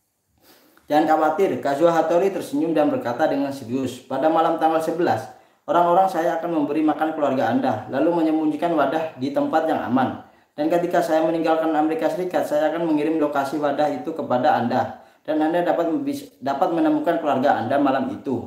Jangan khawatir, Kazuo Hattori tersenyum dan berkata dengan serius, pada malam tanggal 11, orang-orang saya akan memberi makan keluarga Anda, lalu menyembunyikan wadah di tempat yang aman. Dan ketika saya meninggalkan Amerika Serikat, saya akan mengirim lokasi wadah itu kepada Anda. Dan Anda dapat menemukan keluarga Anda malam itu.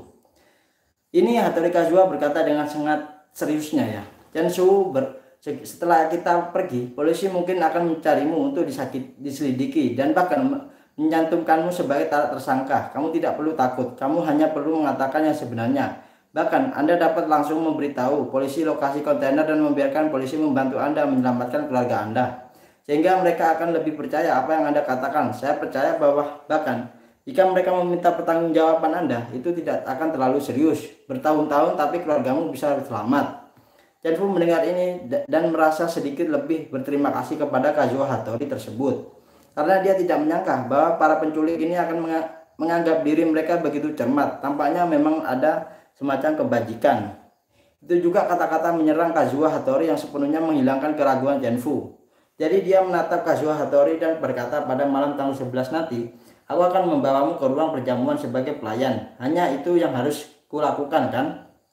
Ini Hattori Kazuo berkata dengan sangat seriusnya ya. Chen-Fu setelah kita pergi, polisi mungkin akan mencarimu untuk diselidiki dan bahkan menyantumkanmu sebagai tersangka. Kamu tidak perlu takut, kamu hanya perlu mengatakan yang sebenarnya. Bahkan Anda dapat langsung memberitahu polisi lokasi kontainer dan membiarkan polisi membantu Anda menyelamatkan keluarga Anda. Sehingga mereka akan lebih percaya apa yang Anda katakan. Saya percaya bahwa bahkan jika mereka meminta pertanggungjawaban Anda, itu tidak akan terlalu serius. Bertahun-tahun tapi keluargamu bisa selamat. Chen-Fu mendengar ini dan merasa sedikit lebih berterima kasih kepada Kazuo Hattori tersebut. Karena dia tidak menyangka bahwa para penculik ini akan menganggap diri mereka begitu cermat. Tampaknya memang ada semacam kebajikan. Itu juga kata-kata menyerang Kazuo Hattori yang sepenuhnya menghilangkan keraguan Chen-Fu. Jadi dia menatap Kazuo Hattori dan berkata pada malam tanggal 11 nanti, aku akan membawamu ke ruang perjamuan sebagai pelayan. Hanya itu yang harus kulakukan kan?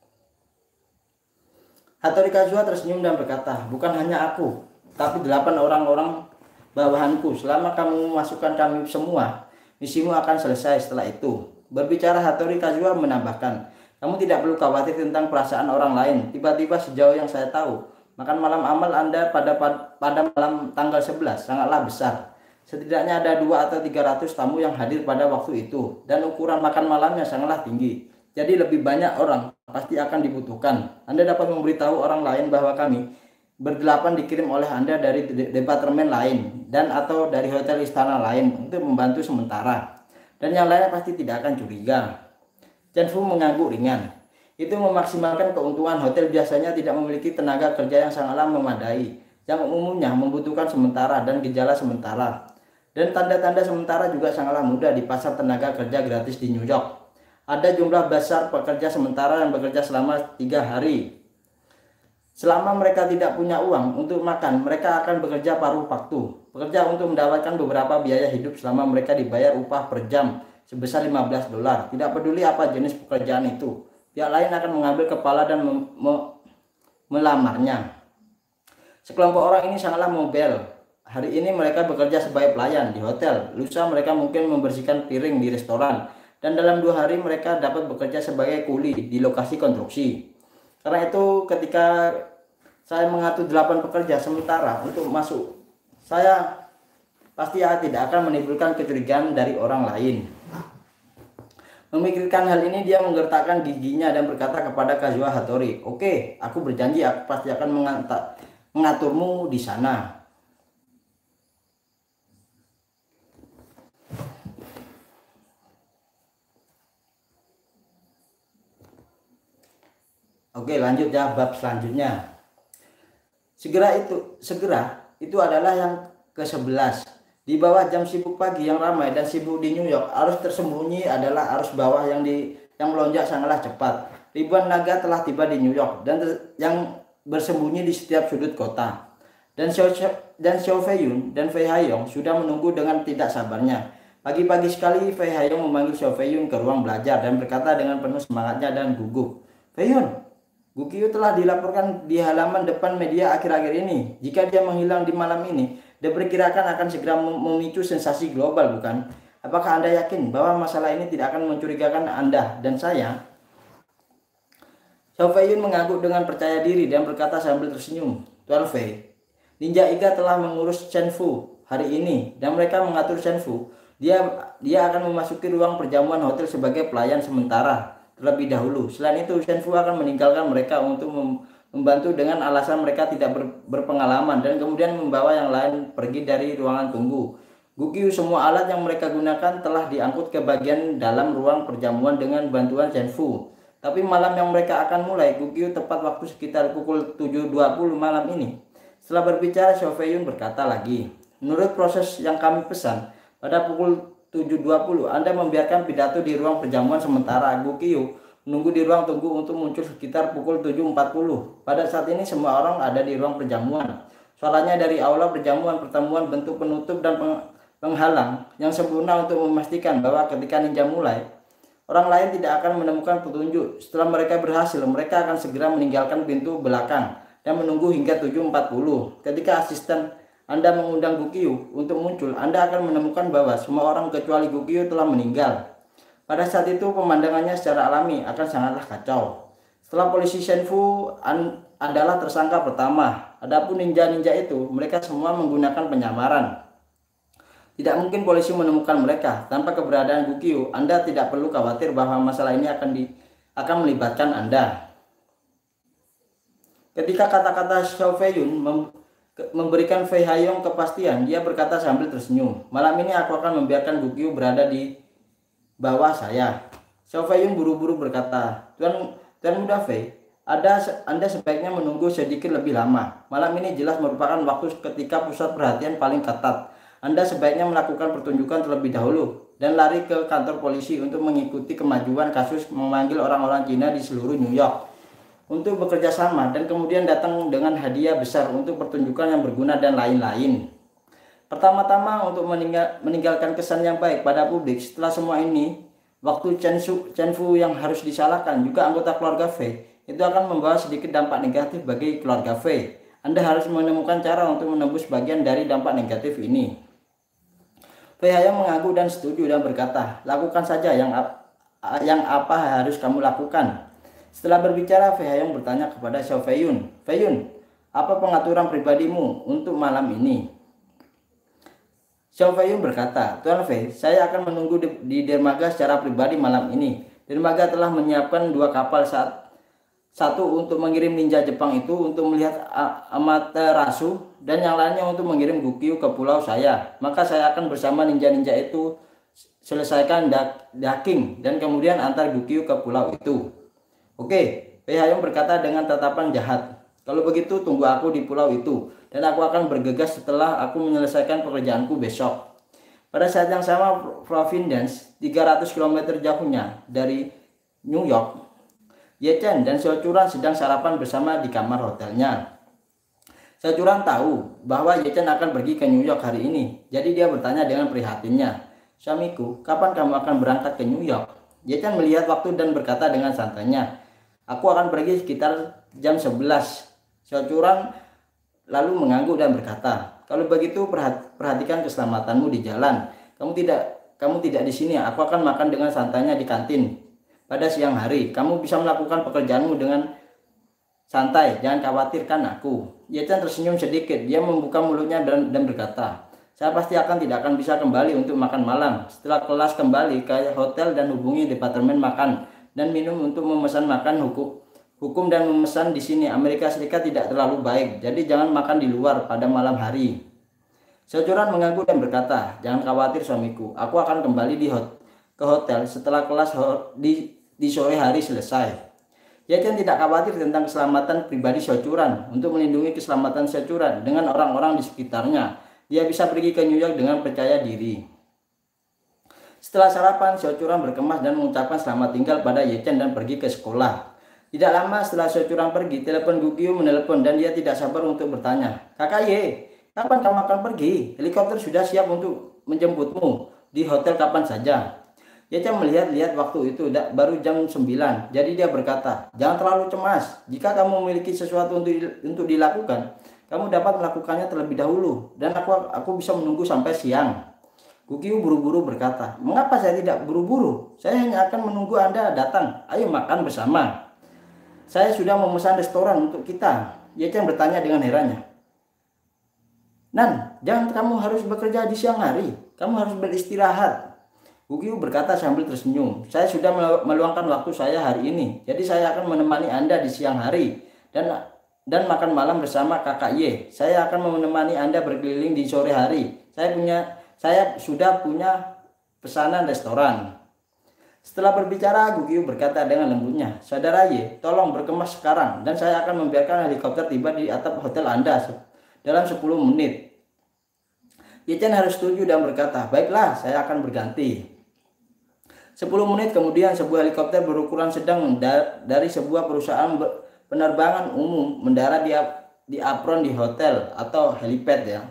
Hattori Kazuo tersenyum dan berkata, bukan hanya aku, tapi 8 orang-orang bawahanku. Selama kamu memasukkan kami semua, misimu akan selesai setelah itu. Berbicara Hattori Kazuo menambahkan, kamu tidak perlu khawatir tentang perasaan orang lain. Tiba-tiba sejauh yang saya tahu, makan malam amal Anda pada malam tanggal 11 sangatlah besar. Setidaknya ada 2 atau 300 tamu yang hadir pada waktu itu. Dan ukuran makan malamnya sangatlah tinggi. Jadi lebih banyak orang pasti akan dibutuhkan. Anda dapat memberitahu orang lain bahwa kami berdelapan dikirim oleh Anda dari departemen lain dan atau dari hotel istana lain untuk membantu sementara. Dan yang lainnya pasti tidak akan curiga. Chen-Fu mengangguk ringan. Itu memaksimalkan keuntungan. Hotel biasanya tidak memiliki tenaga kerja yang sangatlah memadai, yang umumnya membutuhkan sementara dan gejala sementara. Dan tanda-tanda sementara juga sangatlah mudah di pasar tenaga kerja gratis di New York. Ada jumlah besar pekerja sementara yang bekerja selama 3 hari. Selama mereka tidak punya uang untuk makan, mereka akan bekerja paruh waktu. Bekerja untuk mendapatkan beberapa biaya hidup selama mereka dibayar upah per jam sebesar $15. Tidak peduli apa jenis pekerjaan itu. Pihak lain akan mengambil kepala dan melamarnya. Sekelompok orang ini sangatlah mobil. Hari ini mereka bekerja sebagai pelayan di hotel. Lusa mereka mungkin membersihkan piring di restoran. Dan dalam 2 hari mereka dapat bekerja sebagai kuli di lokasi konstruksi. Karena itu ketika saya mengatur 8 pekerja sementara untuk masuk, saya pasti tidak akan menimbulkan kecurigaan dari orang lain. Memikirkan hal ini, dia menggertakkan giginya dan berkata kepada Kazuo Hattori, oke, aku berjanji aku pasti akan mengaturmu di sana. Oke, lanjut ya bab selanjutnya. Segera itu adalah yang ke-11. Di bawah jam sibuk pagi yang ramai dan sibuk di New York, arus tersembunyi adalah arus bawah yang melonjak sangatlah cepat. Ribuan naga telah tiba di New York yang bersembunyi di setiap sudut kota. Dan Xiao Feiyun dan Fei Haiyong sudah menunggu dengan tidak sabarnya. Pagi-pagi sekali Fei Haiyong memanggil Xiao Feiyun ke ruang belajar dan berkata dengan penuh semangatnya dan gugup, "Feiyun, Gu Qiu telah dilaporkan di halaman depan media akhir-akhir ini. Jika dia menghilang di malam ini, diperkirakan akan segera memicu sensasi global, bukan? Apakah Anda yakin bahwa masalah ini tidak akan mencurigakan Anda dan saya?" Xiao Feiyun mengangguk dengan percaya diri dan berkata sambil tersenyum, "Tuan Fei, Ninja Iga telah mengurus Chen Fu hari ini dan mereka mengatur Chen Fu. Dia akan memasuki ruang perjamuan hotel sebagai pelayan sementara terlebih dahulu. Selain itu, Chen Fu akan meninggalkan mereka untuk membantu dengan alasan mereka tidak berpengalaman dan kemudian membawa yang lain pergi dari ruangan tunggu. Gu Qiu, semua alat yang mereka gunakan telah diangkut ke bagian dalam ruang perjamuan dengan bantuan Chen Fu. Tapi malam yang mereka akan mulai, Gu Qiu tepat waktu sekitar pukul 7.20 malam ini." Setelah berbicara, Xiao Feiyun berkata lagi, "Menurut proses yang kami pesan, pada pukul 7.20 Anda membiarkan pidato di ruang perjamuan sementara. Gu Qiu menunggu di ruang tunggu untuk muncul sekitar pukul 7.40. Pada saat ini semua orang ada di ruang perjamuan. Suaranya dari aula perjamuan pertemuan bentuk penutup dan penghalang yang sempurna untuk memastikan bahwa ketika ninja mulai, orang lain tidak akan menemukan petunjuk. Setelah mereka berhasil, mereka akan segera meninggalkan pintu belakang dan menunggu hingga 7.40. Ketika asisten Anda mengundang Gu Qiu untuk muncul, Anda akan menemukan bahwa semua orang kecuali Gu Qiu telah meninggal. Pada saat itu pemandangannya secara alami akan sangatlah kacau. Setelah polisi Chen Fu adalah tersangka pertama. Adapun ninja-ninja itu, mereka semua menggunakan penyamaran. Tidak mungkin polisi menemukan mereka. Tanpa keberadaan Gu Qiu, Anda tidak perlu khawatir bahwa masalah ini akan melibatkan Anda." Ketika kata-kata Xiao Feiyun memberikan Fei Haiyong kepastian, dia berkata sambil tersenyum, "Malam ini aku akan membiarkan Gu Qiu berada di bawah saya." Xiao Feiyun buru-buru berkata, Tuan Muda Fei, Anda sebaiknya menunggu sedikit lebih lama. Malam ini jelas merupakan waktu ketika pusat perhatian paling ketat. Anda sebaiknya melakukan pertunjukan terlebih dahulu dan lari ke kantor polisi untuk mengikuti kemajuan kasus memanggil orang-orang Cina di seluruh New York untuk bekerja sama dan kemudian datang dengan hadiah besar untuk pertunjukan yang berguna dan lain-lain. Pertama-tama untuk meninggalkan kesan yang baik pada publik. Setelah semua ini, waktu Chen Fu yang harus disalahkan juga anggota keluarga Fei, itu akan membawa sedikit dampak negatif bagi keluarga Fei. Anda harus menemukan cara untuk menembus bagian dari dampak negatif ini. Fei Haiyong mengangguk dan setuju dan berkata, "Lakukan saja yang apa harus kamu lakukan." Setelah berbicara, Fei Haiyong bertanya kepada Xiao Feiyun, "Feiyun, apa pengaturan pribadimu untuk malam ini?" Xiao Feiyun berkata, "Tuan Fei, saya akan menunggu di dermaga secara pribadi malam ini. Dermaga telah menyiapkan 2 kapal, satu untuk mengirim ninja Jepang itu untuk melihat Amaterasu dan yang lainnya untuk mengirim Gu Qiu ke pulau saya. Maka saya akan bersama ninja-ninja itu selesaikan docking dan kemudian antar Gu Qiu ke pulau itu." "Oke," Fei Haiyong berkata dengan tatapan jahat. "Kalau begitu tunggu aku di pulau itu dan aku akan bergegas setelah aku menyelesaikan pekerjaanku besok." Pada saat yang sama, Providence, 300 km jauhnya dari New York, Ye Chen dan Xiao Churan sedang sarapan bersama di kamar hotelnya. Xiao Churan tahu bahwa Ye Chen akan pergi ke New York hari ini, jadi dia bertanya dengan prihatinnya, "Suamiku, kapan kamu akan berangkat ke New York?" Ye Chen melihat waktu dan berkata dengan santainya, "Aku akan pergi sekitar jam 11. Xiao Churan lalu mengangguk dan berkata, "Kalau begitu perhatikan keselamatanmu di jalan. Kamu tidak di sini. Aku akan makan dengan santainya di kantin pada siang hari. Kamu bisa melakukan pekerjaanmu dengan santai. Jangan khawatirkan aku." Ye Chen tersenyum sedikit. Dia membuka mulutnya dan berkata, "Saya pasti tidak akan bisa kembali untuk makan malam. Setelah kelas kembali ke hotel dan hubungi departemen makan dan minum untuk memesan makan. Hukum dan memesan di sini Amerika Serikat tidak terlalu baik, jadi jangan makan di luar pada malam hari." Xiao Churan mengangguk dan berkata, "Jangan khawatir suamiku, aku akan kembali ke hotel setelah kelas di sore hari selesai." Ye Chen tidak khawatir tentang keselamatan pribadi Shouchuran. Untuk melindungi keselamatan Shouchuran dengan orang-orang di sekitarnya, dia bisa pergi ke New York dengan percaya diri. Setelah sarapan, Shouchuran berkemas dan mengucapkan selamat tinggal pada Ye Chen dan pergi ke sekolah. Tidak lama setelah Shouchuran pergi, telepon Gugyu menelpon dan dia tidak sabar untuk bertanya, "Kakak Ye, kapan kamu akan pergi? Helikopter sudah siap untuk menjemputmu di hotel kapan saja." Ye Chen melihat-lihat waktu itu baru jam 9. Jadi dia berkata, "Jangan terlalu cemas. Jika kamu memiliki sesuatu untuk dilakukan, kamu dapat melakukannya terlebih dahulu dan aku bisa menunggu sampai siang." Gugyu buru-buru berkata, "Mengapa saya tidak buru-buru? Saya hanya akan menunggu Anda datang. Ayo makan bersama. Saya sudah memesan restoran untuk kita." Ye Chen bertanya dengan herannya, "Nan, jangan kamu harus bekerja di siang hari. Kamu harus beristirahat." Gugyu berkata sambil tersenyum, "Saya sudah meluangkan waktu saya hari ini. Jadi saya akan menemani Anda di siang hari dan makan malam bersama kakak Ye. Saya akan menemani Anda berkeliling di sore hari. Saya sudah punya pesanan restoran." Setelah berbicara, Gugyu berkata dengan lembutnya, "Saudara Ye, tolong berkemas sekarang dan saya akan membiarkan helikopter tiba di atap hotel Anda dalam 10 menit." Ye Chen harus setuju dan berkata, "Baiklah, saya akan berganti." 10 menit kemudian, sebuah helikopter berukuran sedang dari sebuah perusahaan penerbangan umum mendarat di apron di hotel atau helipad ya.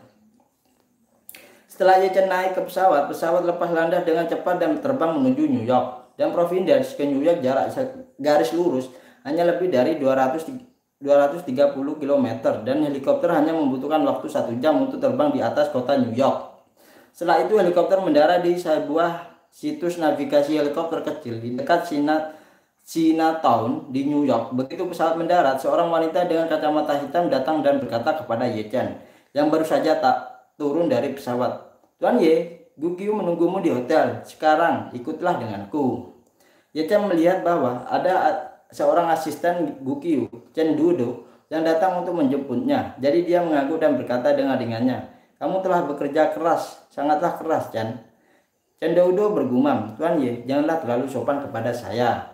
Setelah Ye Chen naik ke pesawat lepas landas dengan cepat dan terbang menuju New York. Dan Providence ke New York jarak garis lurus hanya lebih dari 230 km dan helikopter hanya membutuhkan waktu 1 jam untuk terbang di atas kota New York. Setelah itu helikopter mendarat di sebuah situs navigasi helikopter kecil di dekat Chinatown di New York. Begitu pesawat mendarat, seorang wanita dengan kacamata hitam datang dan berkata kepada Ye Chen yang baru saja turun dari pesawat, "Tuan Ye, Gugyu menunggumu di hotel. Sekarang ikutlah denganku." Ye Chen melihat bahwa ada seorang asisten Gugyu, Chen Dudo, yang datang untuk menjemputnya. Jadi dia mengangguk dan berkata dengan ringannya, "Kamu telah bekerja keras, sangatlah keras, Chen." Chen Dudo bergumam, "Tuan Ye, janganlah terlalu sopan kepada saya."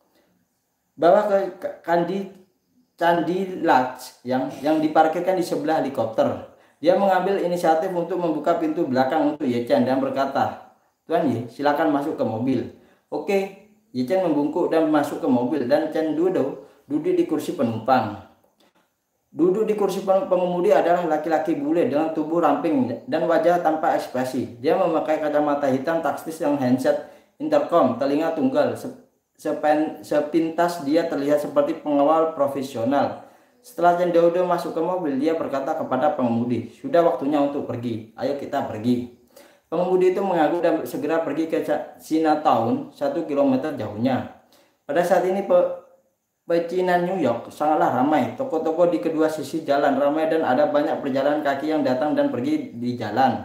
Bawa ke Candi Lodge yang diparkirkan di sebelah helikopter. Dia mengambil inisiatif untuk membuka pintu belakang untuk Ye Chen dan berkata, "Tuan Ye, silakan masuk ke mobil." "Oke." Ye Chen membungkuk dan masuk ke mobil dan Chen Dudo duduk di kursi penumpang. Duduk di kursi pengemudi adalah laki-laki bule dengan tubuh ramping dan wajah tanpa ekspresi. Dia memakai kacamata hitam taktis yang handset intercom telinga tunggal. Sepintas dia terlihat seperti pengawal profesional. Setelah Chen Dudo masuk ke mobil, dia berkata kepada pengemudi, "Sudah waktunya untuk pergi. Ayo kita pergi." Pengemudi itu mengangguk dan segera pergi ke Chinatown, 1 kilometer jauhnya. Pada saat ini pecinan New York sangatlah ramai. Toko-toko di kedua sisi jalan ramai dan ada banyak perjalanan kaki yang datang dan pergi di jalan.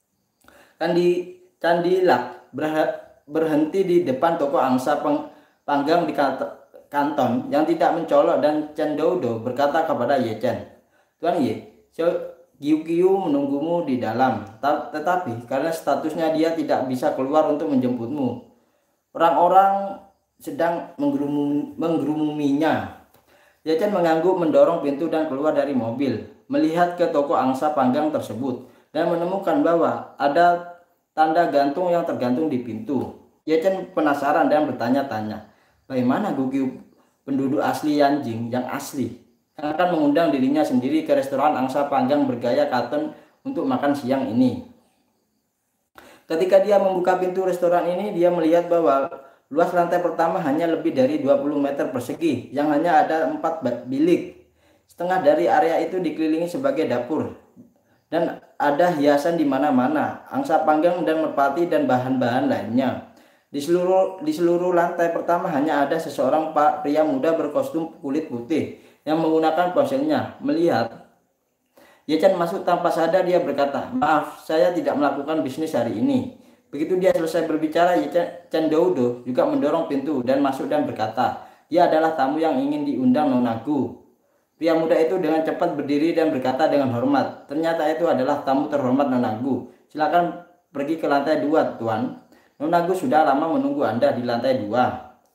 Candi Lodge berhenti di depan toko angsa panggang di kanton yang tidak mencolok dan Chen Dudo berkata kepada Ye Chen, "Tuan Ye, Gugyu menunggumu di dalam, tetapi karena statusnya dia tidak bisa keluar untuk menjemputmu. Orang-orang sedang menggeruminya." Ye Chen mengangguk, mendorong pintu dan keluar dari mobil, melihat ke toko angsa panggang tersebut dan menemukan bahwa ada tanda gantung yang tergantung di pintu. Ye Chen penasaran dan bertanya-tanya, bagaimana Gugyu, penduduk asli Yanjing yang asli, yang akan mengundang dirinya sendiri ke restoran angsa panggang bergaya Canton untuk makan siang ini. Ketika dia membuka pintu restoran ini, dia melihat bahwa luas lantai pertama hanya lebih dari 20 meter persegi, yang hanya ada 4 bilik. Setengah dari area itu dikelilingi sebagai dapur, dan ada hiasan di mana-mana, angsa panggang dan merpati dan bahan-bahan lainnya. Di seluruh lantai pertama hanya ada seseorang pria muda berkostum kulit putih yang menggunakan ponselnya. Melihat Ye Chen masuk tanpa sadar, dia berkata, "Maaf, saya tidak melakukan bisnis hari ini." Begitu dia selesai berbicara, Chen Dudo juga mendorong pintu dan masuk dan berkata, "Dia adalah tamu yang ingin diundang Nona Gu." Pria muda itu dengan cepat berdiri dan berkata dengan hormat, "Ternyata itu adalah tamu terhormat Nona Gu. Silakan pergi ke lantai 2, Tuan. Nona Gu sudah lama menunggu Anda di lantai 2.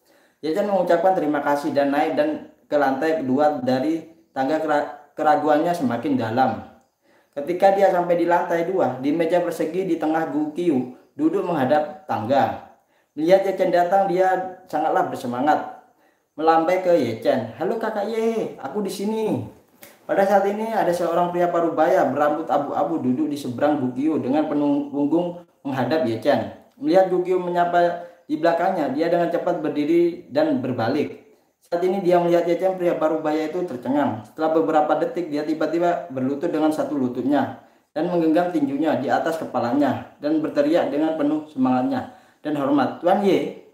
Ye Chen mengucapkan terima kasih dan naik dan ke lantai kedua dari tangga. Keraguannya semakin dalam. Ketika dia sampai di lantai 2, di meja persegi di tengah Gu Qiu duduk menghadap tangga. Melihat Ye Chen datang, dia sangatlah bersemangat. Melambai ke Ye Chen. "Halo kakak Ye, aku di sini." Pada saat ini ada seorang pria parubaya berambut abu-abu duduk di seberang Gu Qiu dengan punggung menghadap Ye Chen. Melihat Gu Qiu menyapa di belakangnya, dia dengan cepat berdiri dan berbalik. Saat ini dia melihat Ye Chen, pria parubaya itu tercengang. Setelah beberapa detik, dia tiba-tiba berlutut dengan satu lututnya dan menggenggam tinjunya di atas kepalanya dan berteriak dengan penuh semangatnya dan hormat, "Tuan Ye."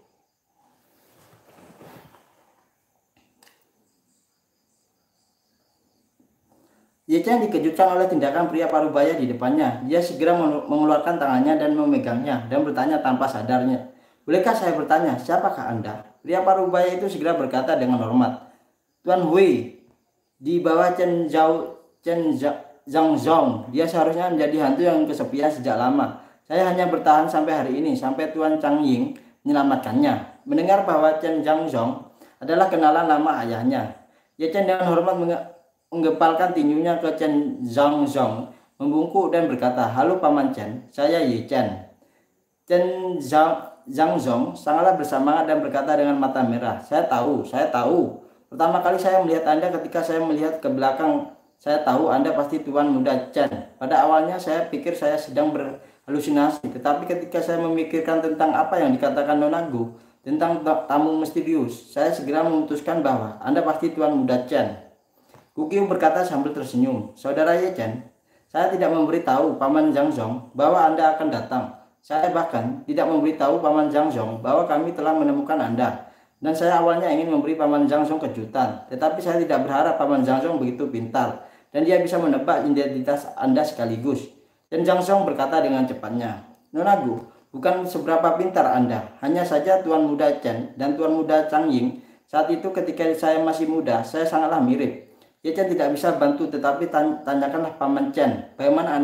Ye Chen dikejutkan oleh tindakan pria parubaya di depannya. Dia segera mengeluarkan tangannya dan memegangnya dan bertanya tanpa sadarnya, "Bolehkah saya bertanya, siapakah Anda?" Pria parubaya itu segera berkata dengan hormat, "Tuan Hui, di bawah Chen Zhangzong. Dia seharusnya menjadi hantu yang kesepian sejak lama. Saya hanya bertahan sampai hari ini, sampai Tuan Chang Ying menyelamatkannya." Mendengar bahwa Chen Zhangzong adalah kenalan lama ayahnya, Ye Chen dengan hormat menggepalkan tinjunya ke Chen Zhangzong, membungkuk dan berkata, "Halo Paman Chen, saya Ye Chen." Chen Zhangzong sangatlah bersemangat dan berkata dengan mata merah, saya tahu. Pertama kali saya melihat Anda ketika saya melihat ke belakang, saya tahu Anda pasti Tuan Muda Chen. Pada awalnya saya pikir saya sedang berhalusinasi, tetapi ketika saya memikirkan tentang apa yang dikatakan Nona Gu tentang tamu misterius, saya segera memutuskan bahwa Anda pasti Tuan Muda Chen. Gu Qiu berkata sambil tersenyum, "Saudara Ye Chen, saya tidak memberitahu Paman Zhangzong bahwa Anda akan datang. Saya bahkan tidak memberitahu Paman Zhangzong bahwa kami telah menemukan Anda. Dan saya awalnya ingin memberi Paman Zhangzong kejutan, tetapi saya tidak berharap Paman Zhangzong begitu pintar dan dia bisa menebak identitas Anda sekaligus." Dan Zhangzong berkata dengan cepatnya, "Nona Gu, bukan seberapa pintar Anda. Hanya saja Tuan Muda Chen dan Tuan Muda Chang Ying saat itu ketika saya masih muda, saya sangatlah mirip. Ye Chen tidak bisa bantu, tetapi tanyakanlah Paman Chen, bagaimana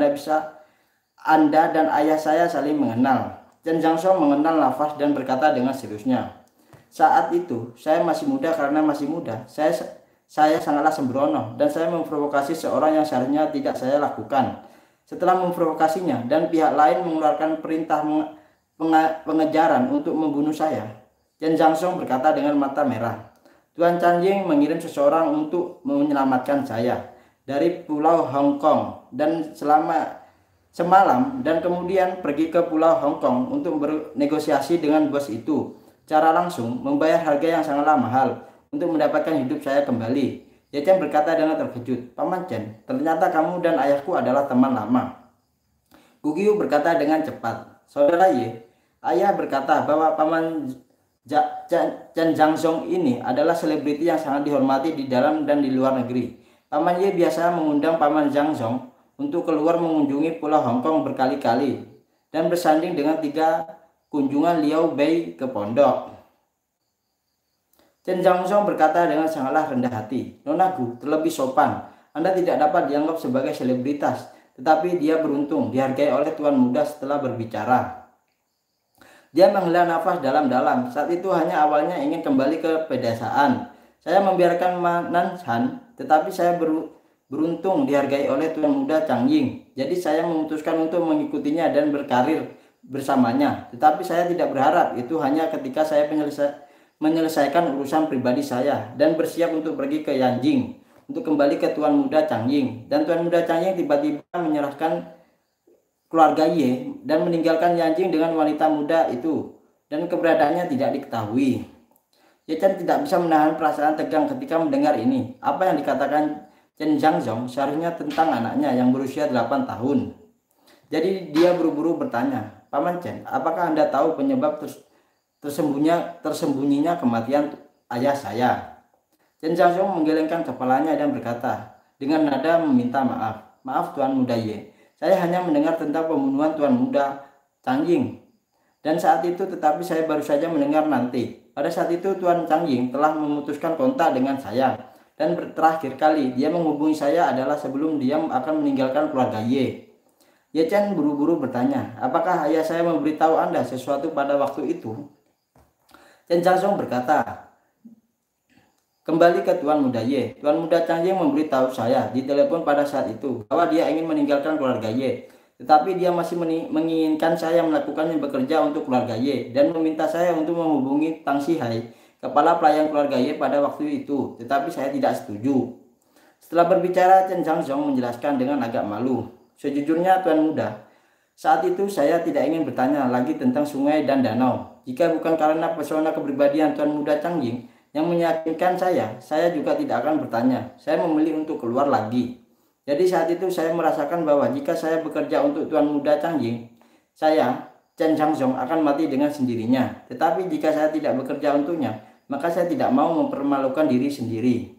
Anda dan ayah saya saling mengenal." Chen Zhangzong mengenal nafas dan berkata dengan seriusnya, "Saat itu saya masih muda. Karena masih muda, saya sangatlah sembrono dan saya memprovokasi seorang yang seharusnya tidak saya lakukan. Setelah memprovokasinya dan pihak lain mengeluarkan perintah pengejaran untuk membunuh saya." Chen Zhangzong berkata dengan mata merah, "Tuan Chang Ying mengirim seseorang untuk menyelamatkan saya dari Pulau Hong Kong dan semalam dan kemudian pergi ke Pulau Hong Kong untuk bernegosiasi dengan bos itu cara langsung, membayar harga yang sangatlah mahal untuk mendapatkan hidup saya kembali." Ye Chen berkata dengan terkejut, "Paman Chen, ternyata kamu dan ayahku adalah teman lama." Gu Qiu berkata dengan cepat, "Saudara Ye, ayah berkata bahwa Paman Chen Zhangzong ini adalah selebriti yang sangat dihormati di dalam dan di luar negeri. Paman Ye biasa mengundang Paman Zhangzong untuk keluar mengunjungi Pulau Hong Kong berkali-kali dan bersanding dengan 3 kunjungan Liao Bei ke pondok." Chen Zhangzong berkata dengan sangatlah rendah hati, "Nona Gu terlebih sopan. Anda tidak dapat dianggap sebagai selebritas, tetapi dia beruntung dihargai oleh Tuan Muda." Setelah berbicara, dia menghela nafas dalam-dalam. Saat itu hanya awalnya ingin kembali ke pedesaan. "Saya membiarkan Nan Han, tetapi saya beruntung dihargai oleh Tuan Muda Chang Ying. Jadi saya memutuskan untuk mengikutinya dan berkarir bersamanya. Tetapi saya tidak berharap itu hanya ketika saya menyelesaikan urusan pribadi saya dan bersiap untuk pergi ke Yanjing untuk kembali ke Tuan Muda Chang Ying. Dan Tuan Muda Chang Ying tiba-tiba menyerahkan keluarga Ye dan meninggalkan Yanjing dengan wanita muda itu dan keberadaannya tidak diketahui." Ye Chen tidak bisa menahan perasaan tegang ketika mendengar ini. Apa yang dikatakan Chen Zhangzong seharusnya tentang anaknya yang berusia 8 tahun. Jadi dia buru-buru bertanya, "Paman Chen, apakah Anda tahu penyebab tersembunyinya kematian ayah saya?" Chen Zhangzong menggelengkan kepalanya dan berkata dengan nada meminta maaf, "Maaf Tuan Muda Ye, saya hanya mendengar tentang pembunuhan Tuan Muda Chang Ying. Dan saat itu, tetapi saya baru saja mendengar nanti. Pada saat itu Tuan Chang Ying telah memutuskan kontak dengan saya. Dan terakhir kali dia menghubungi saya adalah sebelum dia akan meninggalkan keluarga Ye." Ye Chen buru-buru bertanya, "Apakah ayah saya memberitahu Anda sesuatu pada waktu itu?" Chen Zhangzong berkata, Kembali ke Tuan Muda Y. Tuan Muda Changjing memberitahu saya di telepon pada saat itu bahwa dia ingin meninggalkan keluarga Y. Tetapi dia masih menginginkan saya melakukannya bekerja untuk keluarga Y dan meminta saya untuk menghubungi Tang Sihai, kepala pelayan keluarga Y pada waktu itu. Tetapi saya tidak setuju. Setelah berbicara, Chen Zhangzong menjelaskan dengan agak malu. Sejujurnya Tuan Muda, saat itu saya tidak ingin bertanya lagi tentang sungai dan danau. Jika bukan karena pesona kepribadian Tuan Muda Changjing yang meyakinkan saya juga tidak akan bertanya. Saya memilih untuk keluar lagi. Jadi saat itu saya merasakan bahwa jika saya bekerja untuk Tuan Muda Changjing, saya, Chen Zhangzong, akan mati dengan sendirinya. Tetapi jika saya tidak bekerja untuknya, maka saya tidak mau mempermalukan diri sendiri.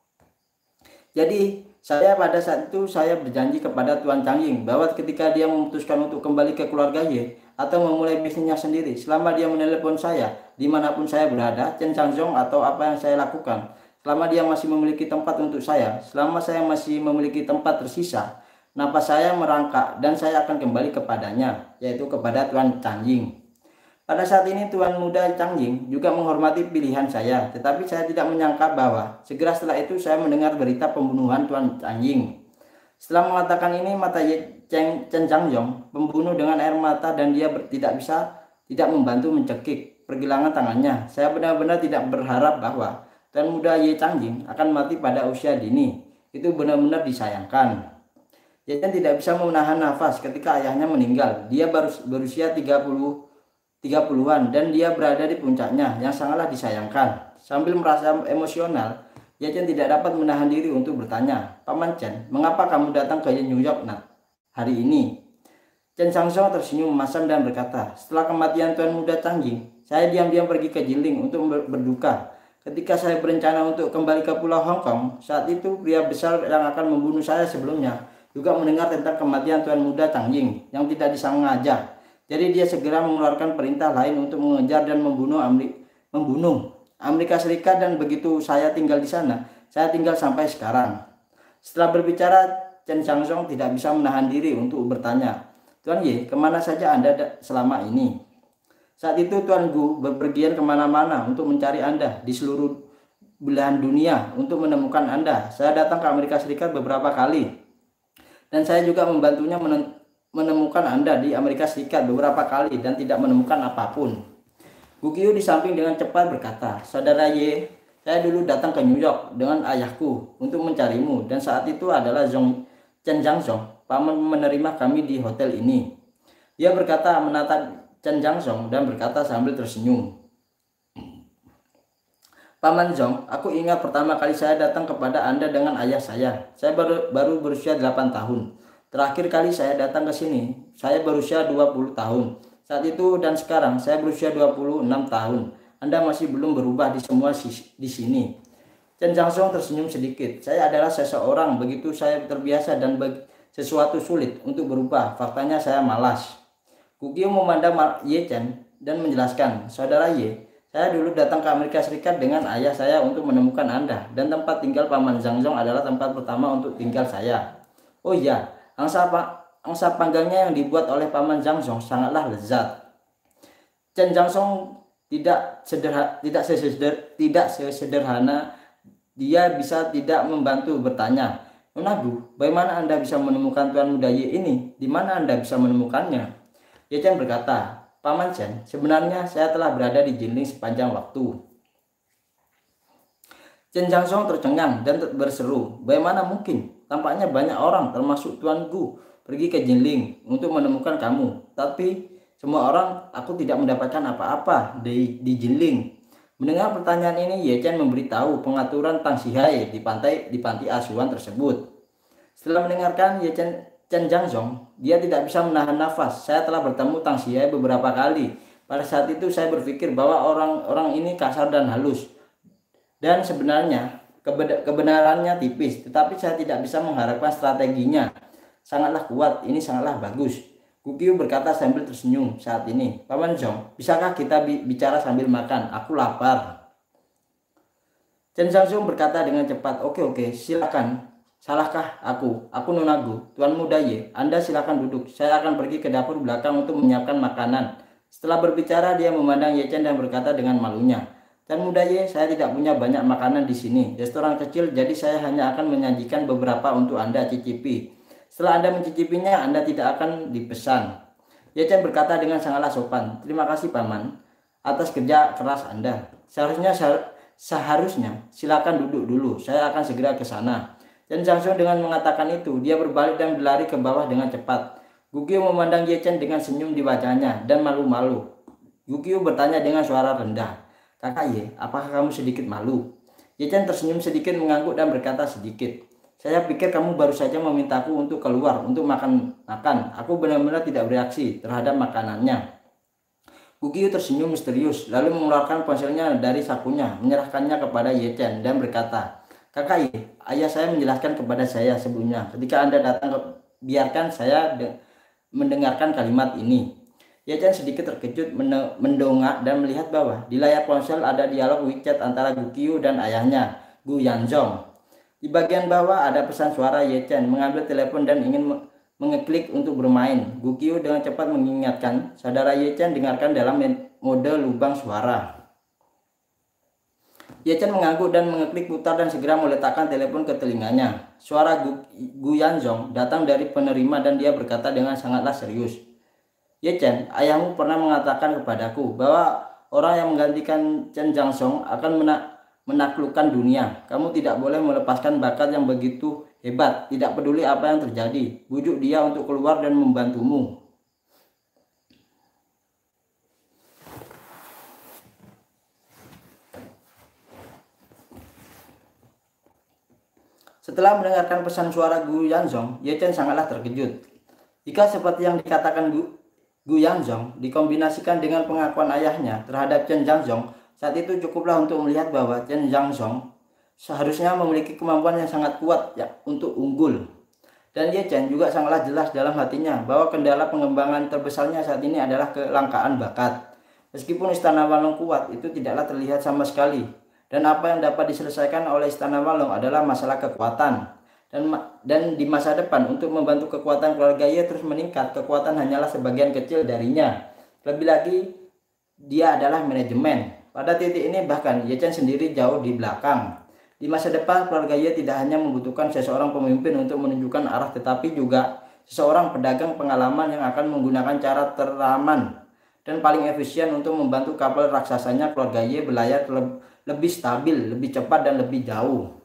Jadi saya pada saat itu saya berjanji kepada Tuan Changjing bahwa ketika dia memutuskan untuk kembali ke keluarga Y atau memulai bisnisnya sendiri, selama dia menelepon saya dimanapun saya berada, Chen Zhangzong, atau apa yang saya lakukan, selama dia masih memiliki tempat untuk saya, selama saya masih memiliki tempat tersisa, napas saya merangkak dan saya akan kembali kepadanya, yaitu kepada Tuan Changjing. Pada saat ini Tuan Muda Changjing juga menghormati pilihan saya, tetapi saya tidak menyangka bahwa segera setelah itu saya mendengar berita pembunuhan Tuan Changjing. Setelah mengatakan ini, mata Chen Zhangzong pembunuh dengan air mata dan dia tidak membantu mencekik pergelangan tangannya. Saya benar-benar tidak berharap bahwa Tuan Muda Ye Changjing akan mati pada usia dini. Itu benar-benar disayangkan. Ye Chen tidak bisa menahan nafas ketika ayahnya meninggal. Dia baru berusia 30-an dan dia berada di puncaknya yang sangatlah disayangkan. Sambil merasa emosional, Ye Chen tidak dapat menahan diri untuk bertanya, "Paman Chen, mengapa kamu datang ke New York hari ini?" Chen Zhangzong tersenyum masam dan berkata, "Setelah kematian Tuan Muda Changjing, saya diam-diam pergi ke Jiling untuk berduka. Ketika saya berencana untuk kembali ke Pulau Hong Kong, saat itu pria besar yang akan membunuh saya sebelumnya juga mendengar tentang kematian Tuan Muda Changjing yang tidak disengaja. Jadi dia segera mengeluarkan perintah lain untuk mengejar dan membunuh Amerika Serikat, dan begitu saya tinggal di sana, saya tinggal sampai sekarang." Setelah berbicara, Chen Zhangzong tidak bisa menahan diri untuk bertanya, "Tuan Ye, kemana saja Anda selama ini?" Saat itu Tuan Gu berpergian kemana-mana untuk mencari Anda di seluruh belahan dunia untuk menemukan Anda. Saya datang ke Amerika Serikat beberapa kali dan saya juga membantunya menemukan Anda di Amerika Serikat beberapa kali dan tidak menemukan apapun. Gu Qiu di samping dengan cepat berkata, "Saudara Ye, saya dulu datang ke New York dengan ayahku untuk mencarimu dan saat itu adalah Chen Zhangzong, paman menerima kami di hotel ini." Dia berkata menatap Chen Zhangzong dan berkata sambil tersenyum, "Paman Zhong, aku ingat pertama kali saya datang kepada Anda dengan ayah saya. Saya baru berusia 8 tahun. Terakhir kali saya datang ke sini, saya berusia 20 tahun. Saat itu dan sekarang saya berusia 26 tahun. Anda masih belum berubah di sini." Chen Zhangzong tersenyum sedikit. "Saya adalah seseorang, begitu saya terbiasa dan sesuatu sulit untuk berubah, faktanya saya malas." Gu Qiu memandang Ye Chen dan menjelaskan, "Saudara Ye, saya dulu datang ke Amerika Serikat dengan ayah saya untuk menemukan Anda, dan tempat tinggal Paman Zhangzong adalah tempat pertama untuk tinggal saya. Oh iya, angsa panggangnya yang dibuat oleh Paman Zhangzong sangatlah lezat." Chen Zhangzong tidak sesederhana dia bisa tidak membantu bertanya, "Nona Gu, bagaimana Anda bisa menemukan Tuan Muda Ye ini? Di mana Anda bisa menemukannya?" Ye Chen berkata, "Paman Chen, sebenarnya saya telah berada di Jiling sepanjang waktu." Chen Zhangzong tercengang dan berseru, "Bagaimana mungkin? Tampaknya banyak orang termasuk Tuan Gu pergi ke Jiling untuk menemukan kamu. Tapi semua orang, aku tidak mendapatkan apa-apa di Jiling." Mendengar pertanyaan ini, Ye Chen memberitahu pengaturan Tang Sihai di panti asuhan tersebut. Setelah mendengarkan Chen Zhangzong, dia tidak bisa menahan nafas. "Saya telah bertemu Tang Sihai beberapa kali. Pada saat itu saya berpikir bahwa orang-orang ini kasar dan halus. Dan sebenarnya kebenarannya tipis, tetapi saya tidak bisa mengharapkan strateginya sangatlah kuat. Ini sangatlah bagus." Gu Qiu berkata sambil tersenyum saat ini, "Paman Zhong, bisakah kita bicara sambil makan? Aku lapar." Chen Zhangzong berkata dengan cepat, Oke, silakan. Salahkah aku? Aku Nona Gu, Tuan Muda Ye. Anda silakan duduk. Saya akan pergi ke dapur belakang untuk menyiapkan makanan." Setelah berbicara, dia memandang Ye Chen dan berkata dengan malunya, Dan muda Ye, saya tidak punya banyak makanan di sini. Restoran kecil, jadi saya hanya akan menyajikan beberapa untuk Anda cicipi. Setelah Anda mencicipinya, Anda tidak akan dipesan. Ye Chen berkata dengan sangatlah sopan, terima kasih paman atas kerja keras Anda. Seharusnya silakan duduk dulu. Saya akan segera ke sana. Chen Jiangxiong dengan mengatakan itu, dia berbalik dan berlari ke bawah dengan cepat. Gu Qiu memandang Ye Chen dengan senyum di wajahnya dan malu-malu. Gu Qiu bertanya dengan suara rendah, Kakak Ye, apakah kamu sedikit malu? Ye Chen tersenyum sedikit mengangguk dan berkata sedikit. Saya pikir kamu baru saja memintaku untuk keluar, untuk makan. Aku benar-benar tidak bereaksi terhadap makanannya. Gu Qiu tersenyum misterius, lalu mengeluarkan ponselnya dari sakunya, menyerahkannya kepada Ye Chen dan berkata, Kakak Ye, ayah saya menjelaskan kepada saya sebelumnya, ketika Anda datang, biarkan saya mendengarkan kalimat ini. Ye Chen sedikit terkejut mendongak dan melihat bahwa di layar ponsel ada dialog WeChat antara Gu Qiu dan ayahnya, Gu Yanzhong. Di bagian bawah ada pesan suara Ye Chen mengambil telepon dan ingin mengeklik untuk bermain. Gu Qiu dengan cepat mengingatkan, saudara Ye Chen dengarkan dalam mode lubang suara. Ye Chen mengangguk dan mengeklik putar dan segera meletakkan telepon ke telinganya. Suara Gu Yanzhong datang dari penerima dan dia berkata dengan sangatlah serius. Ye Chen, ayahmu pernah mengatakan kepadaku bahwa orang yang menggantikan Chen Jiangxiong akan menaklukkan dunia. Kamu tidak boleh melepaskan bakat yang begitu hebat, tidak peduli apa yang terjadi. Bujuk dia untuk keluar dan membantumu. Setelah mendengarkan pesan suara Gu Yanzhong, Ye Chen sangatlah terkejut. Jika seperti yang dikatakan Gu Yanzhong dikombinasikan dengan pengakuan ayahnya terhadap Chen Jiangxiong, saat itu cukuplah untuk melihat bahwa Chen Jiangxiong seharusnya memiliki kemampuan yang sangat kuat ya, untuk unggul. Dan Ye Chen juga sangatlah jelas dalam hatinya bahwa kendala pengembangan terbesarnya saat ini adalah kelangkaan bakat. Meskipun Istana Walong kuat, itu tidaklah terlihat sama sekali. Dan apa yang dapat diselesaikan oleh Istana Walong adalah masalah kekuatan. Dan di masa depan untuk membantu kekuatan keluarga Ye terus meningkat, kekuatan hanyalah sebagian kecil darinya. Lebih lagi, dia adalah manajemen. Pada titik ini bahkan Ye Chen sendiri jauh di belakang. Di masa depan keluarga Ye tidak hanya membutuhkan seseorang pemimpin untuk menunjukkan arah, tetapi juga seseorang pedagang pengalaman yang akan menggunakan cara teraman dan paling efisien untuk membantu kapal raksasanya keluarga Ye berlayar lebih stabil, lebih cepat dan lebih jauh.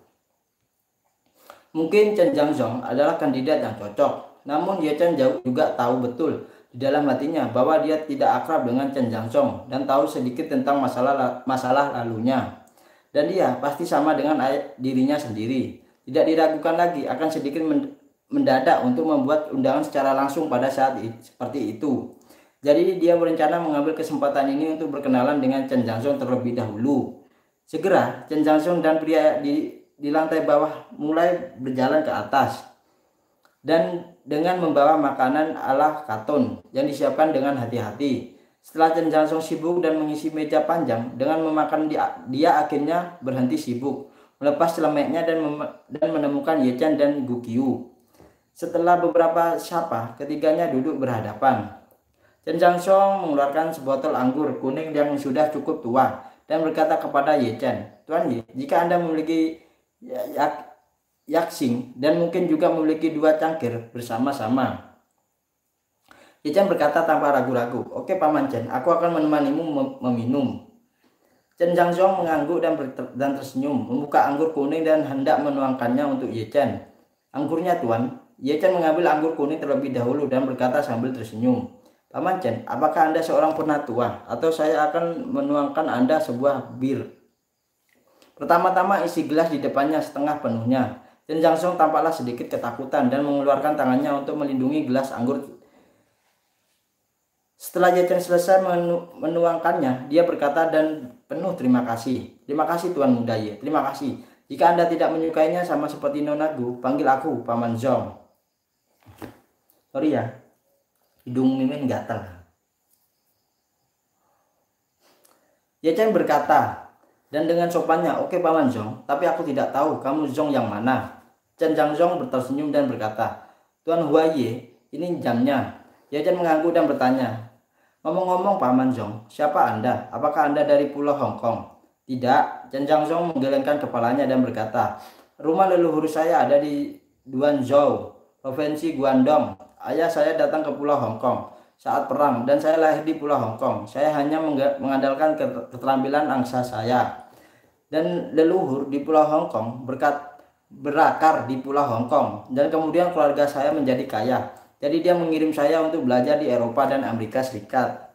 Mungkin Chen Jiangxiong adalah kandidat yang cocok, namun Ye Chen juga tahu betul di dalam hatinya bahwa dia tidak akrab dengan Chen Jiangxiong dan tahu sedikit tentang masalah lalunya. Dan dia pasti sama dengan dirinya sendiri. Tidak diragukan lagi akan sedikit mendadak untuk membuat undangan secara langsung pada saat seperti itu. Jadi dia berencana mengambil kesempatan ini untuk berkenalan dengan Chen Jiangxiong terlebih dahulu. Segera Chen Jiangxiong dan pria di lantai bawah mulai berjalan ke atas dan dengan membawa makanan ala Katon yang disiapkan dengan hati-hati. Setelah Chen Jiangxiong sibuk dan mengisi meja panjang dengan memakan, dia akhirnya berhenti sibuk, melepas celemeknya dan menemukan Ye Chen dan Gu Qiu. Setelah beberapa sapa, ketiganya duduk berhadapan. Chen Jiangxiong mengeluarkan sebotol anggur kuning yang sudah cukup tua dan berkata kepada Ye Chen, Tuan Ye, jika Anda memiliki Yaxing dan mungkin juga memiliki 2 cangkir bersama-sama. Ye Chen berkata tanpa ragu-ragu, oke Paman Chen, aku akan menemanimu meminum. Chen Jiangxiong mengangguk dan tersenyum, membuka anggur kuning dan hendak menuangkannya untuk Ye Chen. Anggurnya Tuan. Ye Chen mengambil anggur kuning terlebih dahulu dan berkata sambil tersenyum, Paman Chen, apakah Anda seorang penatua atau saya akan menuangkan Anda sebuah bir? Pertama-tama isi gelas di depannya setengah penuhnya. Chen Jiangxiong tampaklah sedikit ketakutan dan mengeluarkan tangannya untuk melindungi gelas anggur. Setelah Ye Chen selesai menuangkannya, dia berkata dan penuh terima kasih. Terima kasih Tuan Muda Ye, terima kasih. Jika Anda tidak menyukainya sama seperti Nona Gu, panggil aku Paman Zhong. Sorry ya, hidung Mimin gatal. Ye Chen berkata, dan dengan sopannya, oke Paman Zhong, tapi aku tidak tahu kamu Zhong yang mana. Chen Jiangxiong tersenyum dan berkata, Tuan Huaye, ini jamnya. Ye Chen mengangguk dan bertanya, ngomong-ngomong Paman Zhong, siapa Anda? Apakah Anda dari Pulau Hong Kong? Tidak, Chen Jiangzhong menggelengkan kepalanya dan berkata, rumah leluhur saya ada di Duanzhou, Provinsi Guangdong. Ayah saya datang ke Pulau Hong Kong saat perang dan saya lahir di Pulau Hong Kong. Saya hanya mengandalkan keterampilan angsa saya. Dan leluhur di Pulau Hong Kong berakar di Pulau Hong Kong dan kemudian keluarga saya menjadi kaya. Jadi dia mengirim saya untuk belajar di Eropa dan Amerika Serikat.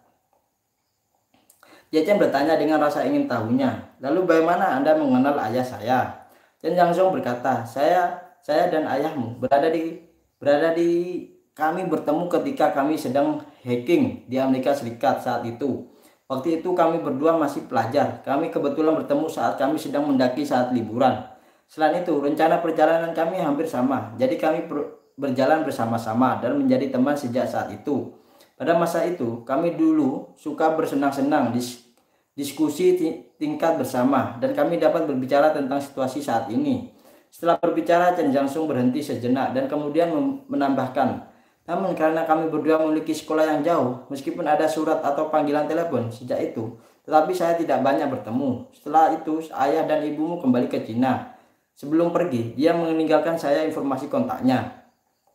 Ye Chen bertanya dengan rasa ingin tahunya. Lalu bagaimana Anda mengenal ayah saya? Chen Jiangzhong berkata, saya dan ayahmu berada di kami bertemu ketika kami sedang hiking di Amerika Serikat saat itu. Waktu itu kami berdua masih pelajar. Kami kebetulan bertemu saat kami sedang mendaki saat liburan. Selain itu, rencana perjalanan kami hampir sama. Jadi kami berjalan bersama-sama dan menjadi teman sejak saat itu. Pada masa itu, kami dulu suka bersenang-senang diskusi tingkat bersama dan kami dapat berbicara tentang situasi saat ini. Setelah berbicara, Chen Jiangzhong berhenti sejenak dan kemudian menambahkan, namun karena kami berdua memiliki sekolah yang jauh, meskipun ada surat atau panggilan telepon sejak itu, tetapi saya tidak banyak bertemu. Setelah itu, ayah dan ibumu kembali ke Cina. Sebelum pergi, dia meninggalkan saya informasi kontaknya.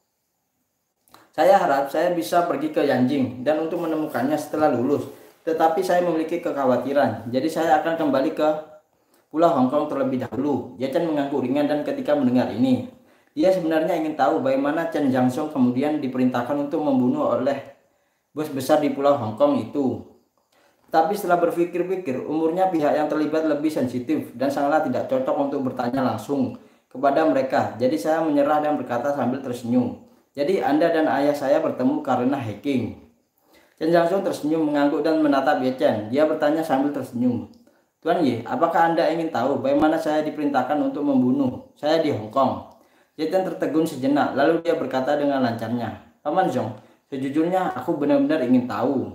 Saya harap saya bisa pergi ke Yanjing dan untuk menemukannya setelah lulus. Tetapi saya memiliki kekhawatiran, jadi saya akan kembali ke Pulau Hong Kong terlebih dahulu. Ye Chen mengangguk ringan dan ketika mendengar ini, dia sebenarnya ingin tahu bagaimana Chen Jiangzhong kemudian diperintahkan untuk membunuh oleh bos besar di Pulau Hong Kong itu. Tapi setelah berpikir-pikir, umurnya pihak yang terlibat lebih sensitif dan sangatlah tidak cocok untuk bertanya langsung kepada mereka. Jadi saya menyerah dan berkata sambil tersenyum, jadi Anda dan ayah saya bertemu karena hiking. Chen Jiangzhong tersenyum mengangguk dan menatap Ye Chen. Dia bertanya sambil tersenyum, Tuan Ye, apakah Anda ingin tahu bagaimana saya diperintahkan untuk membunuh saya di Hong Kong? Ye Chen tertegun sejenak, lalu dia berkata dengan lancarnya, Paman Zhong, sejujurnya aku benar-benar ingin tahu.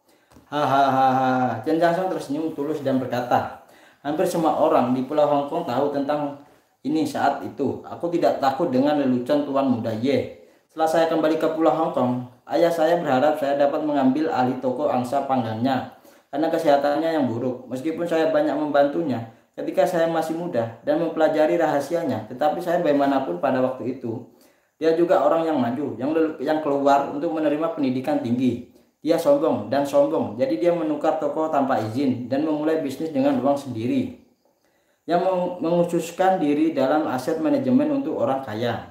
Hahaha. Chen Jiangzhong tersenyum tulus dan berkata, hampir semua orang di Pulau Hong Kong tahu tentang ini saat itu. Aku tidak takut dengan lelucon Tuan Muda Ye. Setelah saya kembali ke Pulau Hong Kong, ayah saya berharap saya dapat mengambil alih toko angsa panggangnya karena kesehatannya yang buruk. Meskipun saya banyak membantunya ketika saya masih muda dan mempelajari rahasianya, tetapi saya bagaimanapun pada waktu itu, dia juga orang yang maju, yang keluar untuk menerima pendidikan tinggi. Dia sombong dan sombong, jadi dia menukar toko tanpa izin dan memulai bisnis dengan uang sendiri, yang mengkhususkan diri dalam aset manajemen untuk orang kaya.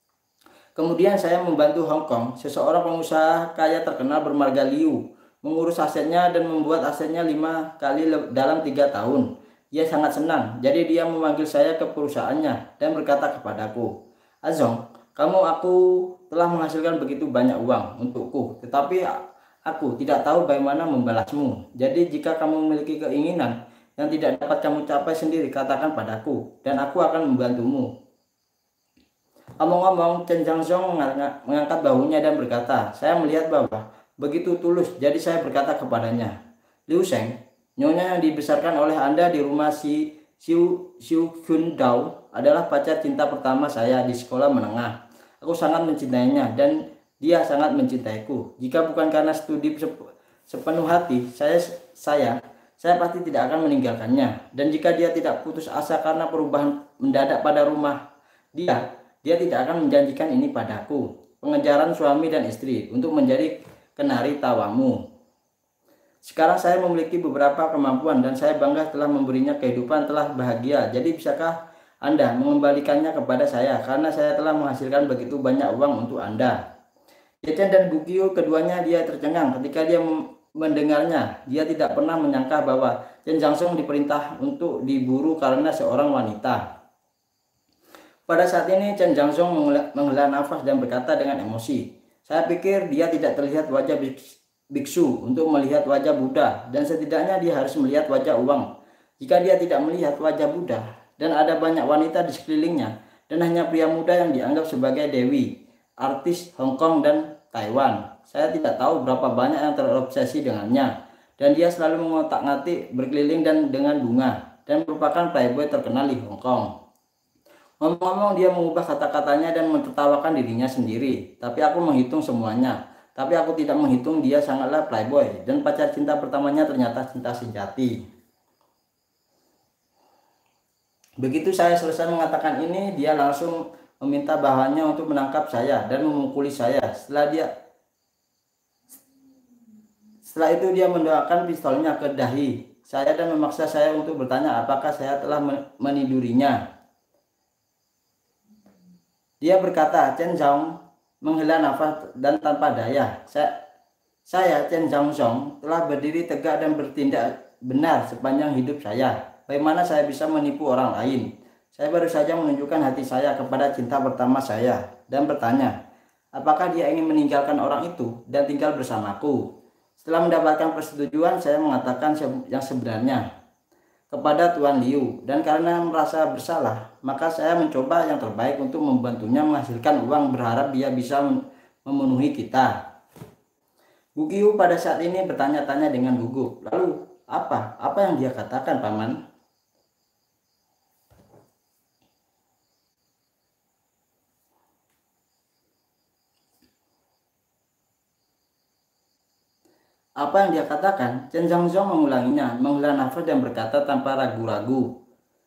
Kemudian saya membantu Hong Kong, seseorang pengusaha kaya terkenal bermarga Liu, mengurus asetnya dan membuat asetnya 5 kali dalam 3 tahun. Dia sangat senang, jadi dia memanggil saya ke perusahaannya dan berkata kepadaku, Azong, aku telah menghasilkan begitu banyak uang untukku, tetapi aku tidak tahu bagaimana membalasmu. Jadi jika kamu memiliki keinginan yang tidak dapat kamu capai sendiri, katakan padaku, dan aku akan membantumu. Omong-omong, Chen Jiangzhong mengangkat bahunya dan berkata, saya melihat bahwa begitu tulus, jadi saya berkata kepadanya, Liu Sheng, nyonya yang dibesarkan oleh Anda di rumah si Xiu Qundao adalah pacar cinta pertama saya di sekolah menengah. Aku sangat mencintainya dan dia sangat mencintaiku. Jika bukan karena studi sepenuh hati, saya pasti tidak akan meninggalkannya. Dan jika dia tidak putus asa karena perubahan mendadak pada rumah dia tidak akan menjanjikan ini padaku, pengejaran suami dan istri untuk menjadi kenari tawamu. Sekarang saya memiliki beberapa kemampuan dan saya bangga telah memberinya kehidupan telah bahagia. Jadi bisakah Anda mengembalikannya kepada saya karena saya telah menghasilkan begitu banyak uang untuk Anda? Ye Chen dan Bu Qiu keduanya dia tercengang ketika dia mendengarnya. Dia tidak pernah menyangka bahwa Chen Jiangzhong diperintah untuk diburu karena seorang wanita. Pada saat ini Chen Jiangzhong menghela nafas dan berkata dengan emosi, saya pikir dia tidak terlihat wajah biksu untuk melihat wajah Buddha, dan setidaknya dia harus melihat wajah uang. Jika dia tidak melihat wajah Buddha dan ada banyak wanita di sekelilingnya dan hanya pria muda yang dianggap sebagai dewi, artis Hong Kong dan Taiwan, saya tidak tahu berapa banyak yang terobsesi dengannya, dan dia selalu mengotak-ngatik berkeliling dan dengan bunga dan merupakan playboy terkenal di Hong Kong. Ngomong-ngomong, dia mengubah kata-katanya dan mentertawakan dirinya sendiri. Tapi aku menghitung semuanya. Tapi aku tidak menghitung dia sangatlah playboy. Dan pacar cinta pertamanya ternyata cinta sejati. Begitu saya selesai mengatakan ini, dia langsung meminta bawahannya untuk menangkap saya dan memukuli saya. Setelah itu dia mendoakan pistolnya ke dahi saya dan memaksa saya untuk bertanya apakah saya telah menidurinya. Dia berkata, Chen Zhong menghela nafas dan tanpa daya. Saya Chen Zhong telah berdiri tegak dan bertindak benar sepanjang hidup saya. Bagaimana saya bisa menipu orang lain? Saya baru saja menunjukkan hati saya kepada cinta pertama saya dan bertanya, apakah dia ingin meninggalkan orang itu dan tinggal bersamaku? Setelah mendapatkan persetujuan, saya mengatakan yang sebenarnya kepada Tuan Liu, dan karena merasa bersalah, maka saya mencoba yang terbaik untuk membantunya menghasilkan uang, berharap dia bisa memenuhi kita. Gu Qiu pada saat ini bertanya-tanya dengan gugup. Lalu apa yang dia katakan, Paman? Apa yang dia katakan? Chen Zhangzong mengulanginya, menghela nafas dan berkata tanpa ragu-ragu.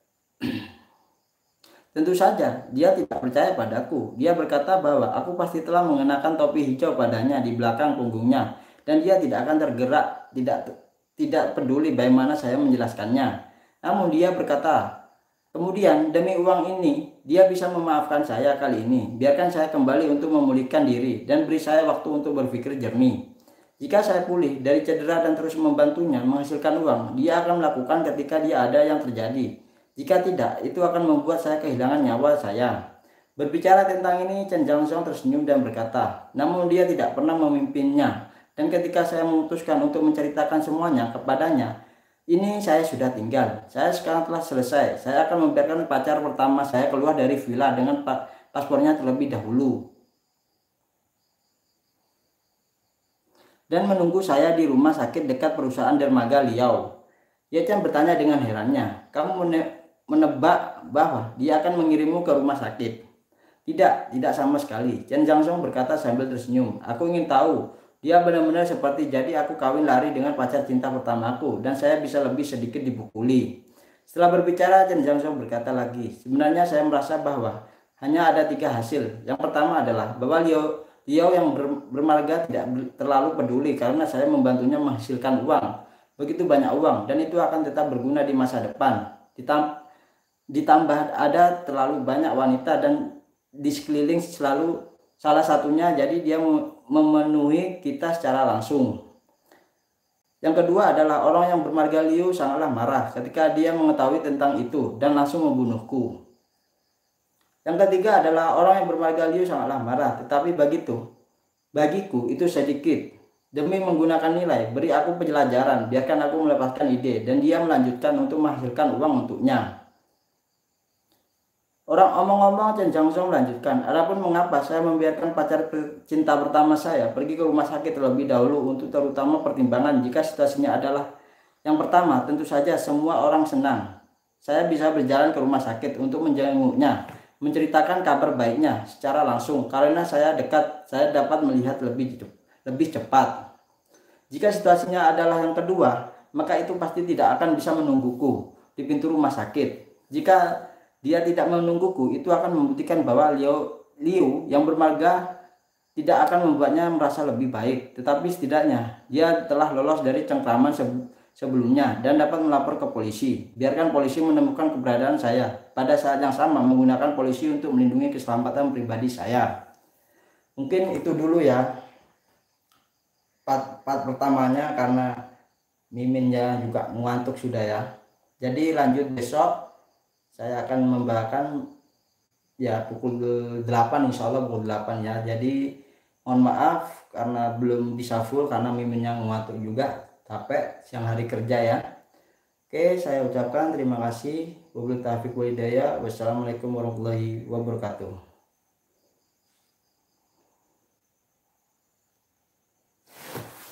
Tentu saja, dia tidak percaya padaku. Dia berkata bahwa aku pasti telah mengenakan topi hijau padanya di belakang punggungnya, dan dia tidak akan tergerak, tidak peduli bagaimana saya menjelaskannya. Namun dia berkata, kemudian demi uang ini, dia bisa memaafkan saya kali ini. Biarkan saya kembali untuk memulihkan diri dan beri saya waktu untuk berpikir jernih. Jika saya pulih dari cedera dan terus membantunya menghasilkan uang, dia akan melakukan ketika dia ada yang terjadi. Jika tidak, itu akan membuat saya kehilangan nyawa saya. Berbicara tentang ini, Chen Zhangzong tersenyum dan berkata, namun dia tidak pernah memimpinnya. Dan ketika saya memutuskan untuk menceritakan semuanya kepadanya, ini saya sudah tinggal. Saya sekarang telah selesai. Saya akan membiarkan pacar pertama saya keluar dari villa dengan paspornya terlebih dahulu, dan menunggu saya di rumah sakit dekat perusahaan dermaga Liao. Ye Chen bertanya dengan herannya, kamu menebak bahwa dia akan mengirimmu ke rumah sakit? Tidak sama sekali. Chen Zhangzong berkata sambil tersenyum. Aku ingin tahu dia benar-benar seperti jadi aku kawin lari dengan pacar cinta pertamaku dan saya bisa lebih sedikit dipukuli. Setelah berbicara, Chen Zhangzong berkata lagi, sebenarnya saya merasa bahwa hanya ada 3 hasil. Yang pertama adalah bahwa Liao yang bermarga tidak terlalu peduli karena saya membantunya menghasilkan uang. Begitu banyak uang dan itu akan tetap berguna di masa depan. Ditambah ada terlalu banyak wanita dan di sekeliling selalu salah satunya, jadi dia memenuhi kita secara langsung. Yang kedua adalah orang yang bermarga Liu sangatlah marah ketika dia mengetahui tentang itu dan langsung membunuhku. Yang ketiga adalah orang yang bermarga Liu sangatlah marah, tetapi bagiku itu sedikit. Demi menggunakan nilai, beri aku pelajaran, biarkan aku melepaskan ide, dan dia melanjutkan untuk menghasilkan uang untuknya. Orang omong-omong, Chen Zhangzong melanjutkan, adapun mengapa saya membiarkan pacar cinta pertama saya pergi ke rumah sakit terlebih dahulu untuk terutama pertimbangan jika situasinya adalah yang pertama, tentu saja semua orang senang. Saya bisa berjalan ke rumah sakit untuk menjenguknya, menceritakan kabar baiknya secara langsung karena saya dekat, saya dapat melihat lebih cepat. Jika situasinya adalah yang kedua, maka itu pasti tidak akan bisa menungguku di pintu rumah sakit. Jika dia tidak menungguku, itu akan membuktikan bahwa Liu yang bermarga tidak akan membuatnya merasa lebih baik. Tetapi setidaknya dia telah lolos dari cengkraman sebelumnya dan dapat melapor ke polisi. Biarkan polisi menemukan keberadaan saya pada saat yang sama, menggunakan polisi untuk melindungi keselamatan pribadi saya. Mungkin itu dulu ya part pertamanya karena miminnya juga ngantuk sudah ya. Jadi lanjut besok saya akan membawakan ya pukul 8, insya Allah pukul 8 ya. Jadi mohon maaf karena belum bisa full karena miminnya ngantuk juga, capek siang hari kerja ya. Oke, saya ucapkan terima kasih. Wabillahi taufiq wal hidayah. Wassalamualaikum warahmatullahi wabarakatuh.